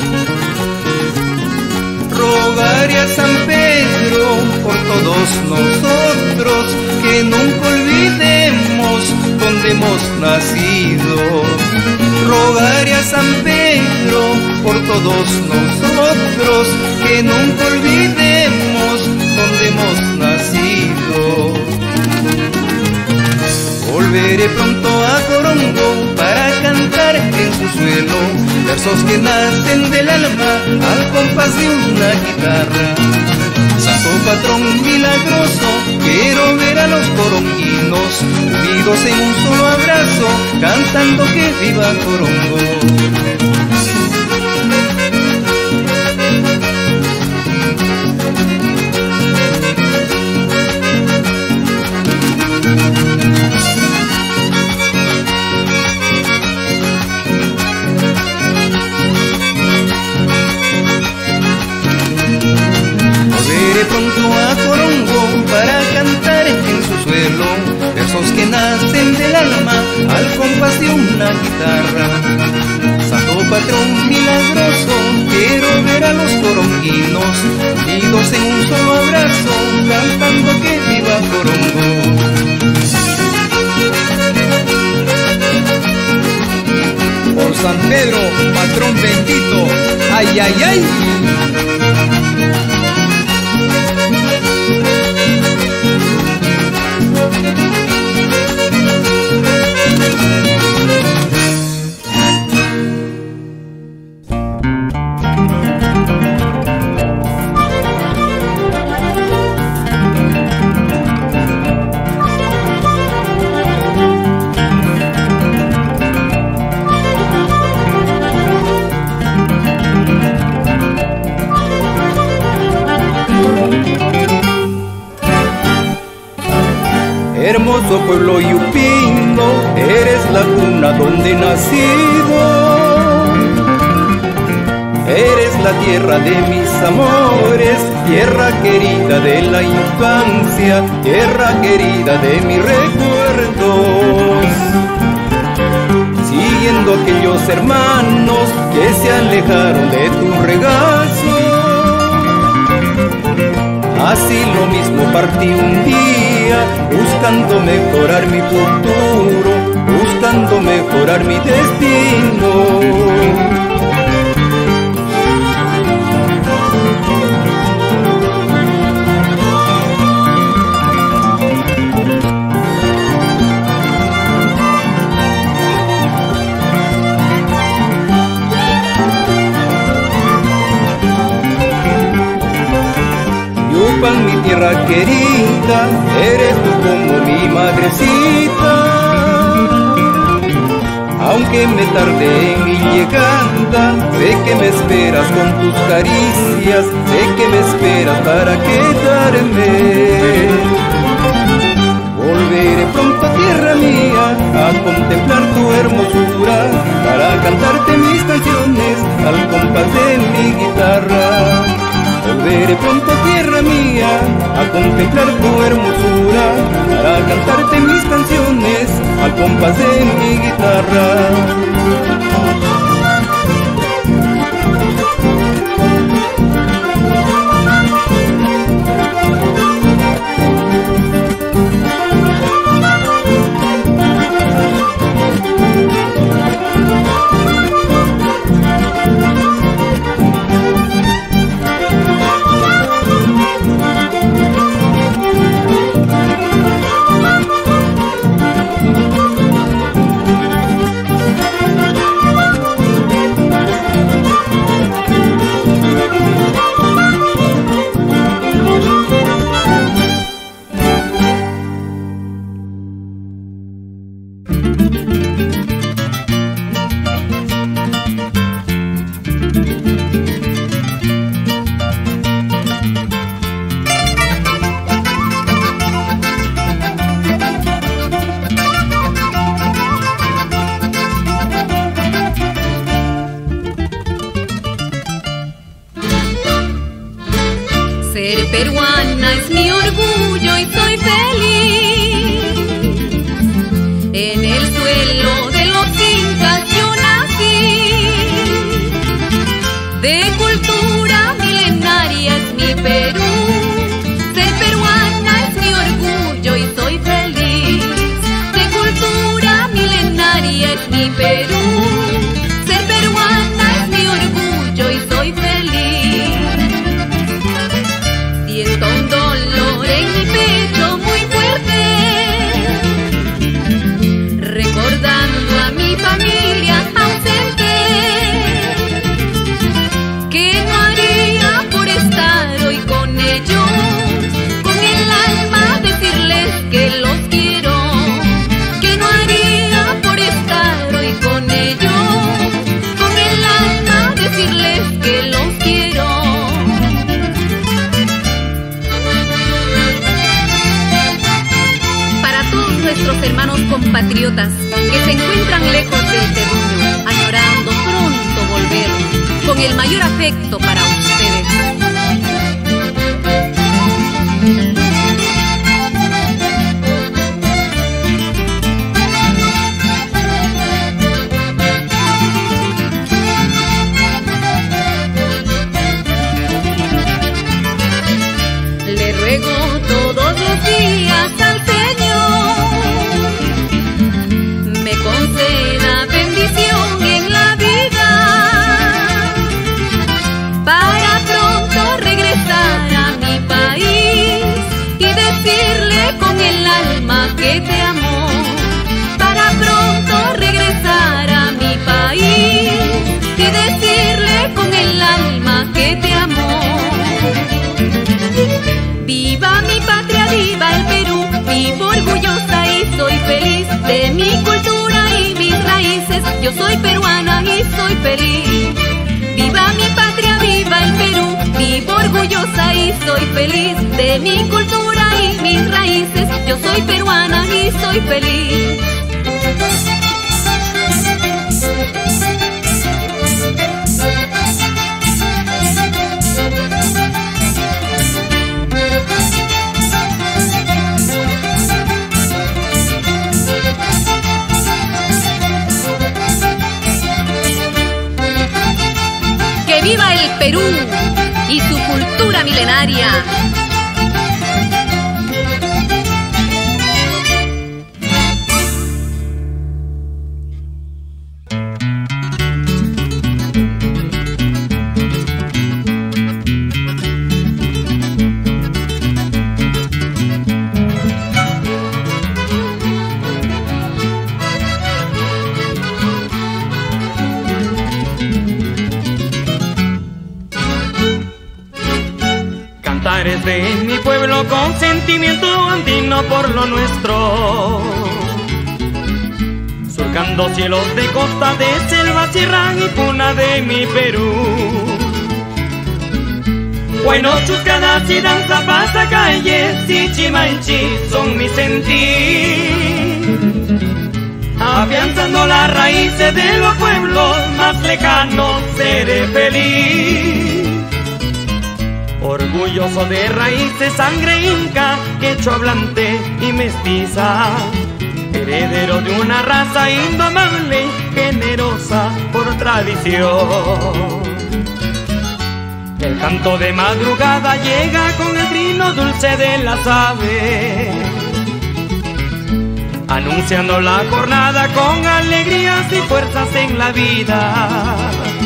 Rogaré a San Pedro por todos nosotros, que nunca olvidemos donde hemos nacido. Rogaré a San Pedro por todos nosotros, que nunca olvidemos donde hemos nacido. Volveré pronto a Corongo para cantar en su suelo versos que nacen del alma al compás de una guitarra. Santo patrón milagroso, quiero ver a los coronguinos unidos en un solo abrazo, cantando que viva Corongo. Pronto a Corongo para cantar en su suelo versos que nacen del alma al compás de una guitarra. Santo patrón milagroso, quiero ver a los coronguinos unidos en un solo abrazo, cantando que viva Corongo. Por San Pedro, patrón bendito, ay, ay, ay. Hermoso pueblo yupino, eres la cuna donde he nacido. Eres la tierra de mis amores, tierra querida de la infancia, tierra querida de mis recuerdos. Siguiendo aquellos hermanos que se alejaron de tu regazo, así lo mismo partí un día, buscando mejorar mi futuro, buscando mejorar mi destino. Yupan, mi tierra querida, eres tú como mi madrecita. Aunque me tardé en mi llegada, sé que me esperas con tus caricias, sé que me esperas para quedarme. Volveré pronto a tierra mía a contemplar tu hermosura, para cantarte mis canciones al compás de mi guitarra. Volveré pronto a tierra mía a contemplar tu hermosura, para cantarte mis canciones al compás de mi guitarra. Ser peruana es mi orgullo y soy feliz. En el suelo de los incas yo nací. De cultura milenaria es mi Perú. Ser peruana es mi orgullo y soy feliz. De cultura milenaria es mi Perú. Ser peruana es mi orgullo y soy feliz. Siento un dolor en mi pecho muy fuerte, recordando a mi familia ausente. ¿Qué no haría por estar hoy con ellos? Con el alma decirles que los quiero. ¿Qué no haría por estar hoy con ellos? Con el alma decirles que los quiero. Nuestros hermanos compatriotas que se encuentran lejos del terruño, añorando pronto volver, con el mayor afecto para ustedes. Le ruego todos los días al conceda bendición en la vida, para pronto regresar a mi país y decirle con el alma que te amo. Para pronto regresar a mi país y decirle con el alma que te amo. Viva mi patria, viva el Perú, vivo orgullosa y soy feliz de mi cultura y mis raíces. Yo soy peruana y soy feliz. Viva mi patria, viva el Perú, vivo orgullosa y soy feliz de mi cultura y mis raíces. Yo soy peruana y soy feliz. ¡Viva el Perú y su cultura milenaria! De mi pueblo con sentimiento andino por lo nuestro, surcando cielos de costa, de selva, sierra y puna de mi Perú. Buenos chuscadas y danza, pasacalles y chimanchi son mi sentir, afianzando las raíces de los pueblos más lejanos seré feliz. Orgulloso de raíces, sangre inca, quechua hablante y mestiza, heredero de una raza indomable, generosa por tradición. El canto de madrugada llega con el trino dulce de las aves, anunciando la jornada con alegrías y fuerzas en la vida.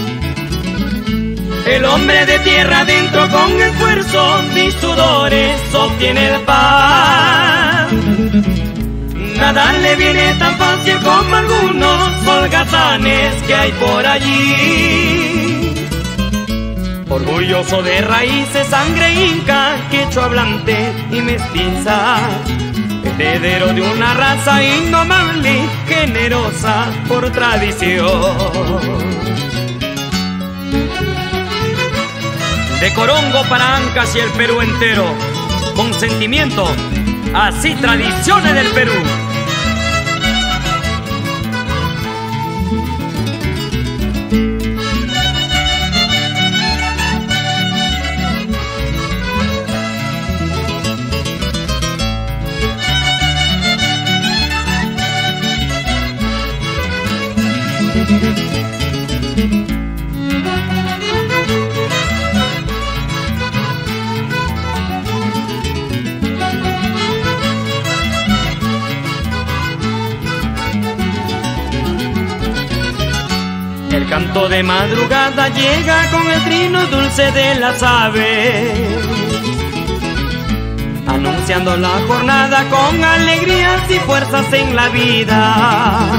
El hombre de tierra adentro con esfuerzo y sudores obtiene el pan. Nada le viene tan fácil como algunos holgazanes que hay por allí. Orgulloso de raíces, sangre inca, quechua hablante y mestiza, heredero de una raza indomable, generosa por tradición. De Corongo para Ancas y el Perú entero, con sentimiento, así tradiciones del Perú. canto de madrugada llega con el trino dulce de las aves, anunciando la jornada con alegrías y fuerzas en la vida.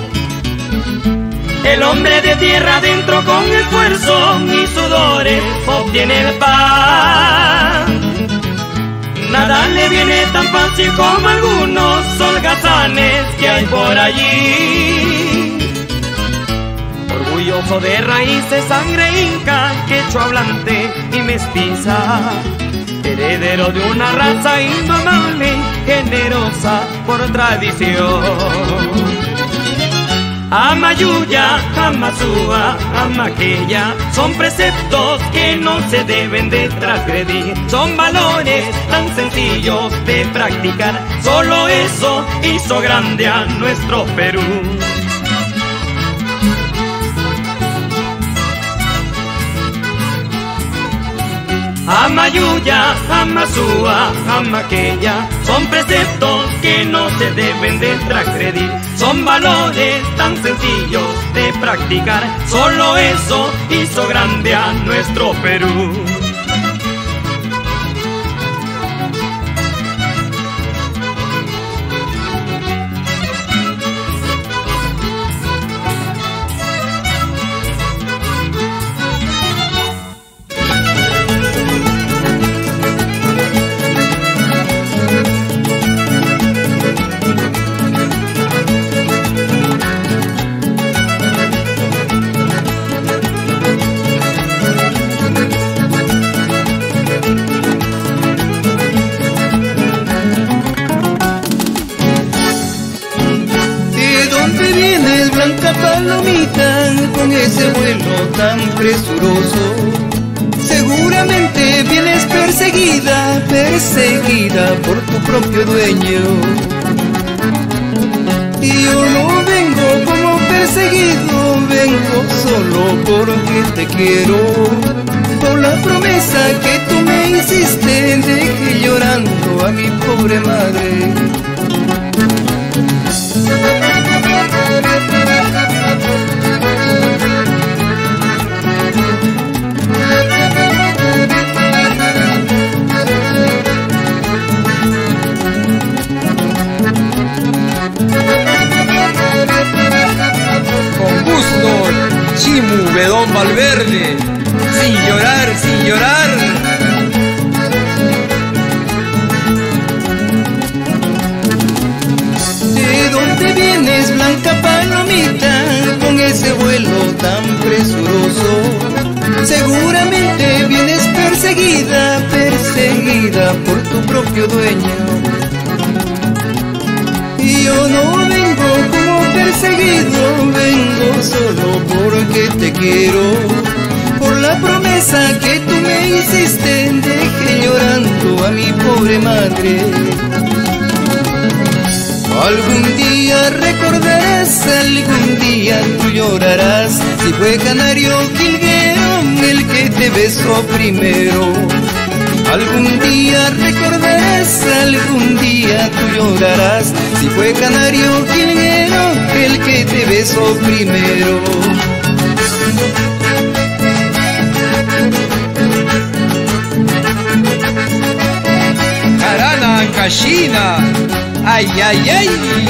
El hombre de tierra adentro con esfuerzo y sudores obtiene el pan. Nada le viene tan fácil como algunos holgazanes que hay por allí. Orgulloso de raíces, sangre inca, quechua hablante y mestiza, heredero de una raza indomable, generosa por tradición. Amayuya, Amasúa, Amaqueya, son preceptos que no se deben de transgredir. Son valores tan sencillos de practicar, solo eso hizo grande a nuestro Perú. Amayuya, Amasúa, Amaqueya, son preceptos que no se deben de transgredir. Son valores tan sencillos de practicar, solo eso hizo grande a nuestro Perú. Palomita, con ese vuelo tan presuroso, seguramente vienes perseguida, perseguida por tu propio dueño. Y yo no vengo como perseguido, vengo solo porque te quiero. Por la promesa que tú me hiciste, dejé llorando a mi pobre madre. Con gusto, Chimu Bedón Valverde, sin llorar, sin llorar. ¿De dónde vienes, blanca palomita, con ese vuelo tan presuroso? Seguramente vienes perseguida, perseguida por tu propio dueño. Y yo no vengo como perseguido, vengo solo porque te quiero. Por la promesa que tú me hiciste, dejé llorando a mi pobre madre. Algún día recordarás, algún día tú llorarás, si fue Canario Jilguero el que te besó primero. Algún día recordarás, algún día tú llorarás, si fue Canario Jilguero el que te besó primero. Carana Cachina, ay, ay, ay.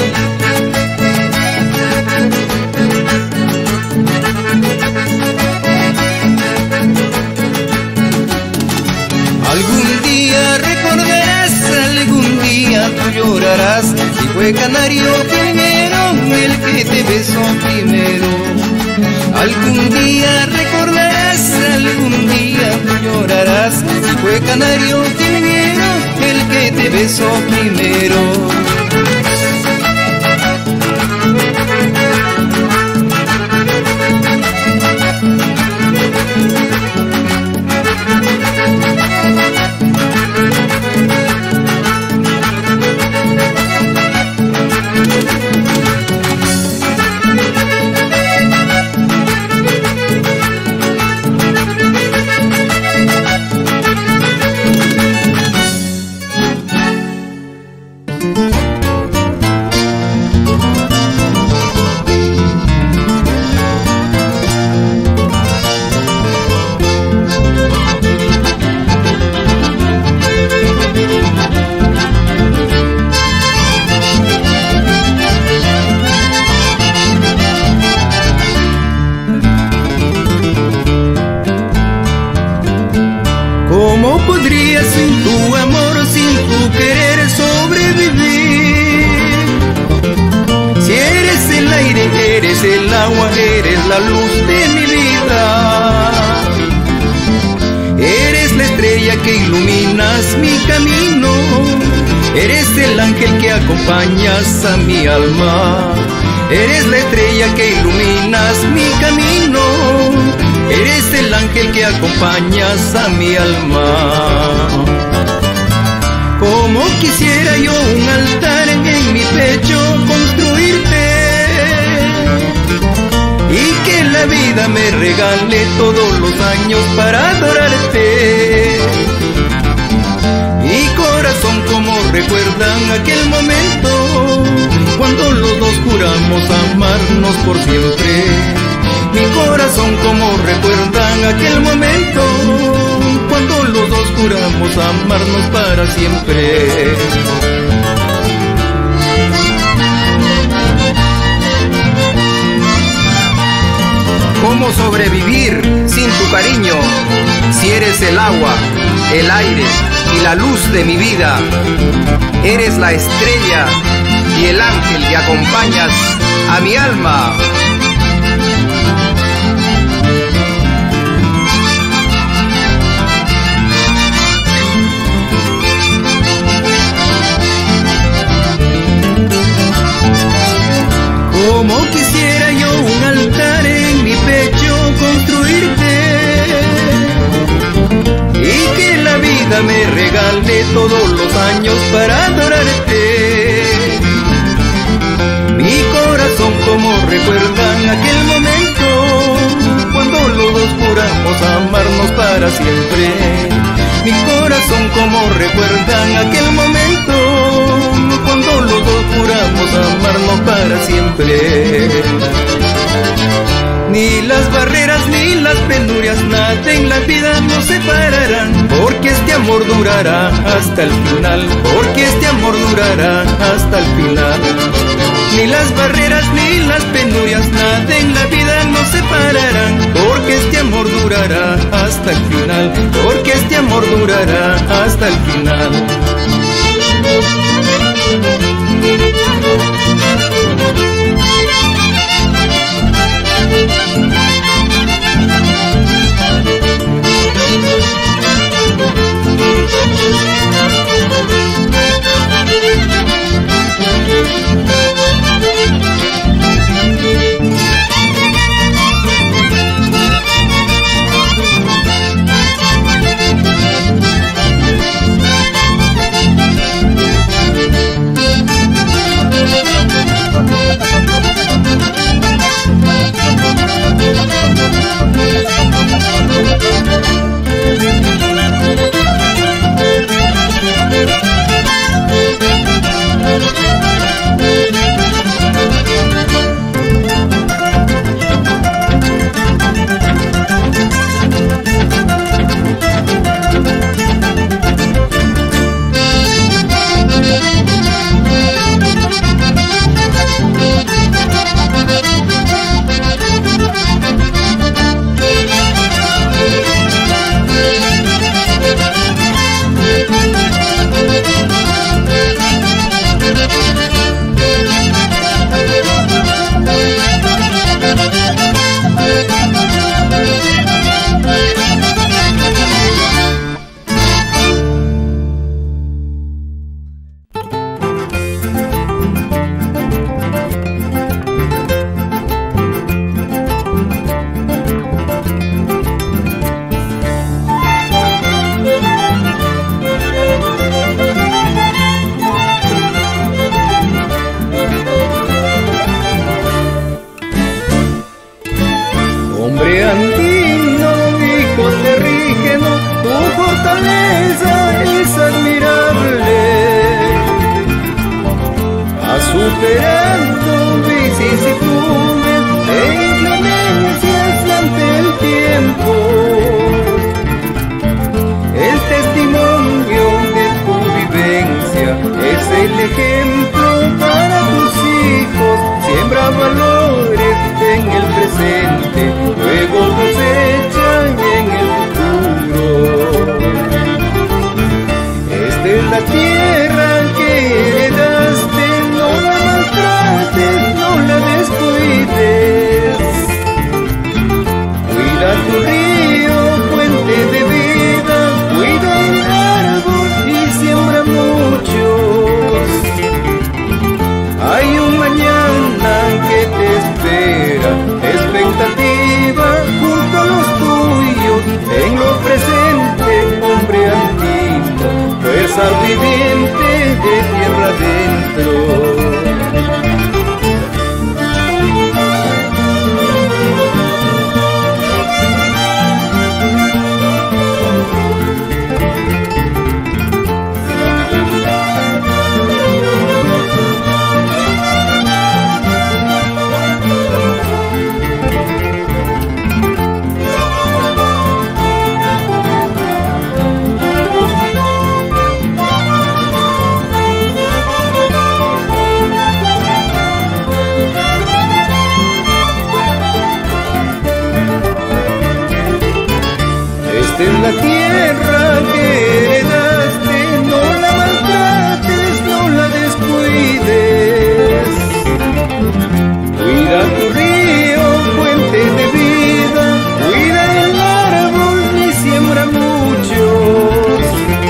Algún día recordarás, algún día tú llorarás, si fue Canario Jilguero el que te besó primero. Algún día recordarás, algún día tú llorarás, si fue Canario Jilguero el que te besó primero. eres el agua, eres la luz de mi vida. Eres la estrella que iluminas mi camino, eres el ángel que acompañas a mi alma. Eres la estrella que iluminas mi camino, eres el ángel que acompañas a mi alma. Como quisiera yo un altar en mi pecho construirte, y que la vida me regale todos los años para adorarte. Mi corazón como recuerdan aquel momento cuando los dos juramos amarnos por siempre. Mi corazón como recuerdan aquel momento cuando los dos juramos amarnos para siempre. ¿Cómo sobrevivir sin tu cariño? Si eres el agua, el aire y la luz de mi vida. Eres la estrella y el ángel que acompañas a mi alma. Como quisiera yo un altar en mi pecho construirte, y que la vida me regale todos los años para adorarte. Mi corazón como recuerdan aquel momento cuando los dos juramos amarnos para siempre. Mi corazón como recuerdan aquel momento cuando los dos juramos amarnos para siempre. Ni las barreras ni las penurias, nada en la vida nos separarán, porque este amor durará hasta el final, porque este amor durará hasta el final. Ni las barreras ni las penurias, nada en la vida nos separarán, porque este amor durará hasta el final, porque este amor durará hasta el final. Esta es la tierra que heredaste, no la maltrates, no la descuides. Cuida tu río, fuente de vida, cuida el árbol y siembra muchos.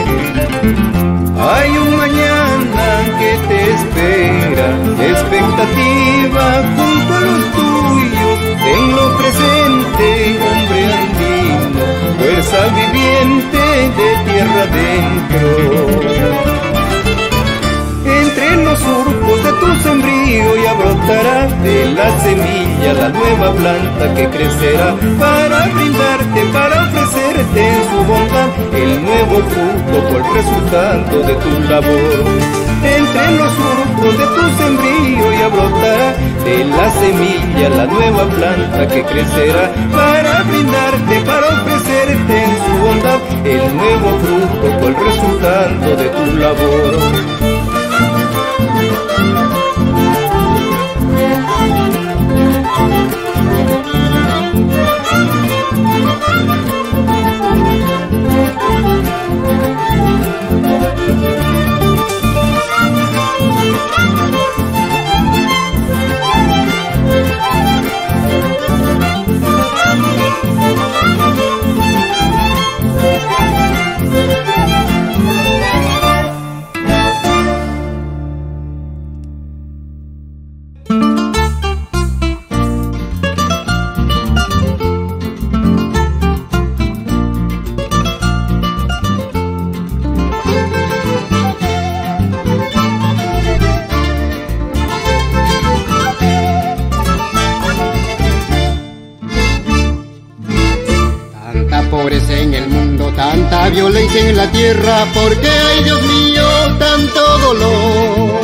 Hay un mañana que te espera, expectativa junto a los tuyos. Tenlo presente, hombre andino, fuerza viviente de tierra adentro. Entre los surcos de tu sembrío ya brotará de la semilla la nueva planta que crecerá para brindarte, para ofrecerte en su bondad el nuevo fruto por el resultado de tu labor. Entre los surcos de tu sembrío ya brotará de la semilla la nueva planta que crecerá para brindarte, para ofrecerte en su bondad el nuevo fruto por el resultado de tu labor. Tanta violencia en la tierra, porque ay Dios mío, tanto dolor.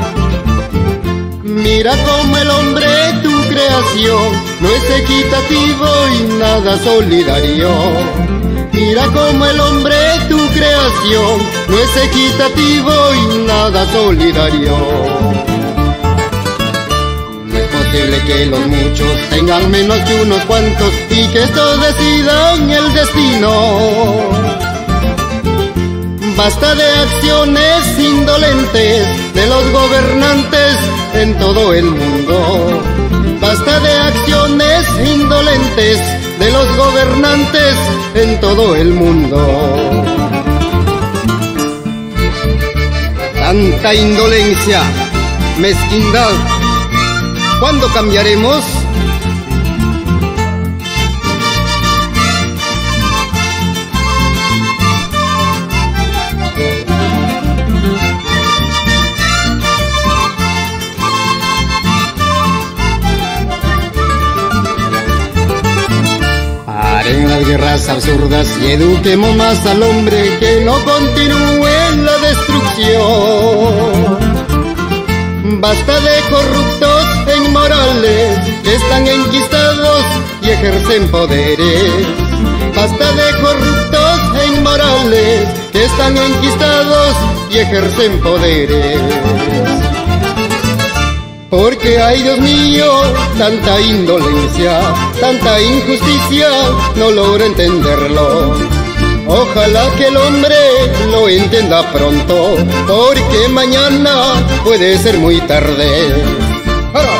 Mira cómo el hombre, tu creación, no es equitativo y nada solidario. Mira cómo el hombre, tu creación, no es equitativo y nada solidario. No es posible que los muchos tengan menos que unos cuantos y que estos decidan el destino. Basta de acciones indolentes de los gobernantes en todo el mundo. Basta de acciones indolentes de los gobernantes en todo el mundo. Tanta indolencia, mezquindad, ¿cuándo cambiaremos? Paren las guerras absurdas y eduquemos más al hombre, que no continúe en la destrucción. Basta de corruptos e inmorales que están enquistados y ejercen poderes. Basta de corruptos e inmorales que están enquistados y ejercen poderes. Porque ay Dios mío, tanta indolencia, tanta injusticia, no logro entenderlo. Ojalá que el hombre lo entienda pronto, porque mañana puede ser muy tarde. ¡Para!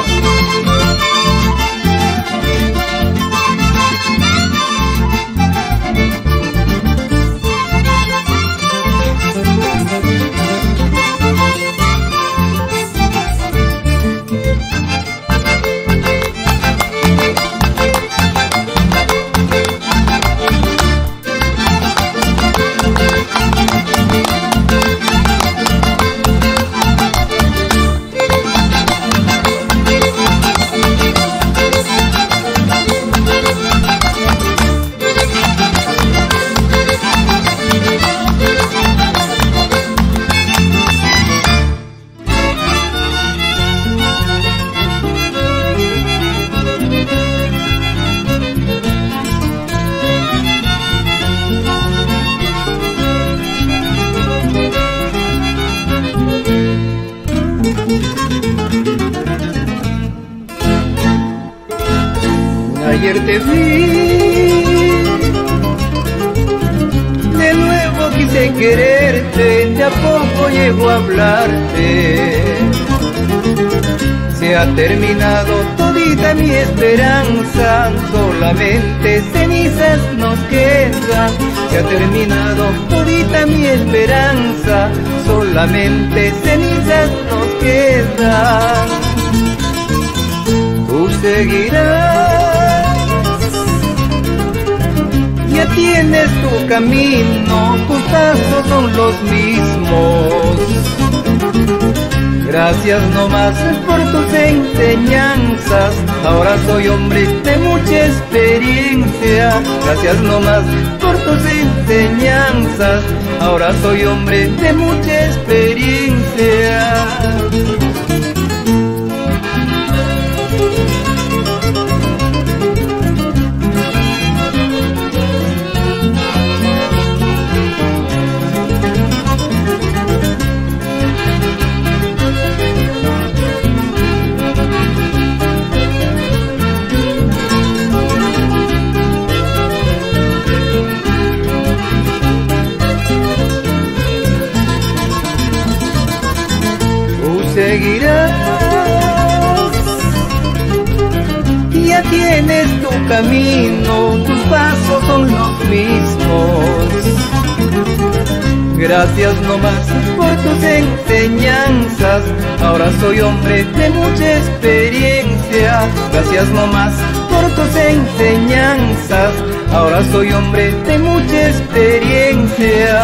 Ayer te vi de a poco llego a hablarte. Se ha terminado todita mi esperanza, solamente cenizas nos quedan. Se ha terminado todita mi esperanza, solamente cenizas nos quedan. Tú seguirás, ya tienes tu camino, tus pasos son los mismos. Gracias nomás por tus enseñanzas, ahora soy hombre de mucha experiencia. Gracias nomás por tus enseñanzas, ahora soy hombre de mucha experiencia. Seguirás, ya tienes tu camino, tus pasos son los mismos. Gracias nomás por tus enseñanzas, ahora soy hombre de mucha experiencia. Gracias nomás por tus enseñanzas, ahora soy hombre de mucha experiencia.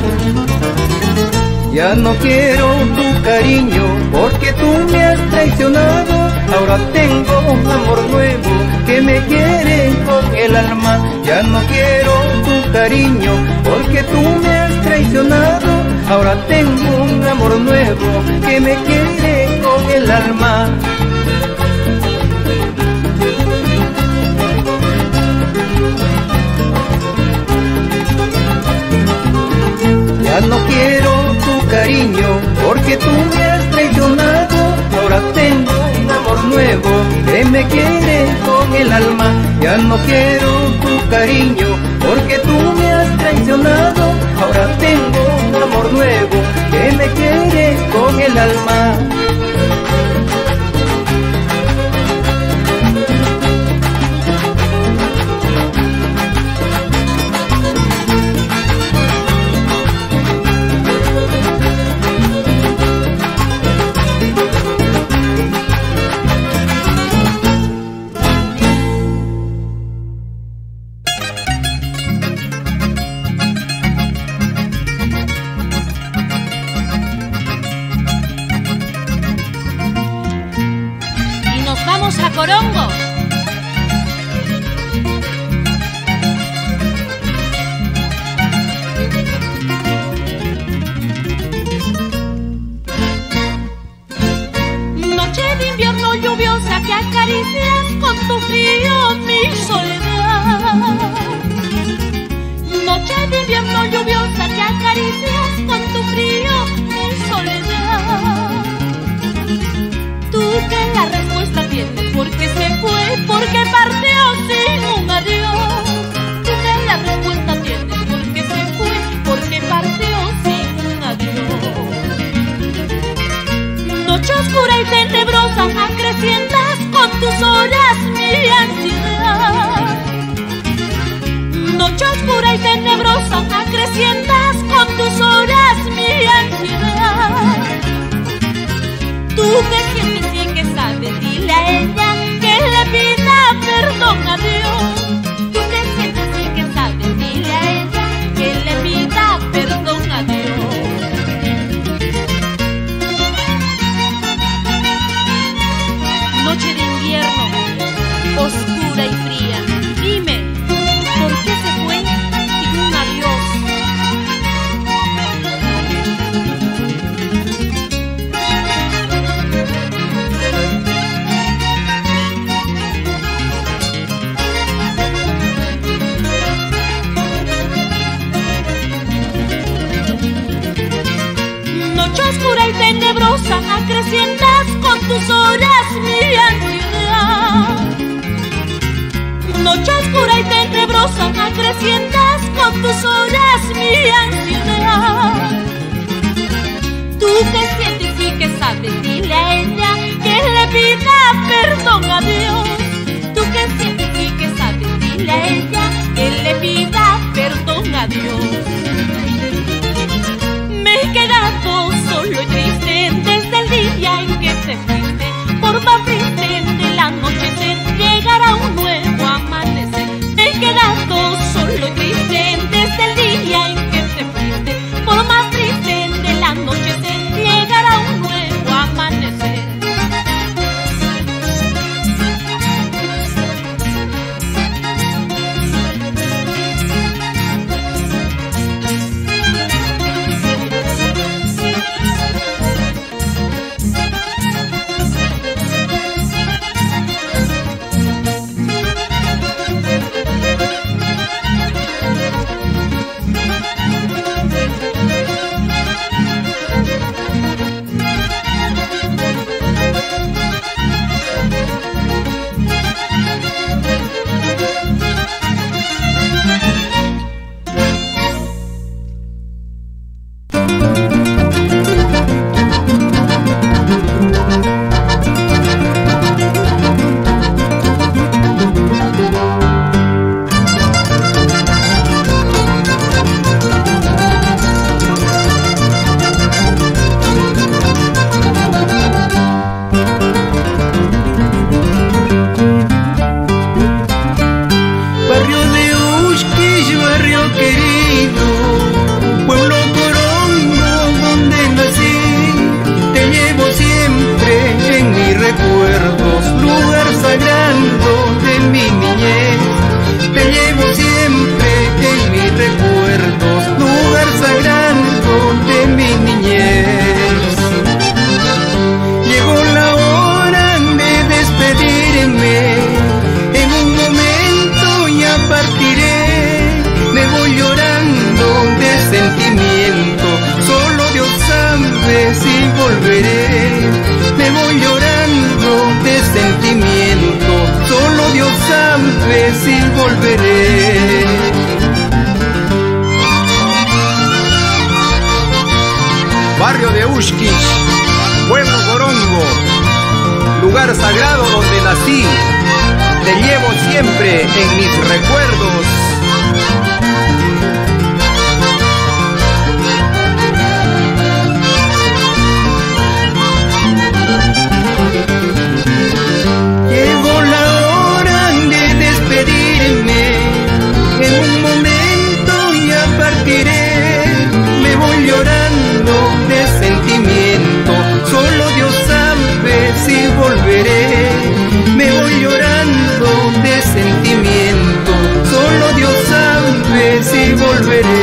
Ya no quiero tu cariño porque tú me has traicionado. Ahora tengo un amor nuevo que me quiere con el alma. Ya no quiero tu cariño porque tú me has traicionado. Ahora tengo un amor nuevo que me quiere con el alma. Ya no quiero tu cariño porque tú me has traicionado. Ahora tengo un amor nuevo que me quiere con el alma. Ya no quiero tu cariño porque tú me has traicionado. Ahora tengo un amor nuevo que me quiere con el alma. A Corongo. Noche de invierno lluviosa que acaricias con tu frío mi soledad. Noche de invierno lluviosa que acaricias con tu frío mi soledad. Tú que la respuesta tienes porque se fue, porque partió sin un adiós. Tú que la respuesta tienes porque se fue, porque partió sin un adiós. Noche oscura y tenebrosa acrecientas con tus horas mi ansiedad. Noche oscura y tenebrosa acrecientas con tus horas mi ansiedad. Tú que sientes y que sabes, dile a ella que le pida perdón a Dios. Tú que sientes y que sabes, dile a ella que le pida perdón a Dios. Noche de invierno, oscura y fría. Dime, ¿por qué se fue sin un adiós? Noche oscura y tenebrosa acrecientas con tus horas mi ansiedad. Noche oscura y tenebrosa acrecientas con tus horas mi ansiedad. que sientes y que sabes, dile a ella que le pida perdón a Dios. Tú que sientes y que sabes, dile a ella que le pida perdón a Dios. Me he quedado solo y triste desde el día en que te fuiste. Por más triste del anochecer llegará un nuevo amanecer. Me he quedado solo y triste desde el día en que te fuiste. Por más triste del anochecer llegará un nuevo amanecer. Barrio de Uxquich, pueblo Corongo, lugar sagrado donde nací, te llevo siempre en mis recuerdos. Llegó la hora de despedirme, en un momento ya partiré. Me voy llorando de sentimiento, solo Dios sabe si volveré. Me voy llorando de sentimiento, solo Dios sabe si volveré.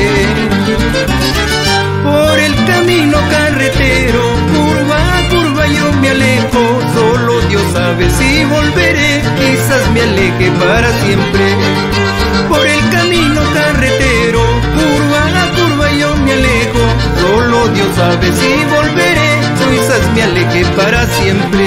Por el camino carretero, curva a curva yo me alejo, solo Dios sabe si volveré, quizás me aleje para siempre. Por el camino carretero, curva a curva yo me alejo, solo Dios sabe si volveré, quizás me aleje para siempre.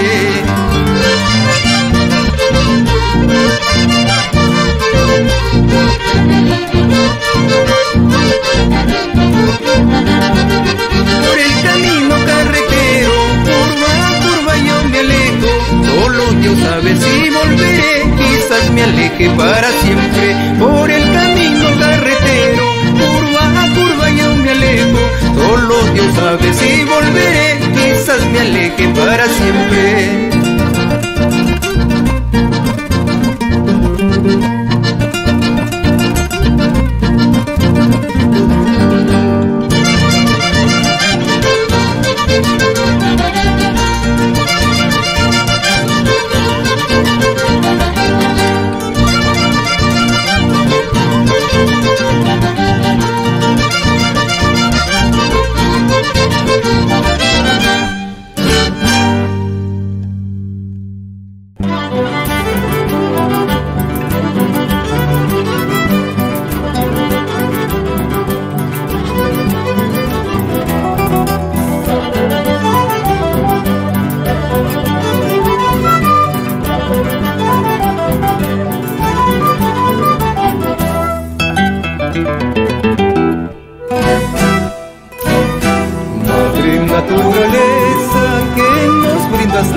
Por el camino carretero, curva a curva yo me alejo, solo Dios sabe si volveré, quizás me aleje para siempre. Por el camino carretero, curva a curva yo me alejo, solo Dios sabe si volveré, quizás me aleje para siempre.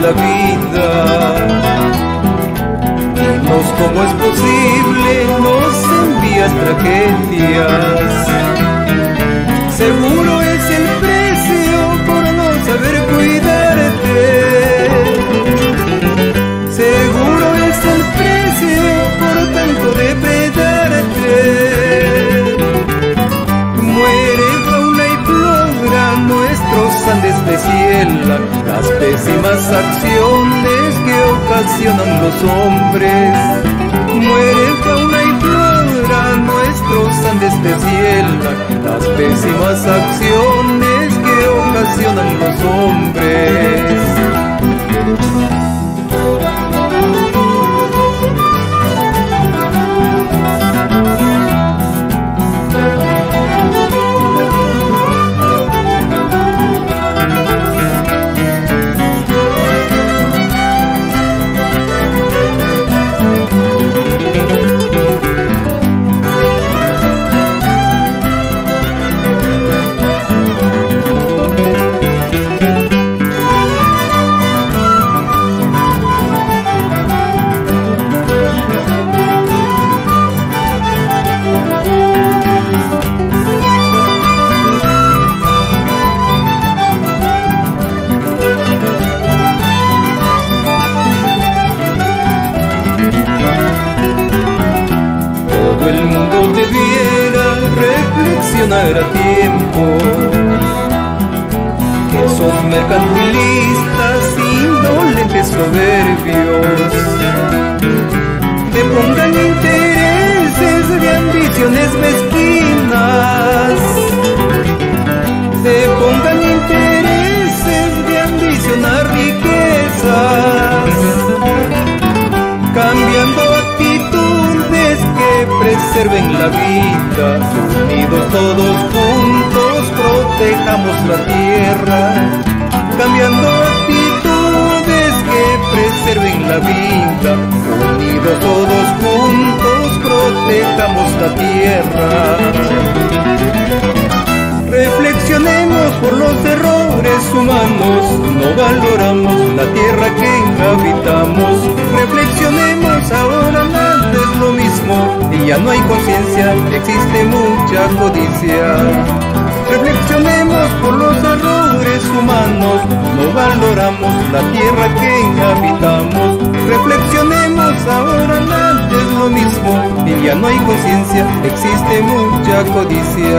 la vida. Dinos cómo es posible, nos envías tragedias. Seguro es el precio por no saber cuidarte. Seguro es el precio por tanto depredarte. Muere fauna y flora, nuestros Andes deshielan las pésimas acciones que ocasionan los hombres. Muere fauna y flora, nuestros Andes deshielan las pésimas acciones que ocasionan los hombres. A tiempo que son mercantilistas, indolentes, soberbios, te pongan intereses de ambiciones mezquinas, te pongan intereses de ambicionar riquezas, cambiando actitudes que preserven la vida. Unidos todos juntos protejamos la tierra, cambiando actitudes que preserven la vida. Unidos todos juntos protejamos la tierra. Reflexionemos por los errores humanos, no valoramos la tierra que habitamos. Reflexionemos ahora, antes lo mismo, y ya no hay conciencia, existe mucha codicia. Reflexionemos por los errores humanos, no valoramos la tierra que habitamos. Reflexionemos ahora, antes lo mismo, y ya no hay conciencia, existe mucha codicia.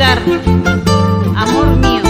escuchar, amor mío.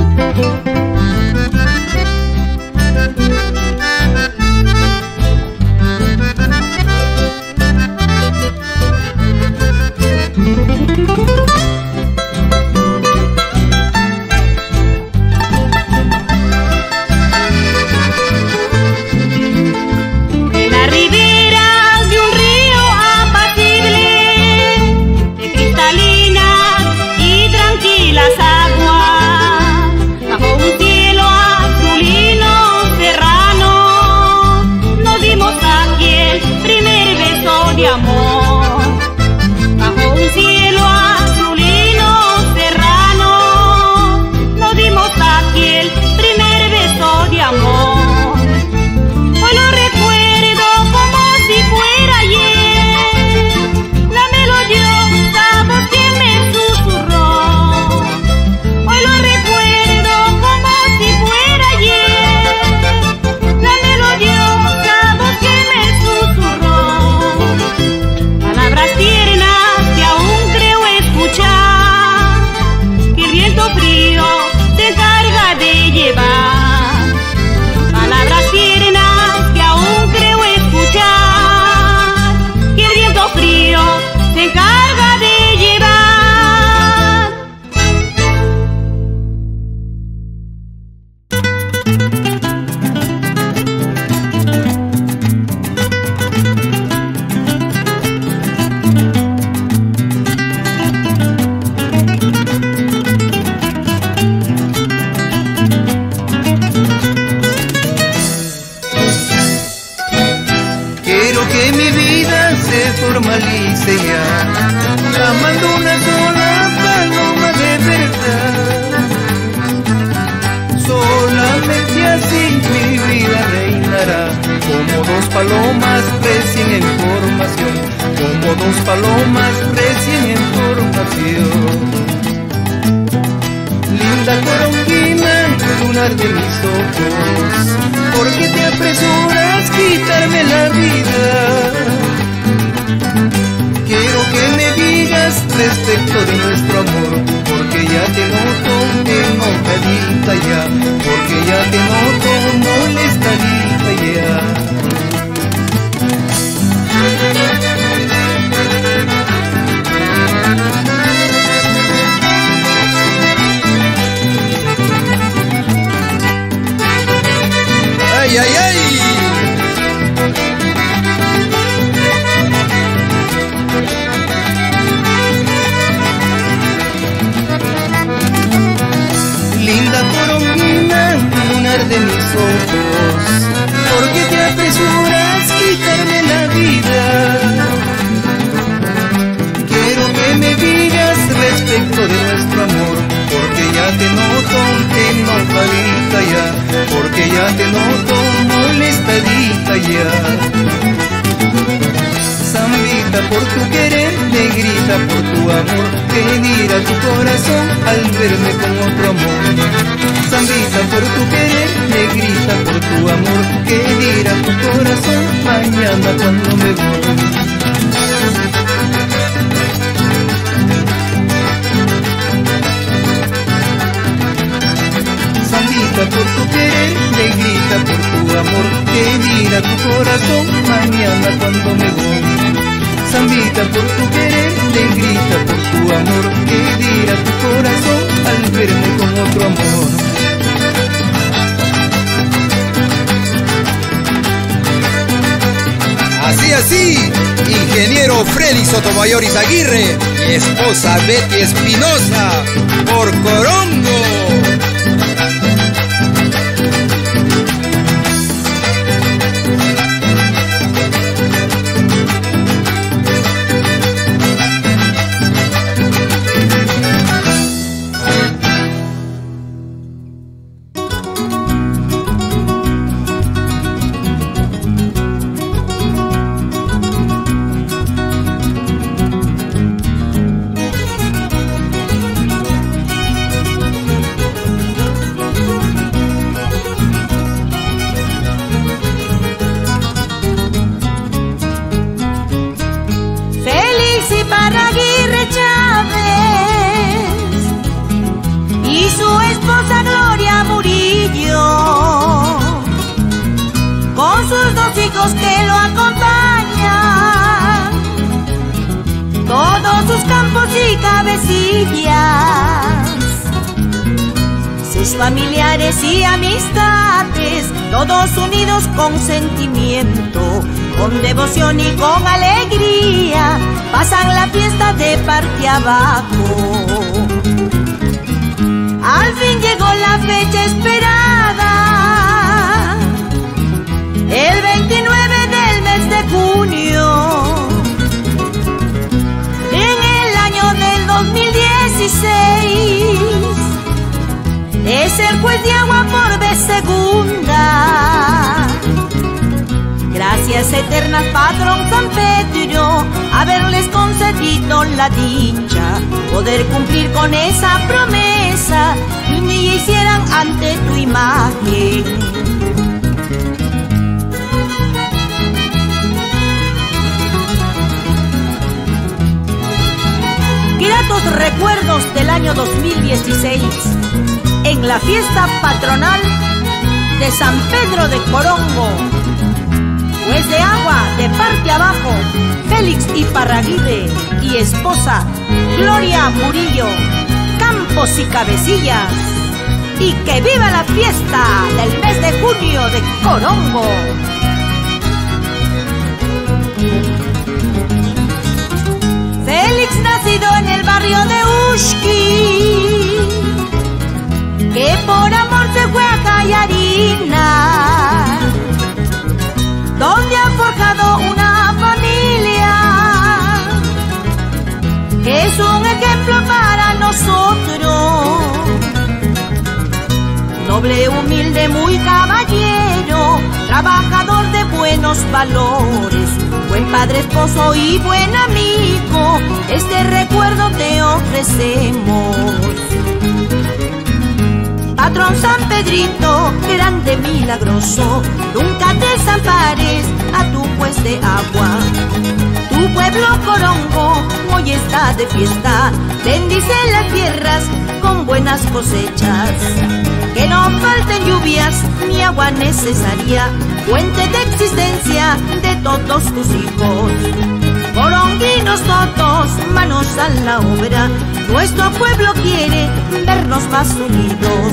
En la ribera de un río apacible, de cristalinas y tranquilas aguas, bajo un cielo azulino serrano, nos dimos aquel primer beso de amor. Bajo un cielo azulino serrano, nos dimos aquel primer beso de amor. Hoy lo recuerdo como si fuera ayer, la melodiosa voz que me susurró. Hoy lo recuerdo como si fuera ayer, la melodiosa voz que me susurró. Palabras tiernas que aún creo escuchar, que el viento frío se encarga de llevar. Palabras tiernas que aún creo escuchar, que el viento frío se encarga de llevar. Quiero que mi vida se formalice ya, amando una sola paloma de verdad. Solamente así mi vida reinará, como dos palomas recién en formación, como dos palomas recién en formación. Linda coronguina, lunar de mis ojos, ¿por qué te apresuras quitarme la vida? Quiero que me digas respecto de nuestro amor, porque ya te noto enojadita ya, porque ya te noto molestadita ya. ¡Ay, ay, ay! Linda coronguina, lunar de mis ojos, ¿por qué te apresuras quitarme la vida? Quiero que me digas respecto de nuestro amor, porque ya te noto enojadita ya, porque ya te noto molestadita ya. Zambita por tu querer, negrita por tu amor, que dirá tu corazón al verme con otro amor. Zambita por tu querer, negrita por tu amor, que dirá tu corazón mañana cuando me voy. Zambita por tu querer, negrita por tu amor, que dirá tu corazón mañana cuando me voy. Zambita por tu querer, negrita por tu amor, que dirá tu corazón al verme con otro amor. Así, así, ingeniero Freddy Sotomayor Izaguirre y esposa Betty Espinosa, por Corongo. Feliz Iparraguirre Chávez, su esposa Gloria Murillo, con sus dos hijos que lo acompañan, todos sus campos y cabecillas, sus familiares y amistades, todos unidos con sentimiento, con devoción y con alegría, pasan la fiesta de parte abajo. Al fin llegó la fecha esperada, el veintinueve del mes de junio, en el año del dos mil dieciséis. Es el juez de agua por vez segunda. Gracias eternas, patrón San Pedro, haberles concedido la dicha, poder cumplir con esa promesa que un día hicieran ante tu imagen. Gratos recuerdos del año dos mil dieciséis, en la fiesta patronal de San Pedro de Corongo. Juez de agua de parte abajo, Félix Iparraguirre y esposa Gloria Murillo, campos y cabecillas. Y que viva la fiesta del mes de junio de Corongo. Félix, nacido en el barrio de Uxqui, que por amor se fue a Callarina, donde ha forjado una familia que es un ejemplo para nosotros. Noble, humilde, muy caballero, trabajador de buenos valores, buen padre, esposo y buen amigo, este recuerdo te ofrecemos. Patrón San Pedrito, grande, milagroso, nunca desampares a tu juez de agua. Tu pueblo Corongo hoy está de fiesta, bendice las tierras con buenas cosechas. Que no falten lluvias ni agua necesaria, fuente de existencia de todos tus hijos. Coronguinos todos, manos a la obra, nuestro pueblo quiere vernos más unidos.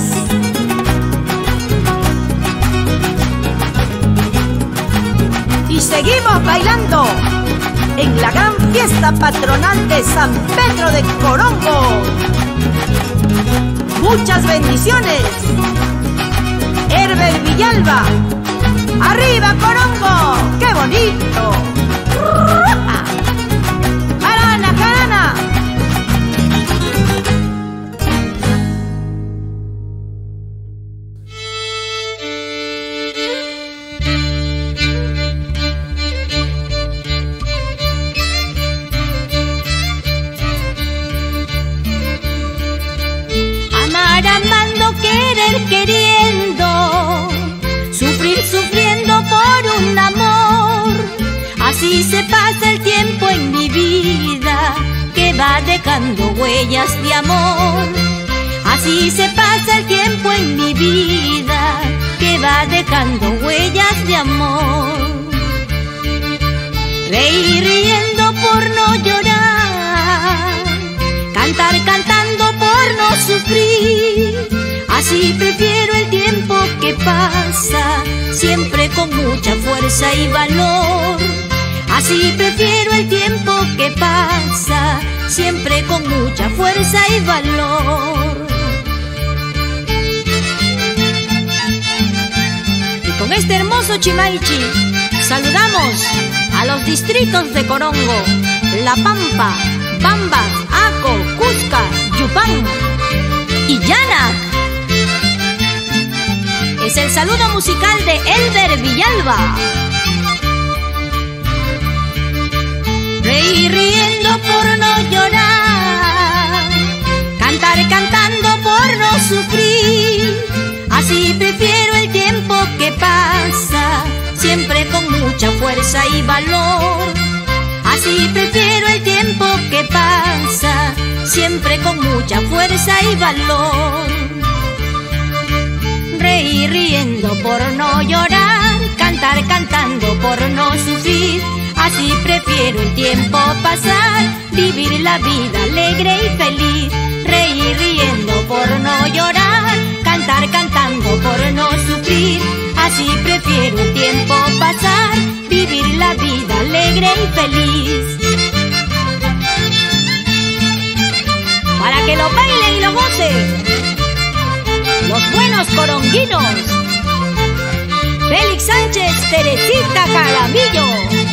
Y seguimos bailando en la gran fiesta patronal de San Pedro de Corongo. Muchas bendiciones. Herbert Villalba, arriba Corongo, qué bonito. Carana, carana. Amar amando, querer queriendo, sufrir sufriendo por un amor. Así se pasa el tiempo en mi vida, que va dejando huellas de amor. Así se pasa el tiempo en mi vida, que va dejando huellas de amor. Reír riendo por no llorar, cantar cantando por no sufrir. Así prefiero el tiempo que pasa, siempre con mucha fuerza y valor. Así prefiero el tiempo que pasa, siempre con mucha fuerza y valor. Y con este hermoso Chimaichi saludamos a los distritos de Corongo, La Pampa, Bamba, Aco, Cusca, Yupán y Llana. Es el saludo musical de Elber Villalba. Reír riendo por no llorar, cantar cantando por no sufrir. Así prefiero el tiempo que pasa, siempre con mucha fuerza y valor. Así prefiero el tiempo que pasa, siempre con mucha fuerza y valor. reír riendo por no llorar, cantar cantando por no sufrir. Así prefiero el tiempo pasar, vivir la vida alegre y feliz. Reír riendo por no llorar, cantar cantando por no sufrir. Así prefiero el tiempo pasar, vivir la vida alegre y feliz. Para que lo baile y lo goce, los buenos coronguinos. Félix Sánchez, Teresita Jaramillo.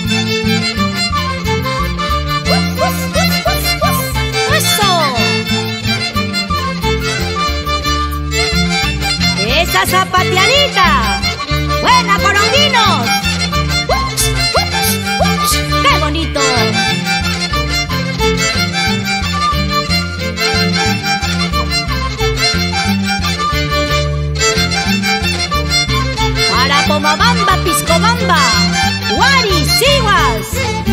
¡Eso! ¡Esa zapateadita! ¡Buena, coronguinos! ¡Qué bonito! Para Pomabamba, Piscobamba, Guari, Siguas.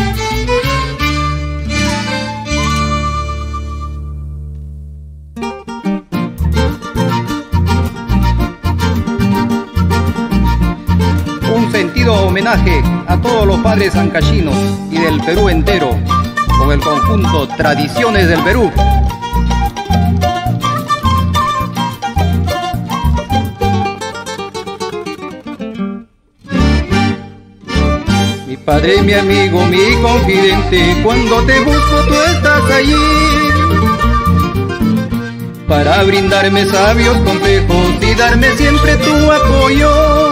Un sentido homenaje a todos los padres ancachinos y del Perú entero, con el conjunto Tradiciones del Perú. Mi padre, mi amigo, mi confidente, cuando te busco tú estás allí, para brindarme sabios consejos y darme siempre tu apoyo.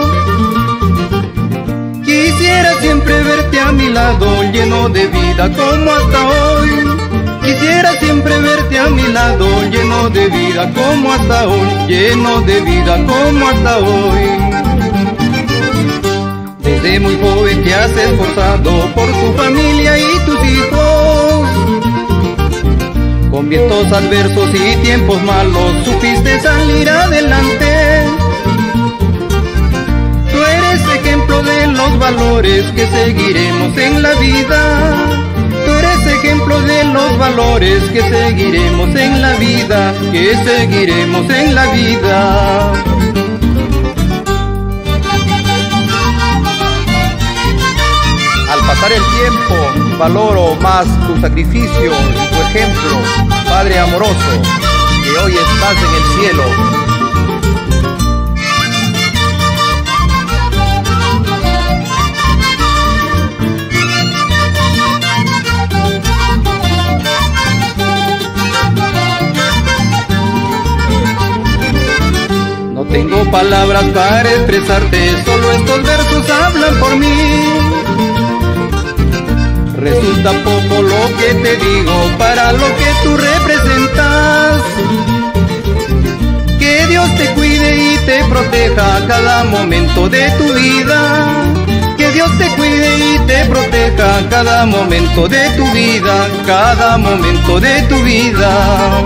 Quisiera siempre verte a mi lado, lleno de vida como hasta hoy. Quisiera siempre verte a mi lado, lleno de vida como hasta hoy, lleno de vida como hasta hoy. Desde muy joven te has esforzado por tu familia y tus hijos. Con vientos adversos y tiempos malos supiste salir adelante. Tú eres ejemplo de los valores que seguiremos en la vida. Tú eres ejemplo de los valores que seguiremos en la vida, que seguiremos en la vida. Al pasar el tiempo, valoro más tu sacrificio y tu ejemplo, Padre amoroso, que hoy estás en el cielo. No tengo palabras para expresarte, solo estos versos hablan por mí. Resulta poco lo que te digo para lo que tú representas. Que Dios te cuide y te proteja a cada momento de tu vida. Que Dios te cuide y te proteja a cada momento de tu vida, cada momento de tu vida.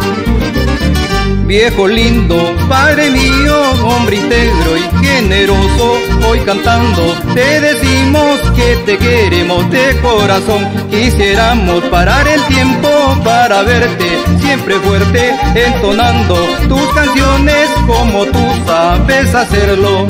Viejo lindo, Padre mío, hombre íntegro y generoso, hoy cantando te decimos que te queremos de corazón. Quisiéramos parar el tiempo para verte siempre fuerte, entonando tus canciones como tú sabes hacerlo.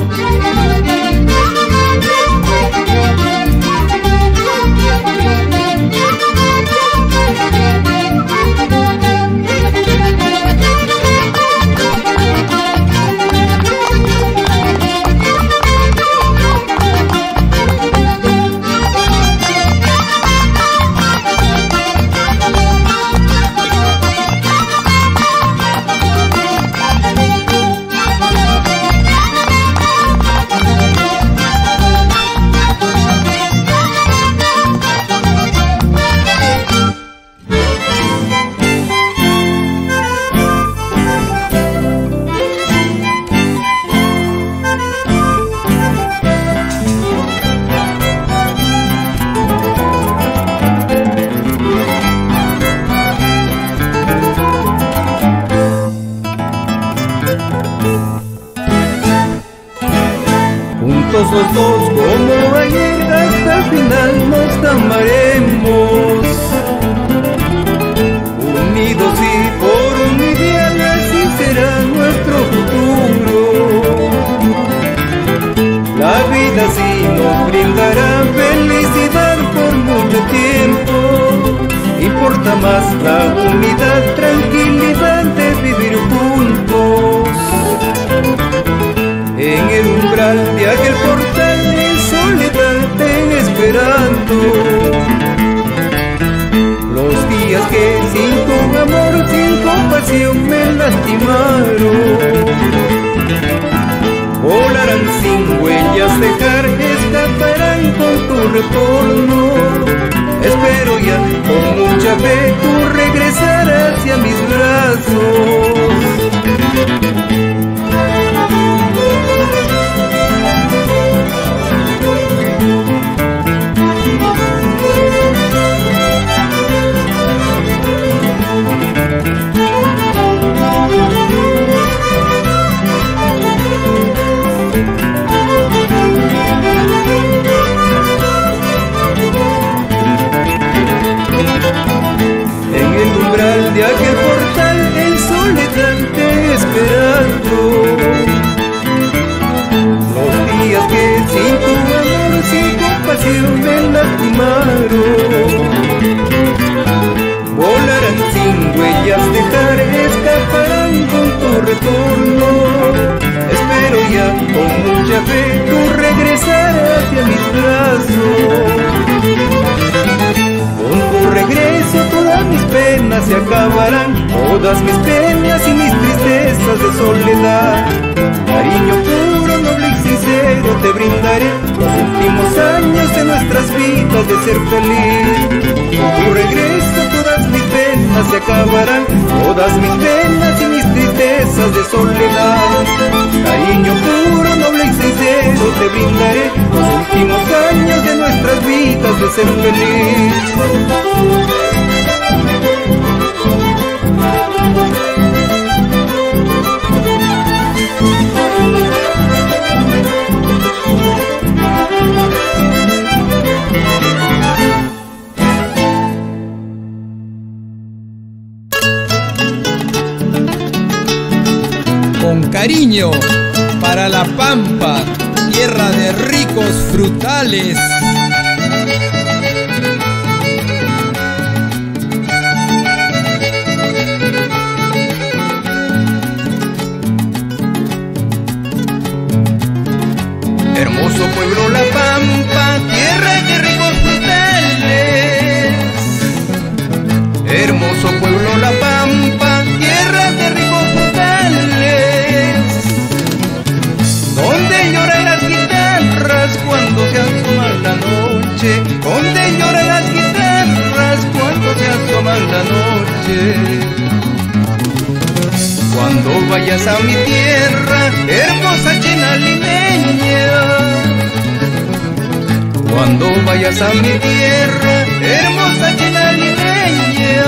Juntos los dos como ayer hasta el final nos amaremos, unidos y por un ideal, así será nuestro futuro. importa más la unidad, tranquilidad de vivir juntos. En el umbral de aquel portal en soledad te esperando. Los días que sin tu amor, sin compasión me lastimaron, volarán sin huellas, dejar, escaparán con tu retorno. Espero ya con mucha fe tú regresar hacia mis brazos. De aquel portal en soledad te esperando. Los días que sin tu amor, sin compasión me lastimaron, volarán sin huellas, dejar, escaparán con tu retorno. Espero ya con mucha fe tú regresar hacia mis brazos. Con tu regreso todas mis penas se acabarán, todas mis penas y mis tristezas de soledad. Cariño puro, noble y sincero te brindaré los últimos años de nuestras vidas de ser feliz. Con tu regreso todas mis penas se acabarán, todas mis penas y mis tristezas de soledad. Cariño puro, noble y sincero te brindaré los últimos años de nuestras vidas de ser feliz. Con cariño para la Pampa, tierra de ricos frutales. Hermoso pueblo La Pampa, tierra de ricos frutales. Hermoso pueblo La Pampa, tierra de ricos frutales, donde lloran las guitarras cuando se asoma la noche, donde lloran las guitarras cuando se asoma la noche. Cuando vayas a mi tierra, hermosa china limeña, cuando vayas a mi tierra, hermosa china limeña,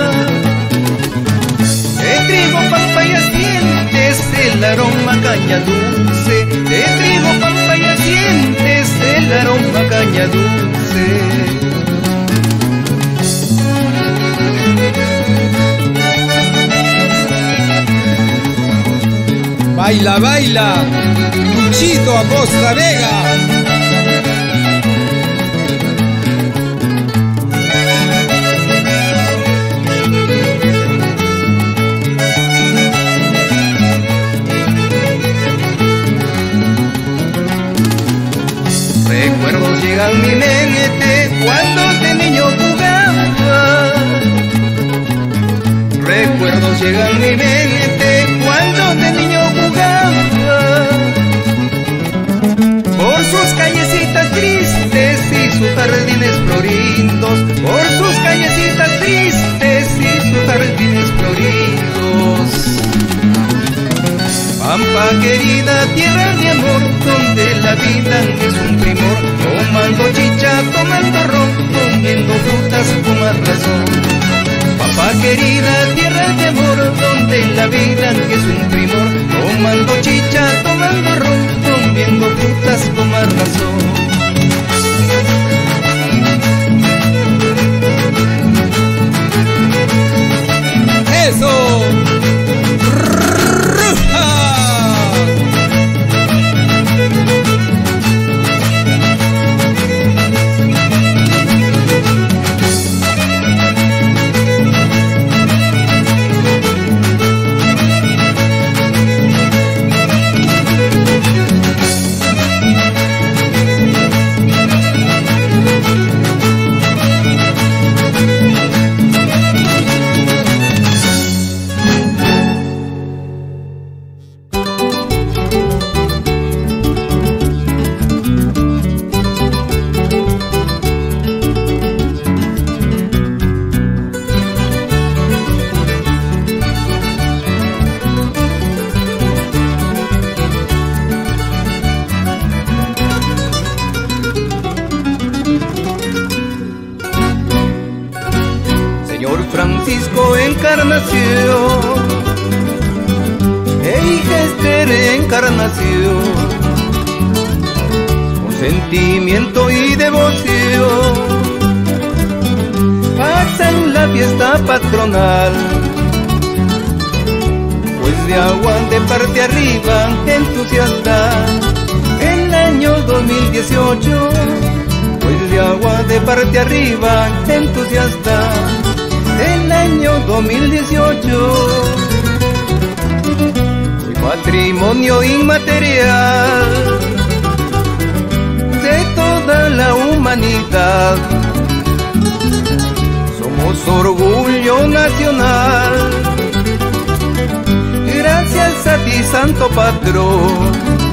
de trigo, pampa y asientes, el aroma caña dulce, de trigo, pampa y asientes, el aroma caña dulce. Baila, baila, Luchito Acosta Vega. Recuerdos llegan mi mente cuando de niño jugaba. Recuerdos llegan mi mente cuando de niño jugaba, por sus callecitas tristes y sus jardines florindos, por sus callecitas tristes y sus jardines floridos. Pampa querida, tierra de amor, donde la vida es un primor, tomando chicha, tomando ron, comiendo frutas con más razón. Pampa querida, tierra de amor, donde la vida es un primor, tomando chicha, tomando ron, comiendo frutas con más razón. ¡Eso! por Francisco Encarnación e hija Ester Encarnación, con sentimiento y devoción pasan la fiesta patronal, pues de agua de parte arriba entusiasta el año dos mil dieciocho, pues de agua de parte arriba entusiasta el año dos mil dieciocho. Patrimonio inmaterial de toda la humanidad, somos orgullo nacional, gracias a ti santo patrón.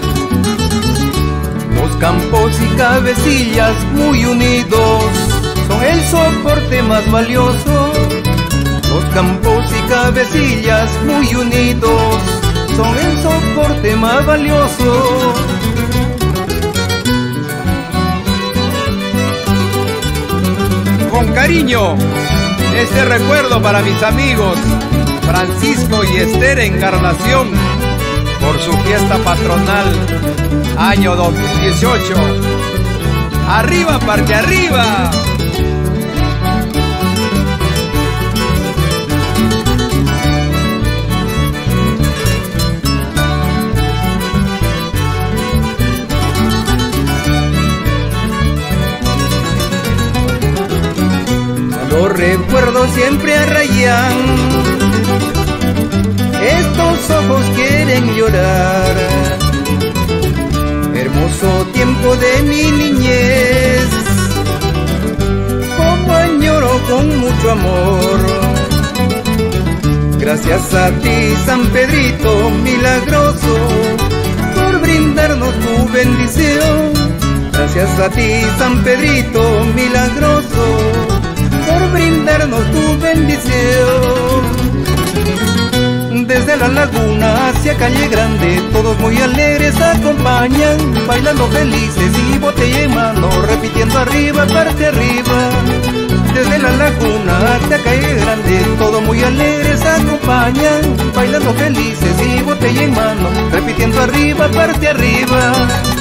Los campos y cabecillas muy unidos son el soporte más valioso, los campos y cabecillas muy unidos son el soporte más valioso. Con cariño, este recuerdo para mis amigos Francisco y Ester Encarnación por su fiesta patronal año dos mil dieciocho. ¡Arriba, parte arriba! Los recuerdos siempre arraigan, estos ojos quieren llorar. Hermoso tiempo de mi niñez, como añoro con mucho amor. Gracias a ti, San Pedrito milagroso, por brindarnos tu bendición. Gracias a ti, San Pedrito milagroso, por brindarnos tu bendición. Desde la laguna hacia Calle Grande, todos muy alegres acompañan, bailando felices y botella en mano, repitiendo arriba, parte arriba. Desde la laguna hacia Calle Grande, todos muy alegres acompañan, bailando felices y botella en mano, repitiendo arriba, parte arriba.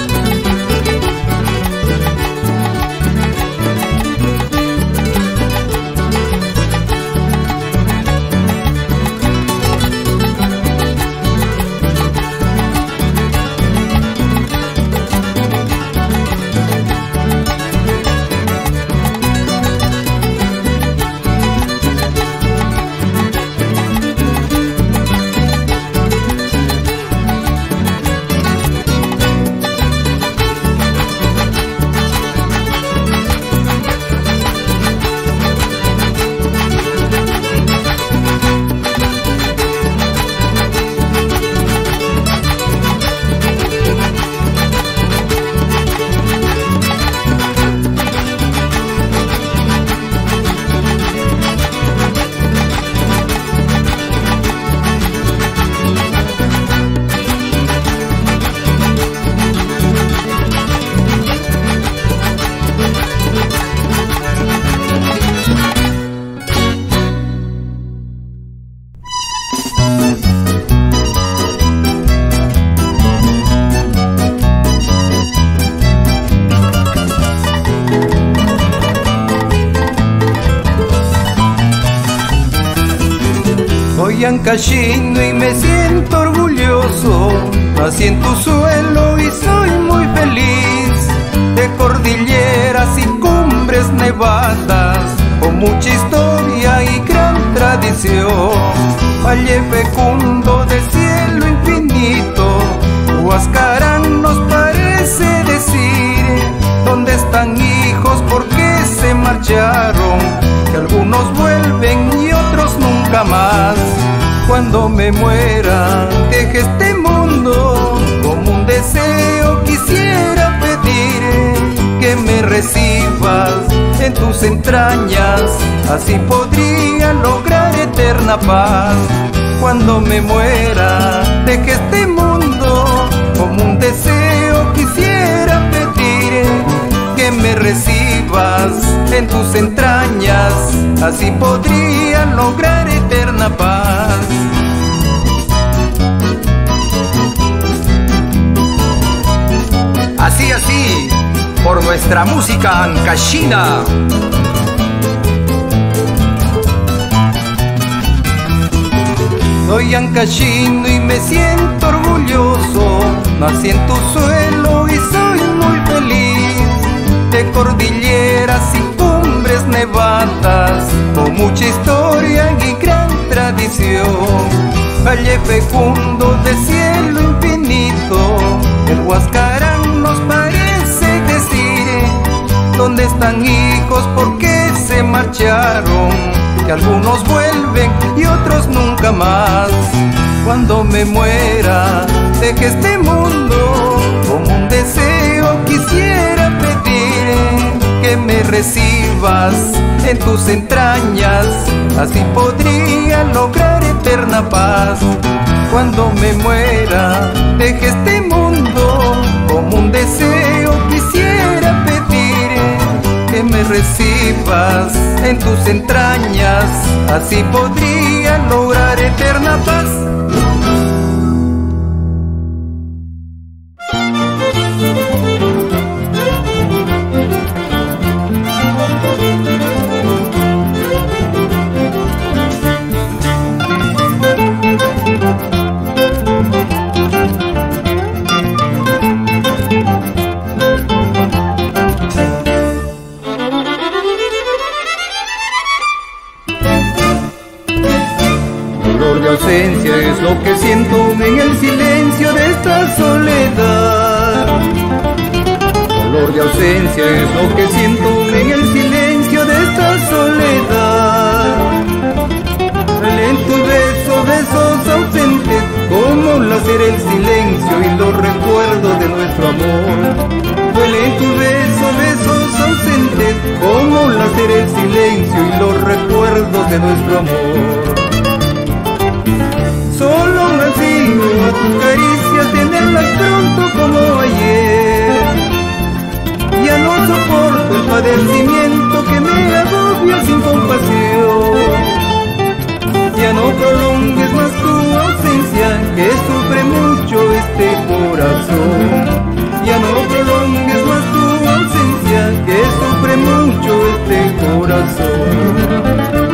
Ancashino y me siento orgulloso, nací en tu suelo y soy muy feliz, de cordilleras y cumbres nevadas, con mucha historia y gran tradición, valle fecundo de cielo infinito, Huascarán nos parece decir, ¿dónde están hijos? ¿Por qué se marcharon? Que algunos vuelven y otros nunca más. Cuando me muera, deje este mundo, como un deseo quisiera pedir, que me recibas en tus entrañas, así podría lograr eterna paz. Cuando me muera, deje este mundo, como un deseo quisiera pedir, que me recibas en tus entrañas, así podría lograr eterna paz. Así, así, por nuestra música ancashina. Soy ancashino y me siento orgulloso, nací en tu suelo y soy muy feliz. De cordilleras y cumbres nevadas, con mucha historia y gran tradición. Valle fecundo de cielo infinito, el Huascarán nos parece decir: ¿dónde están hijos? ¿Por qué se marcharon? Que algunos vuelven y otros nunca más. Cuando me muera, deje este mundo, como un deseo quisiera pedir que me recibas en tus entrañas, así podría lograr eterna paz. Cuando me muera, deje este mundo, como un deseo quisiera pedir que me recibas en tus entrañas, así podría lograr eterna paz. Es lo que siento en el silencio de esta soledad. Dolor de ausencia es lo que siento en el silencio de esta soledad. Duele en tu beso, besos ausentes, como lacer el silencio y los recuerdos de nuestro amor. Duele en tu beso, besos ausentes, como lacer el silencio y los recuerdos de nuestro amor. Solo ansío a tus caricias, tenerlas pronto como ayer. Ya no soporto el padecimiento que me agobia sin compasión. Ya no prolongues más tu ausencia, que sufre mucho este corazón. Ya no prolongues más tu ausencia, que sufre mucho este corazón.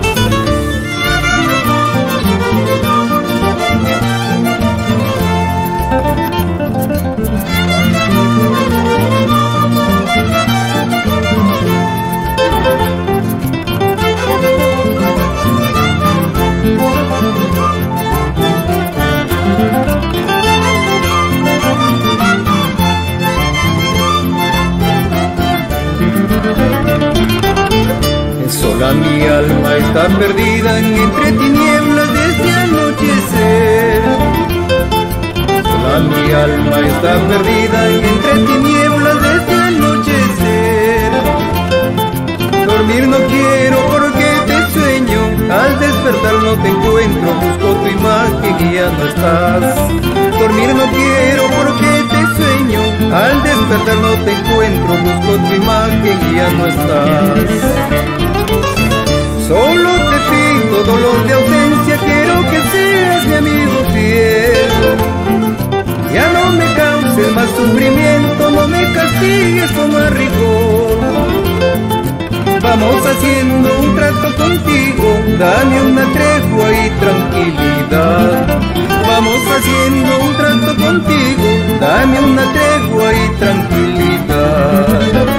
Sola mi alma está perdida entre tinieblas desde anochecer. Sola mi alma está perdida entre tinieblas desde anochecer. Dormir no quiero porque te sueño, al despertar no te encuentro, busco tu imagen y ya no estás. Dormir no quiero porque te sueño, al despertar no te encuentro, busco tu imagen y ya no estás. Solo te pido, dolor de ausencia, quiero que seas mi amigo fiel. Ya no me causes más sufrimiento, no me castigues con más rigor. Vamos haciendo un trato contigo, dame una tregua y tranquilidad. Vamos haciendo un trato contigo, dame una tregua y tranquilidad.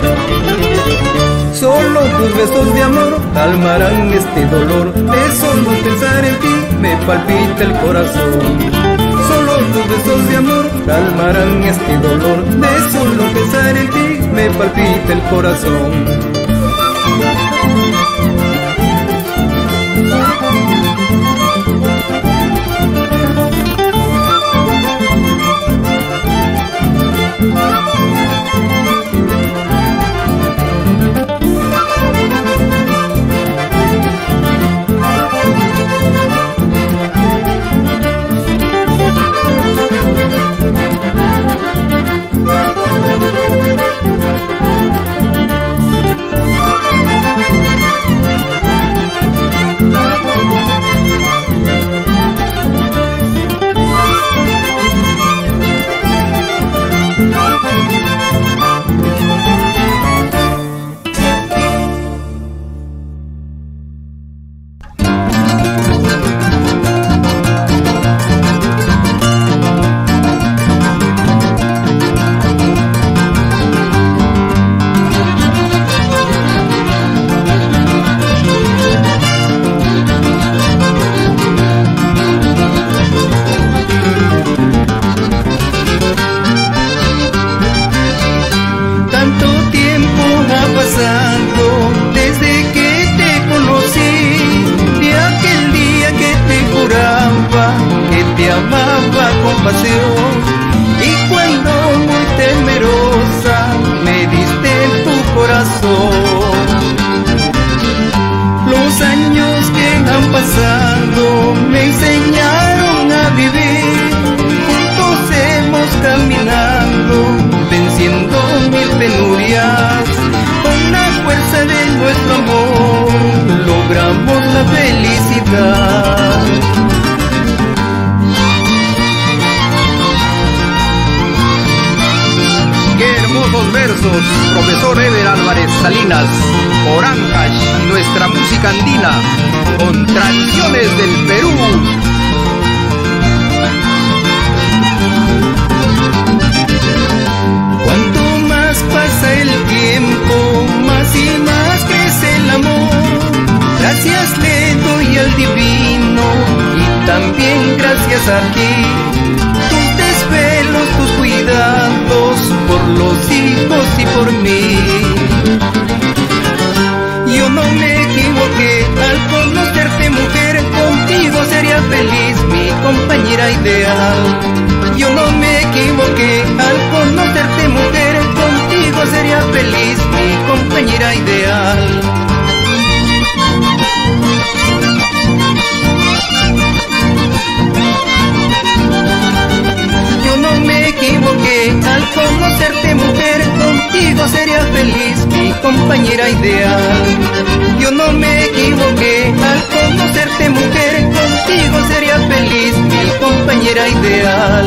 Solo tus besos de amor calmarán este dolor, de solo pensar en ti me palpita el corazón. Solo tus besos de amor calmarán este dolor, de solo pensar en ti me palpita el corazón. pasión. Y cuando muy temerosa me diste en tu corazón. Los años que han pasado me enseñaron a vivir. Juntos hemos caminado, venciendo mil penurias. Con la fuerza de nuestro amor logramos la felicidad. Qué hermosos versos, profesor Ever Álvarez Salinas, por Ancash, nuestra música andina, con tradiciones del Perú. Cuanto más pasa el tiempo, más y más crece el amor. Gracias le doy al divino y también gracias a ti. Tus desvelos, tus cuidados por los hijos y por mí. Yo no me equivoqué al conocerte, mujer. Contigo sería feliz, mi compañera ideal. Yo no me equivoqué al conocerte, mujer. Contigo sería feliz, mi compañera ideal. Yo no me equivoqué al conocerte, mujer. Contigo sería feliz, mi compañera ideal. Yo no me equivoqué al conocerte, mujer. Contigo sería feliz, mi compañera ideal.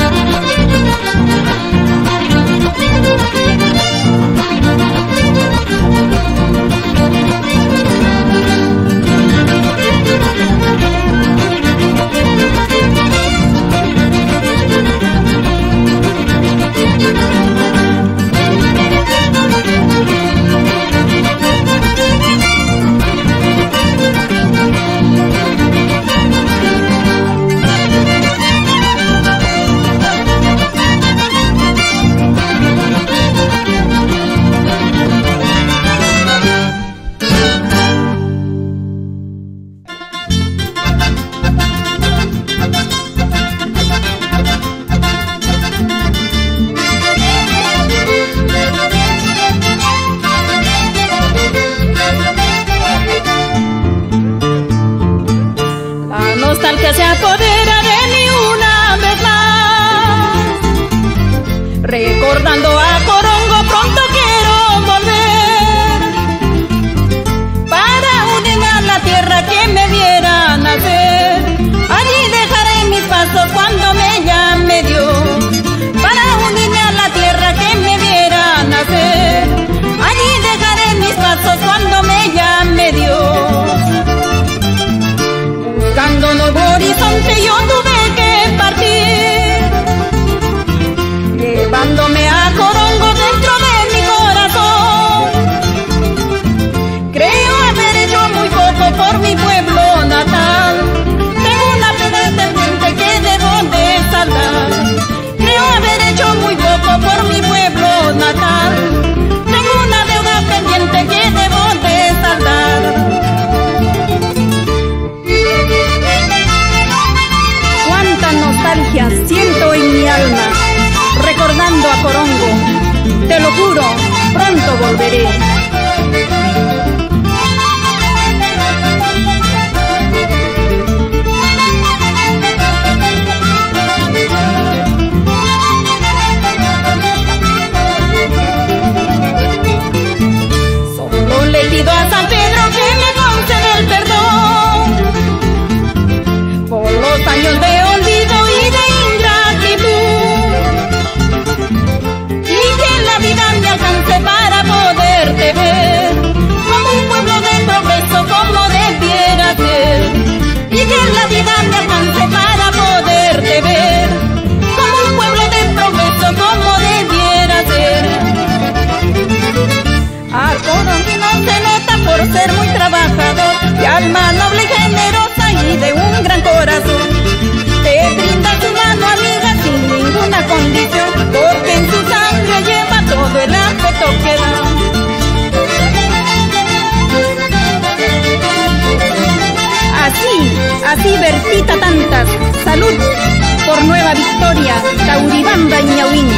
nostalgia se apodera de mí una vez más. Recordando a Corongo pronto quiero volver, para unirme a la tierra que me viera nacer. Allí dejaré mis pasos cuando me llame Dios, para unirme a la tierra que me viera nacer. Allí dejaré mis pasos cuando me llame Dios. Buscando nuevo horizonte yo tuve que partir, llevándome a Corongo dentro de mi corazón. Creo haber hecho muy poco por mi pueblo natal, tengo una deuda pendiente que debo de saldar. Creo haber hecho muy poco por mi pueblo natal, tengo una deuda pendiente que debo de saldar. Nostalgia siento en mi alma, recordando a Corongo. Te lo juro, pronto volveré. Solo le pido a San Pedro que me conceda el perdón por los años de olvido y de ingratitud, y que la vida me alcance para poderte ver como un pueblo de progreso como debiera ser, y que la vida me alcance para poderte ver como un pueblo de progreso como debiera ser. Al corongino se nota por ser muy trabajador, de alma noble y generosa y de un gran corazón. Te brinda su mano amiga sin ninguna condición, porque en su sangre lleva todo el afecto que da. Así, así Bertita Tantas, salud por Nueva Nueva Victoria, Tauribamba, Ñauín.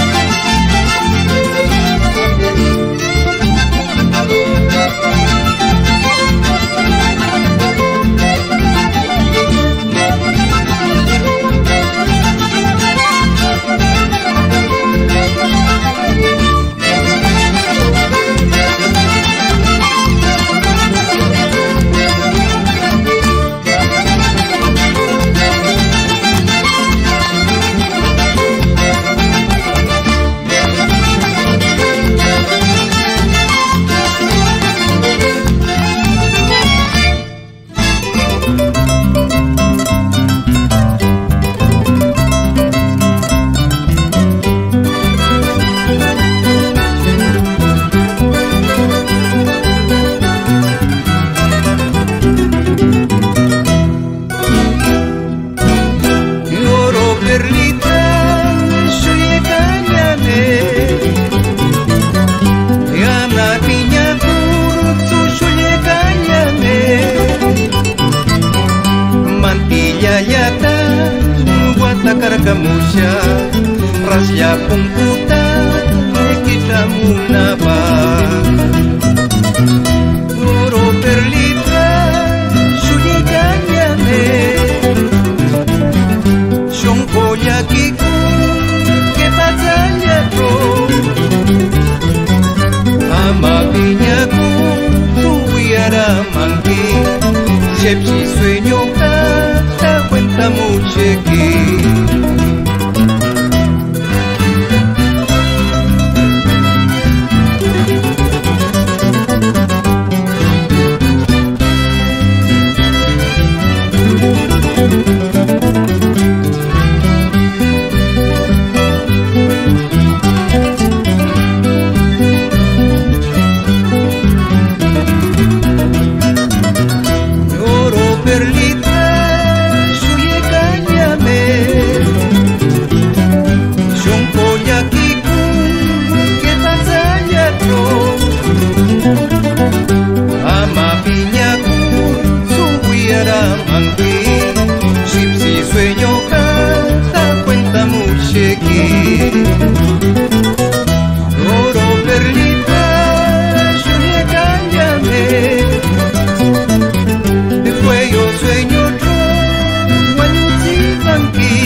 Carcamucha, rasya pungkuta, kita munaba. Oro perlita, suyiganyame, shonkoyakiku, que batalla pro. Ama piñaku, tuviera manqui, sepsi sueño kata cuenta muchequi. Oro perlita, sueña cállame, de cuello sueño otro, guanyuti banqui,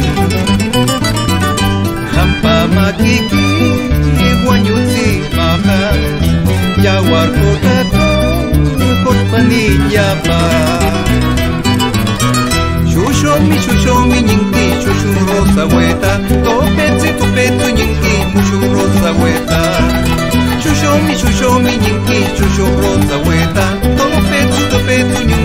hampa makiki, guanyuti maka, jawar kotato, korpanilla pa. Shushomi, shushomi, nyingti, shushu rosa hueta, topetsi, topetsu, nyingti, mushu rosa hueta. Shushomi, shushomi, nyingti, shushu rosa hueta, topetsu, topetsu, nyingti.